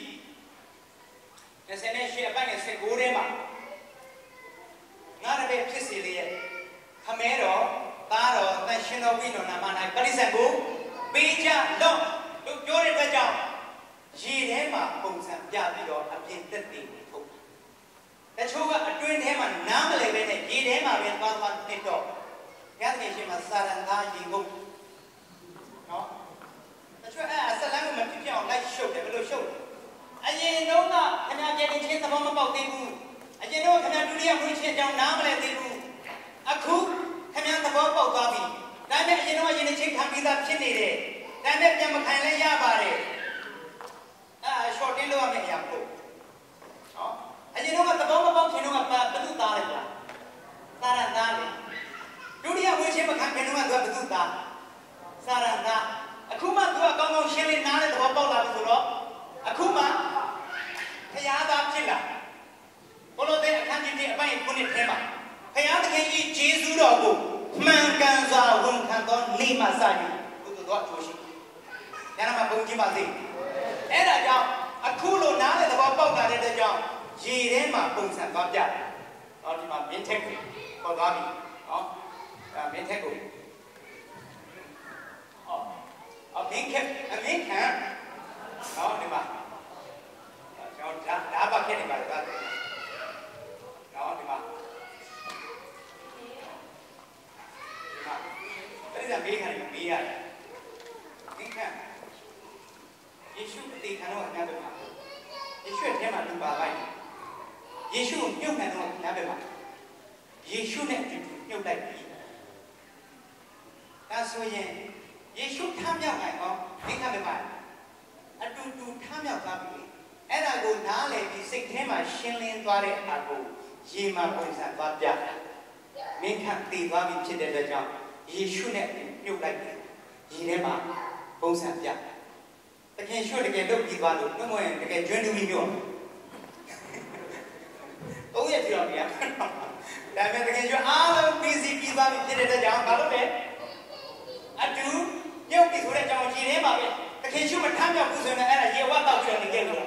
28အပိုင်းရဲ့19ထဲမှာငါတပည့်ဖြစ်စေလေရဲ့ခမဲတော်သားတော်တန်ရှင်တော်ဝိနော်နာမ၌ပရိစ္ဆေကိုပေးကြလို့တို့ပြောတဲ့အတွက်ကြောင့်ရေထဲမှာပုံစံပြပြီးတော့အပြင်သက်သေကိုထုတ်တချို့ကအတွင်းထဲမှာနားမလည်ပဲနဲ့ရေထဲမှာပဲသွားနေတော့ဘုရားသခင်ရှင်မှာစာရန်သားရေကုန်နော်တချို့ဆက်လန်းကိုမဖြစ်ဖြစ်အောင်လိုက်ရှုပ်တယ်ဘယ်လိုရှုပ်လဲအရင်တော့ကခင်ဗျာကျတဲ့ချင်းသဘောမပေါက်သေးဘူးအရင်တော့ခင်ဗျာဒုတိယမွေးချင်းကြောင့်နားမလည်သေးဘူးအခုခင်ဗျာသဘောပေါက်သွားပြီဒါပေမဲ့အရင်တော့ယဉ်ချင်းခံပြီးသားဖြစ်နေတယ်ဒါပေမဲ့ပြန်မခံလဲရပါတယ်ရှော့တင်းလို့ရမယ့်အရာပေါ့နော်အရင်တော့သဘောမပေါက်ခင်တော့ဘယ်သူသားလဲဗျာစာရန်သားလေဒုတိယမွေးချင်းမခံခင်တော့သူကဘယ်သူသားစာရန်သားအခုမှသူကကောင်းကောင်းရှင်းလင်းနားတဲ့သဘောပေါက်လာပြီဆိုတော့အခုမှဖယားသားဖြစ်လာဘုလိုတဲ့အခန်းကြီးအပိုင်း9ထဲမှာဖယားသခင်ကြီးဂျေဇုတော်ကိုမှန်ကန်စွာဝန်ခံသောနေ့မှစ၍ဘုသူတော်အကျိုးရှိ။ဒါနမှာဘုံကြည့်ပါစေ။အဲ့ဒါကြောင့်အခုလိုနားတဲ့သဘောပေါက်လာတဲ့အတွက်ကြောင့်ရေထဲမှာပုံစံသွားပြတယ်။ဟောဒီမှာမင်းထက်ကိုပေါ်သွားပြီ။ဟောမင်းထက်ကိုမင်းခံဟောဒီမှာကျွန်တော်ဒါပါခဲ့နေပါတော့ဟောဒီမှာအဲ့ဒါမေးခံနေမေးရတယ်မင်းခံယေရှုအသေးခံတော့အများပဲပါယေရှုရဲ့ထဲမှာလူပါလိုက်ယေရှုကိုမြုပ်ခံတော့အများပဲပါယေရှုနဲ့အတူမြုပ်လိုက်ပြီဒါဆိုရင်ယေရှုထမြောက်နိုင်အောင်ဒီကနေ့မှာအတူတူထမြောက်သွားပြီအဲ့ဒါကိုနားလည်ပြီးစိတ်ထဲမှာရှင်းလင်းသွားတဲ့အခါကိုရေမှာပုံစံသွားပြတာမင်းခံတည်သွားပြီဖြစ်တဲ့အတွက်ကြောင့်ယေရှုနဲ့မြုပ်လိုက်တယ်ရေထဲမှာပုံစံပြတကယ်ရှုတကယ်လုပ်ပြီးသွားလို့နှုတ်မဝင်တကယ်ကျွန်းတူပြီးပြောတော့ရပြောနေရဒါပေမဲ့တကယ်ကျွန်းအားလုံးပြီးစီပြီးသွားပြီဖြစ်တဲ့အတွက်ကြောင့်ဘာလို့လဲအတူမြုပ်ပြီးဆိုတဲ့ကြောင့်ရေထဲမှာပဲတကယ်ရှုမထမ်းမြောက်ဘူးဆိုရင်အဲ့ဒါရေဝတ်တော့ပြီးတော့နေခဲ့လို့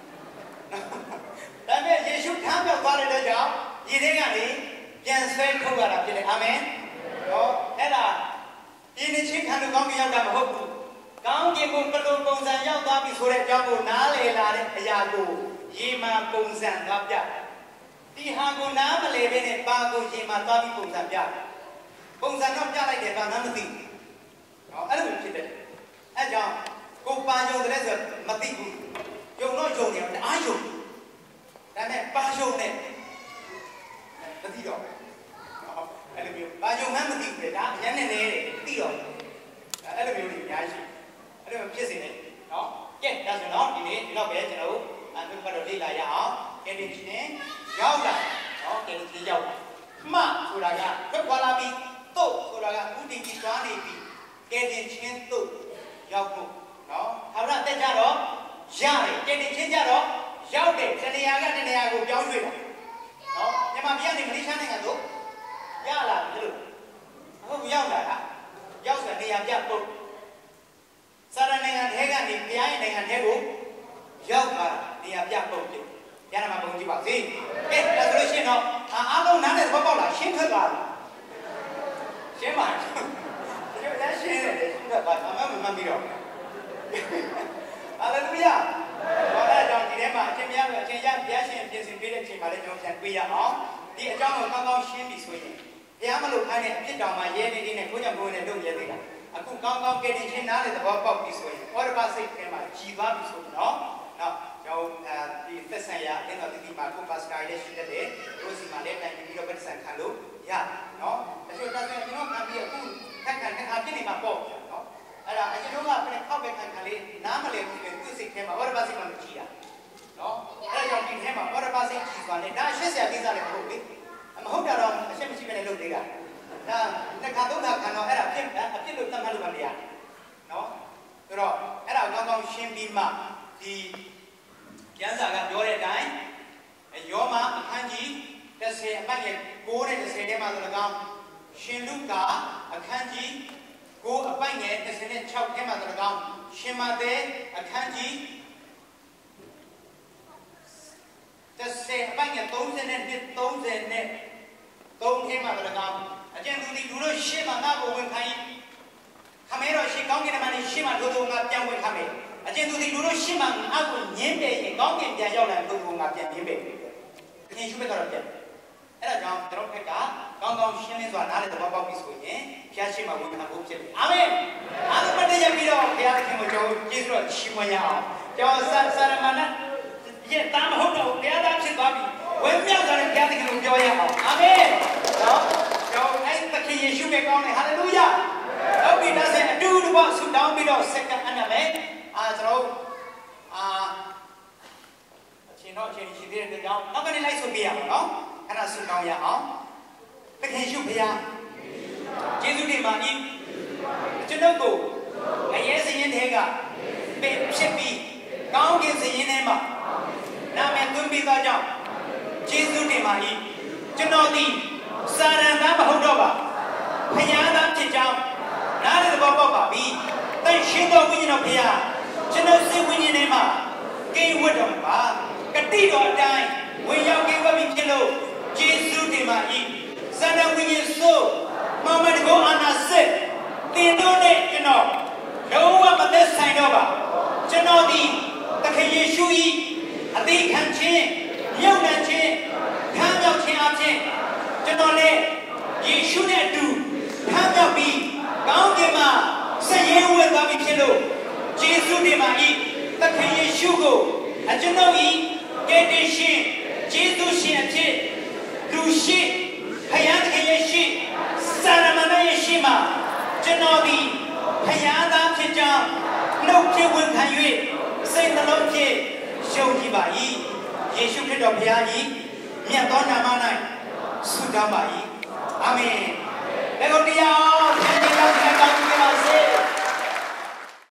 ဒါပေမဲ့ယေရှုထမ်းမြောက်သွားတဲ့အတွက်ကြောင့်ရေထဲကနေပြန်ဆွဲထုတ်ရတာဖြစ်တယ်အာမင်ဟောအဲ့ဒါဒီနေ့ချင်းခံလို့ကောင်းကင်ရောက်တာမဟုတ်ဘူးကောင်းကင်ကိုဘယ်လိုပုံစံရောက်သွားပြီဆိုတဲ့အကြောင်းကိုနားလည်လာတဲ့အရာကိုရေမှာပုံစံသွားပြဒီဟာကိုနားမလည်ဘဲနဲ့ပါကိုရေမှာသွားပြီးပုံစံပြပုံစံတော့ပြလိုက်တယ်ဘာမှမသိဘူးဟောအဲ့လိုဖြစ်တယ်အဲ့ကြောင့်ကိုပါယုံတယ်ဆိုမသိဘူးယုံတော့ယုံတယ်အားယုံဒါနဲ့ပါယုံနဲ့မသိတော့အဲ့လိုမျိုးပါယုံမှမသိဘူးဒါအရင်နဲ့နေတယ်သိတော့အဲ့လိုမျိုးတွေအများကြီးအဲ့လိုဖြစ်စေတယ်နော်ကဲဒါဆိုတော့ဒီနေ့ဒီတော့ပဲကျွန်တော်တို့အမှုကတော့လေ့လာရအောင်ကဲဒီချင်းရောက်လာနော်ကဲဒီချင်းရောက်လာမှဆိုတာကထွက်သွားလာပြီးတို့ဆိုတာကဥတီကြီးသွားနေပြီးကဲဒီချင်းတို့ရောက်ဖို့နော်ဟာရတက်ကြတော့ရတယ်ကဲဒီချင်းကြတော့ရောက်တယ်တနေရာကတနေရာကိုပြောင်းရွှေ့တာနော်မြန်မာပြည်ကနေမလေးရှားနိုင်ငံသို့ရလာတယ်လို့အခုရောက်လာတာရောက်နေရာပြပုတ်စာရနိုင်ငံထဲကနေဘုရားရဲ့နိုင်ငံထဲကိုရောက်လာနေရာပြပုတ်ဖြစ်ရနာမှာပုံကြည့်ပါစေကဲဒါဆိုလို့ရှိရင်တော့အားလုံးနားနဲ့သဘောပေါက်လားရှင်းထွက်သွားပြီရှင်းပါဒီလိုလည်းရှင်းတယ်ရှင်းတော့ဘာမှမပြီးတော့ဟာလေလုယာဘာလဲကြောင့်ဒီထဲမှာအချင်းများအချင်းရဘုရားရှင်ပြင်ဆင်ပေးတဲ့အချိန်မှာလည်းကျွန်တော်ပြန်တွေ့ရအောင်ဒီအကြောင်းကိုကောင်းကောင်းရှင်းပြီဆိုရင်ဘုရားမလို့ခိုင်းတဲ့အဖြစ်တောင်မှရဲနေနေနဲ့ကိုကြောင့်ကိုယ်နဲ့လုပ်ရဲသေးတာအခုကောင်းကောင်းကဲတင်ရှင်းနားလေသဘောပေါက်ပြီဆိုရင်ဩရပါစိတ်ထဲမှာကြည်သွားပြီဆိုတော့နော်ကျွန်တော်ဒီသက်ဆိုင်ရာအင်းတော်တိမှာကိုပါစတာရဲ့ရှိတဲ့ရိုးစီမှာလည်းတိုင်ပြီးတော့ပတ်စံခံလို့ရနော်တချို့တက်တဲ့ကျွန်တော်ခံပြီးအခုခက်ခက်နဲ့အပြစ်နေမှာပေါ့နော်အဲ့ဒါအကျွန်တော်ကပြန်ခောက်ပဲခံလေးနားမလဲဘူးသူစိတ်ထဲမှာဩရပါစိတ်မှာမကြည့်တာနော်အဲ့ဒါကြောင့်ဒီထဲမှာဩရပါစိတ်ကြည်သွားတယ်ဒါရှင်းစရာကိစ္စလည်းမဟုတ်ဘူးမဟုတ်တာတော့အရှက်မရှိပဲနဲ့လုပ်သေးတာဒါတစ်ခါသုံးခါခံတော့အဲ့ဒါအပြစ်လို့သတ်မှတ်လို့မရနော်ဆိုတော့အဲ့ဒါကောင်းကောင်းရှင်းပြီးမှဒီကျမ်းစာကပြောတဲ့အတိုင်းယောမအခန်းကြီး10အမှတ်ရဲ့9နဲ့10ထဲမှာဆိုတော့ရှင်လုကာအခန်းကြီး9အပိုက်ငယ်36ထဲမှာဆိုတော့ရှင်မဿဲအခန်းကြီး10အပိုက်ငယ်30နဲ့30နဲ့3ထဲမှာဆိုတော့အကျဉ်းသူဒီလူတို့ရှေ့မှာငါ့ကိုဝင်ခိုင်းခမဲတော့ရှေ့ကောင်းကင်ထဲမှာနေရှေ့မှာတို့ငါပြန်ဝင်ခမဲအကျဉ်းသူဒီလူတို့ရှေ့မှာငါ့ကိုညင်းတယ်ရင်ကောင်းကင်ပြန်ရောက်လာတို့ငါပြန်ညင်းပဲသင်ရှုမဲ့ကတော့ပြန်အဲ့ဒါကြောင့်ကျွန်တော်ဖက်ကကောင်းကောင်းရှင်းလင်းစွာနားလည်သဘောပေါက်ပြီဆိုရင်ဘုရားရှိခိုးဝင်ခံဖို့ဖြစ်တယ်အာမင်အားလုံးမတည့်ရပြီးတော့ဘုရားခင်ကိုကျွန်တော်ကျေးဇူးတော်ချီးမွမ်းရအောင်ကျွန်တော်စာရမဏေရဲ့တာမဟုတ်တော့ဘုရားသားဖြစ်သွားပြီဝယ်မြောက်သွားတဲ့ဘုရားခင်ကိုပြောရအောင်အာမင်နော်ကျွန်တော်အဲ့သခင်ယေရှုရဲ့ကောင်းတယ်ဟာလေလုယာဟုတ်ပြီဒါဆိုရင်အတူတူပေါ့ဆုတောင်းပြီးတော့စက္ကန့်အနက်မယ်ကျွန်တော်အချင်းတော့အချင်းရှိသေးတဲ့ကြောင့်နောက်ကနေလိုက်ဆိုပြရမှာနော်အဲ့ဒါဆုတောင်းရအောင်သခင်ရှုဘုရားကျေးဇူးတင်ပါ၏ကျွန်ုပ်ကိုအရေးစရင်တွေကပင်ဖြစ်ပြီးကောင်းကင်စရင်ထဲမှာနာမည်သွင်းပြီးသောကြောင့်ကျေးဇူးတင်ပါ၏ကျွန်တော်သည်စာရန်သားမဟုတ်တော့ပါဘုရားသားဖြစ်ကြောင်းနားလည်သဘောပေါက်ပါပြီတန်ရှင်းသောဝိညာဉ်တော်ဘုရားကျွန်တော်စိတ်ဝိညာဉ်ထဲမှာကိဝတ်တော်ပါကတိတော်အတိုင်းဝင်ရောက်ကိဝတ်ပြီးဖြစ်လို့ကျေးဇူးတင်ပါ၏စန္ဒဝိညာဉ်ဆိုမောင်မတကောအာနာစစ်တင်တို့နဲ့ကျွန်တော်လုံးဝမသက်ဆိုင်တော့ပါကျွန်တော်ဒီသခင်ယေရှု၏အသေးခံခြင်းမြုပ်နှံခြင်းခံမြောက်ခြင်းအပြင်ကျွန်တော်လည်းယေရှုနဲ့အတူခံမြောက်ပြီးကောင်းကင်မှာဆက်ရဲဝဲသွားပြီဖြစ်လို့ကျေးဇူးတင်ပါ၏သခင်ယေရှုကိုအကျွန်ုပ်၏ကယ်တင်ရှင်ကျေးဇူးရှင်အဖြစ်လူရှိဘုရားသခင်ရဲ့ရှိစာရမဏေရဲ့ရှိမှာကျွန်တော်ဒီဘုရားသားဖြစ်ကြောင်းနှုတ်ဖြင့်ဝန်ခံ၍စိတ်နှလုံးဖြင့်ယုံကြည်ပါ၏ယေရှုခရစ်တော်ဘုရားကြီးမြတ်သောနာမ၌ဆုတောင်းပါ၏အာမင်လက်ကိုတရားအောင်ဆင်ခြင်တော်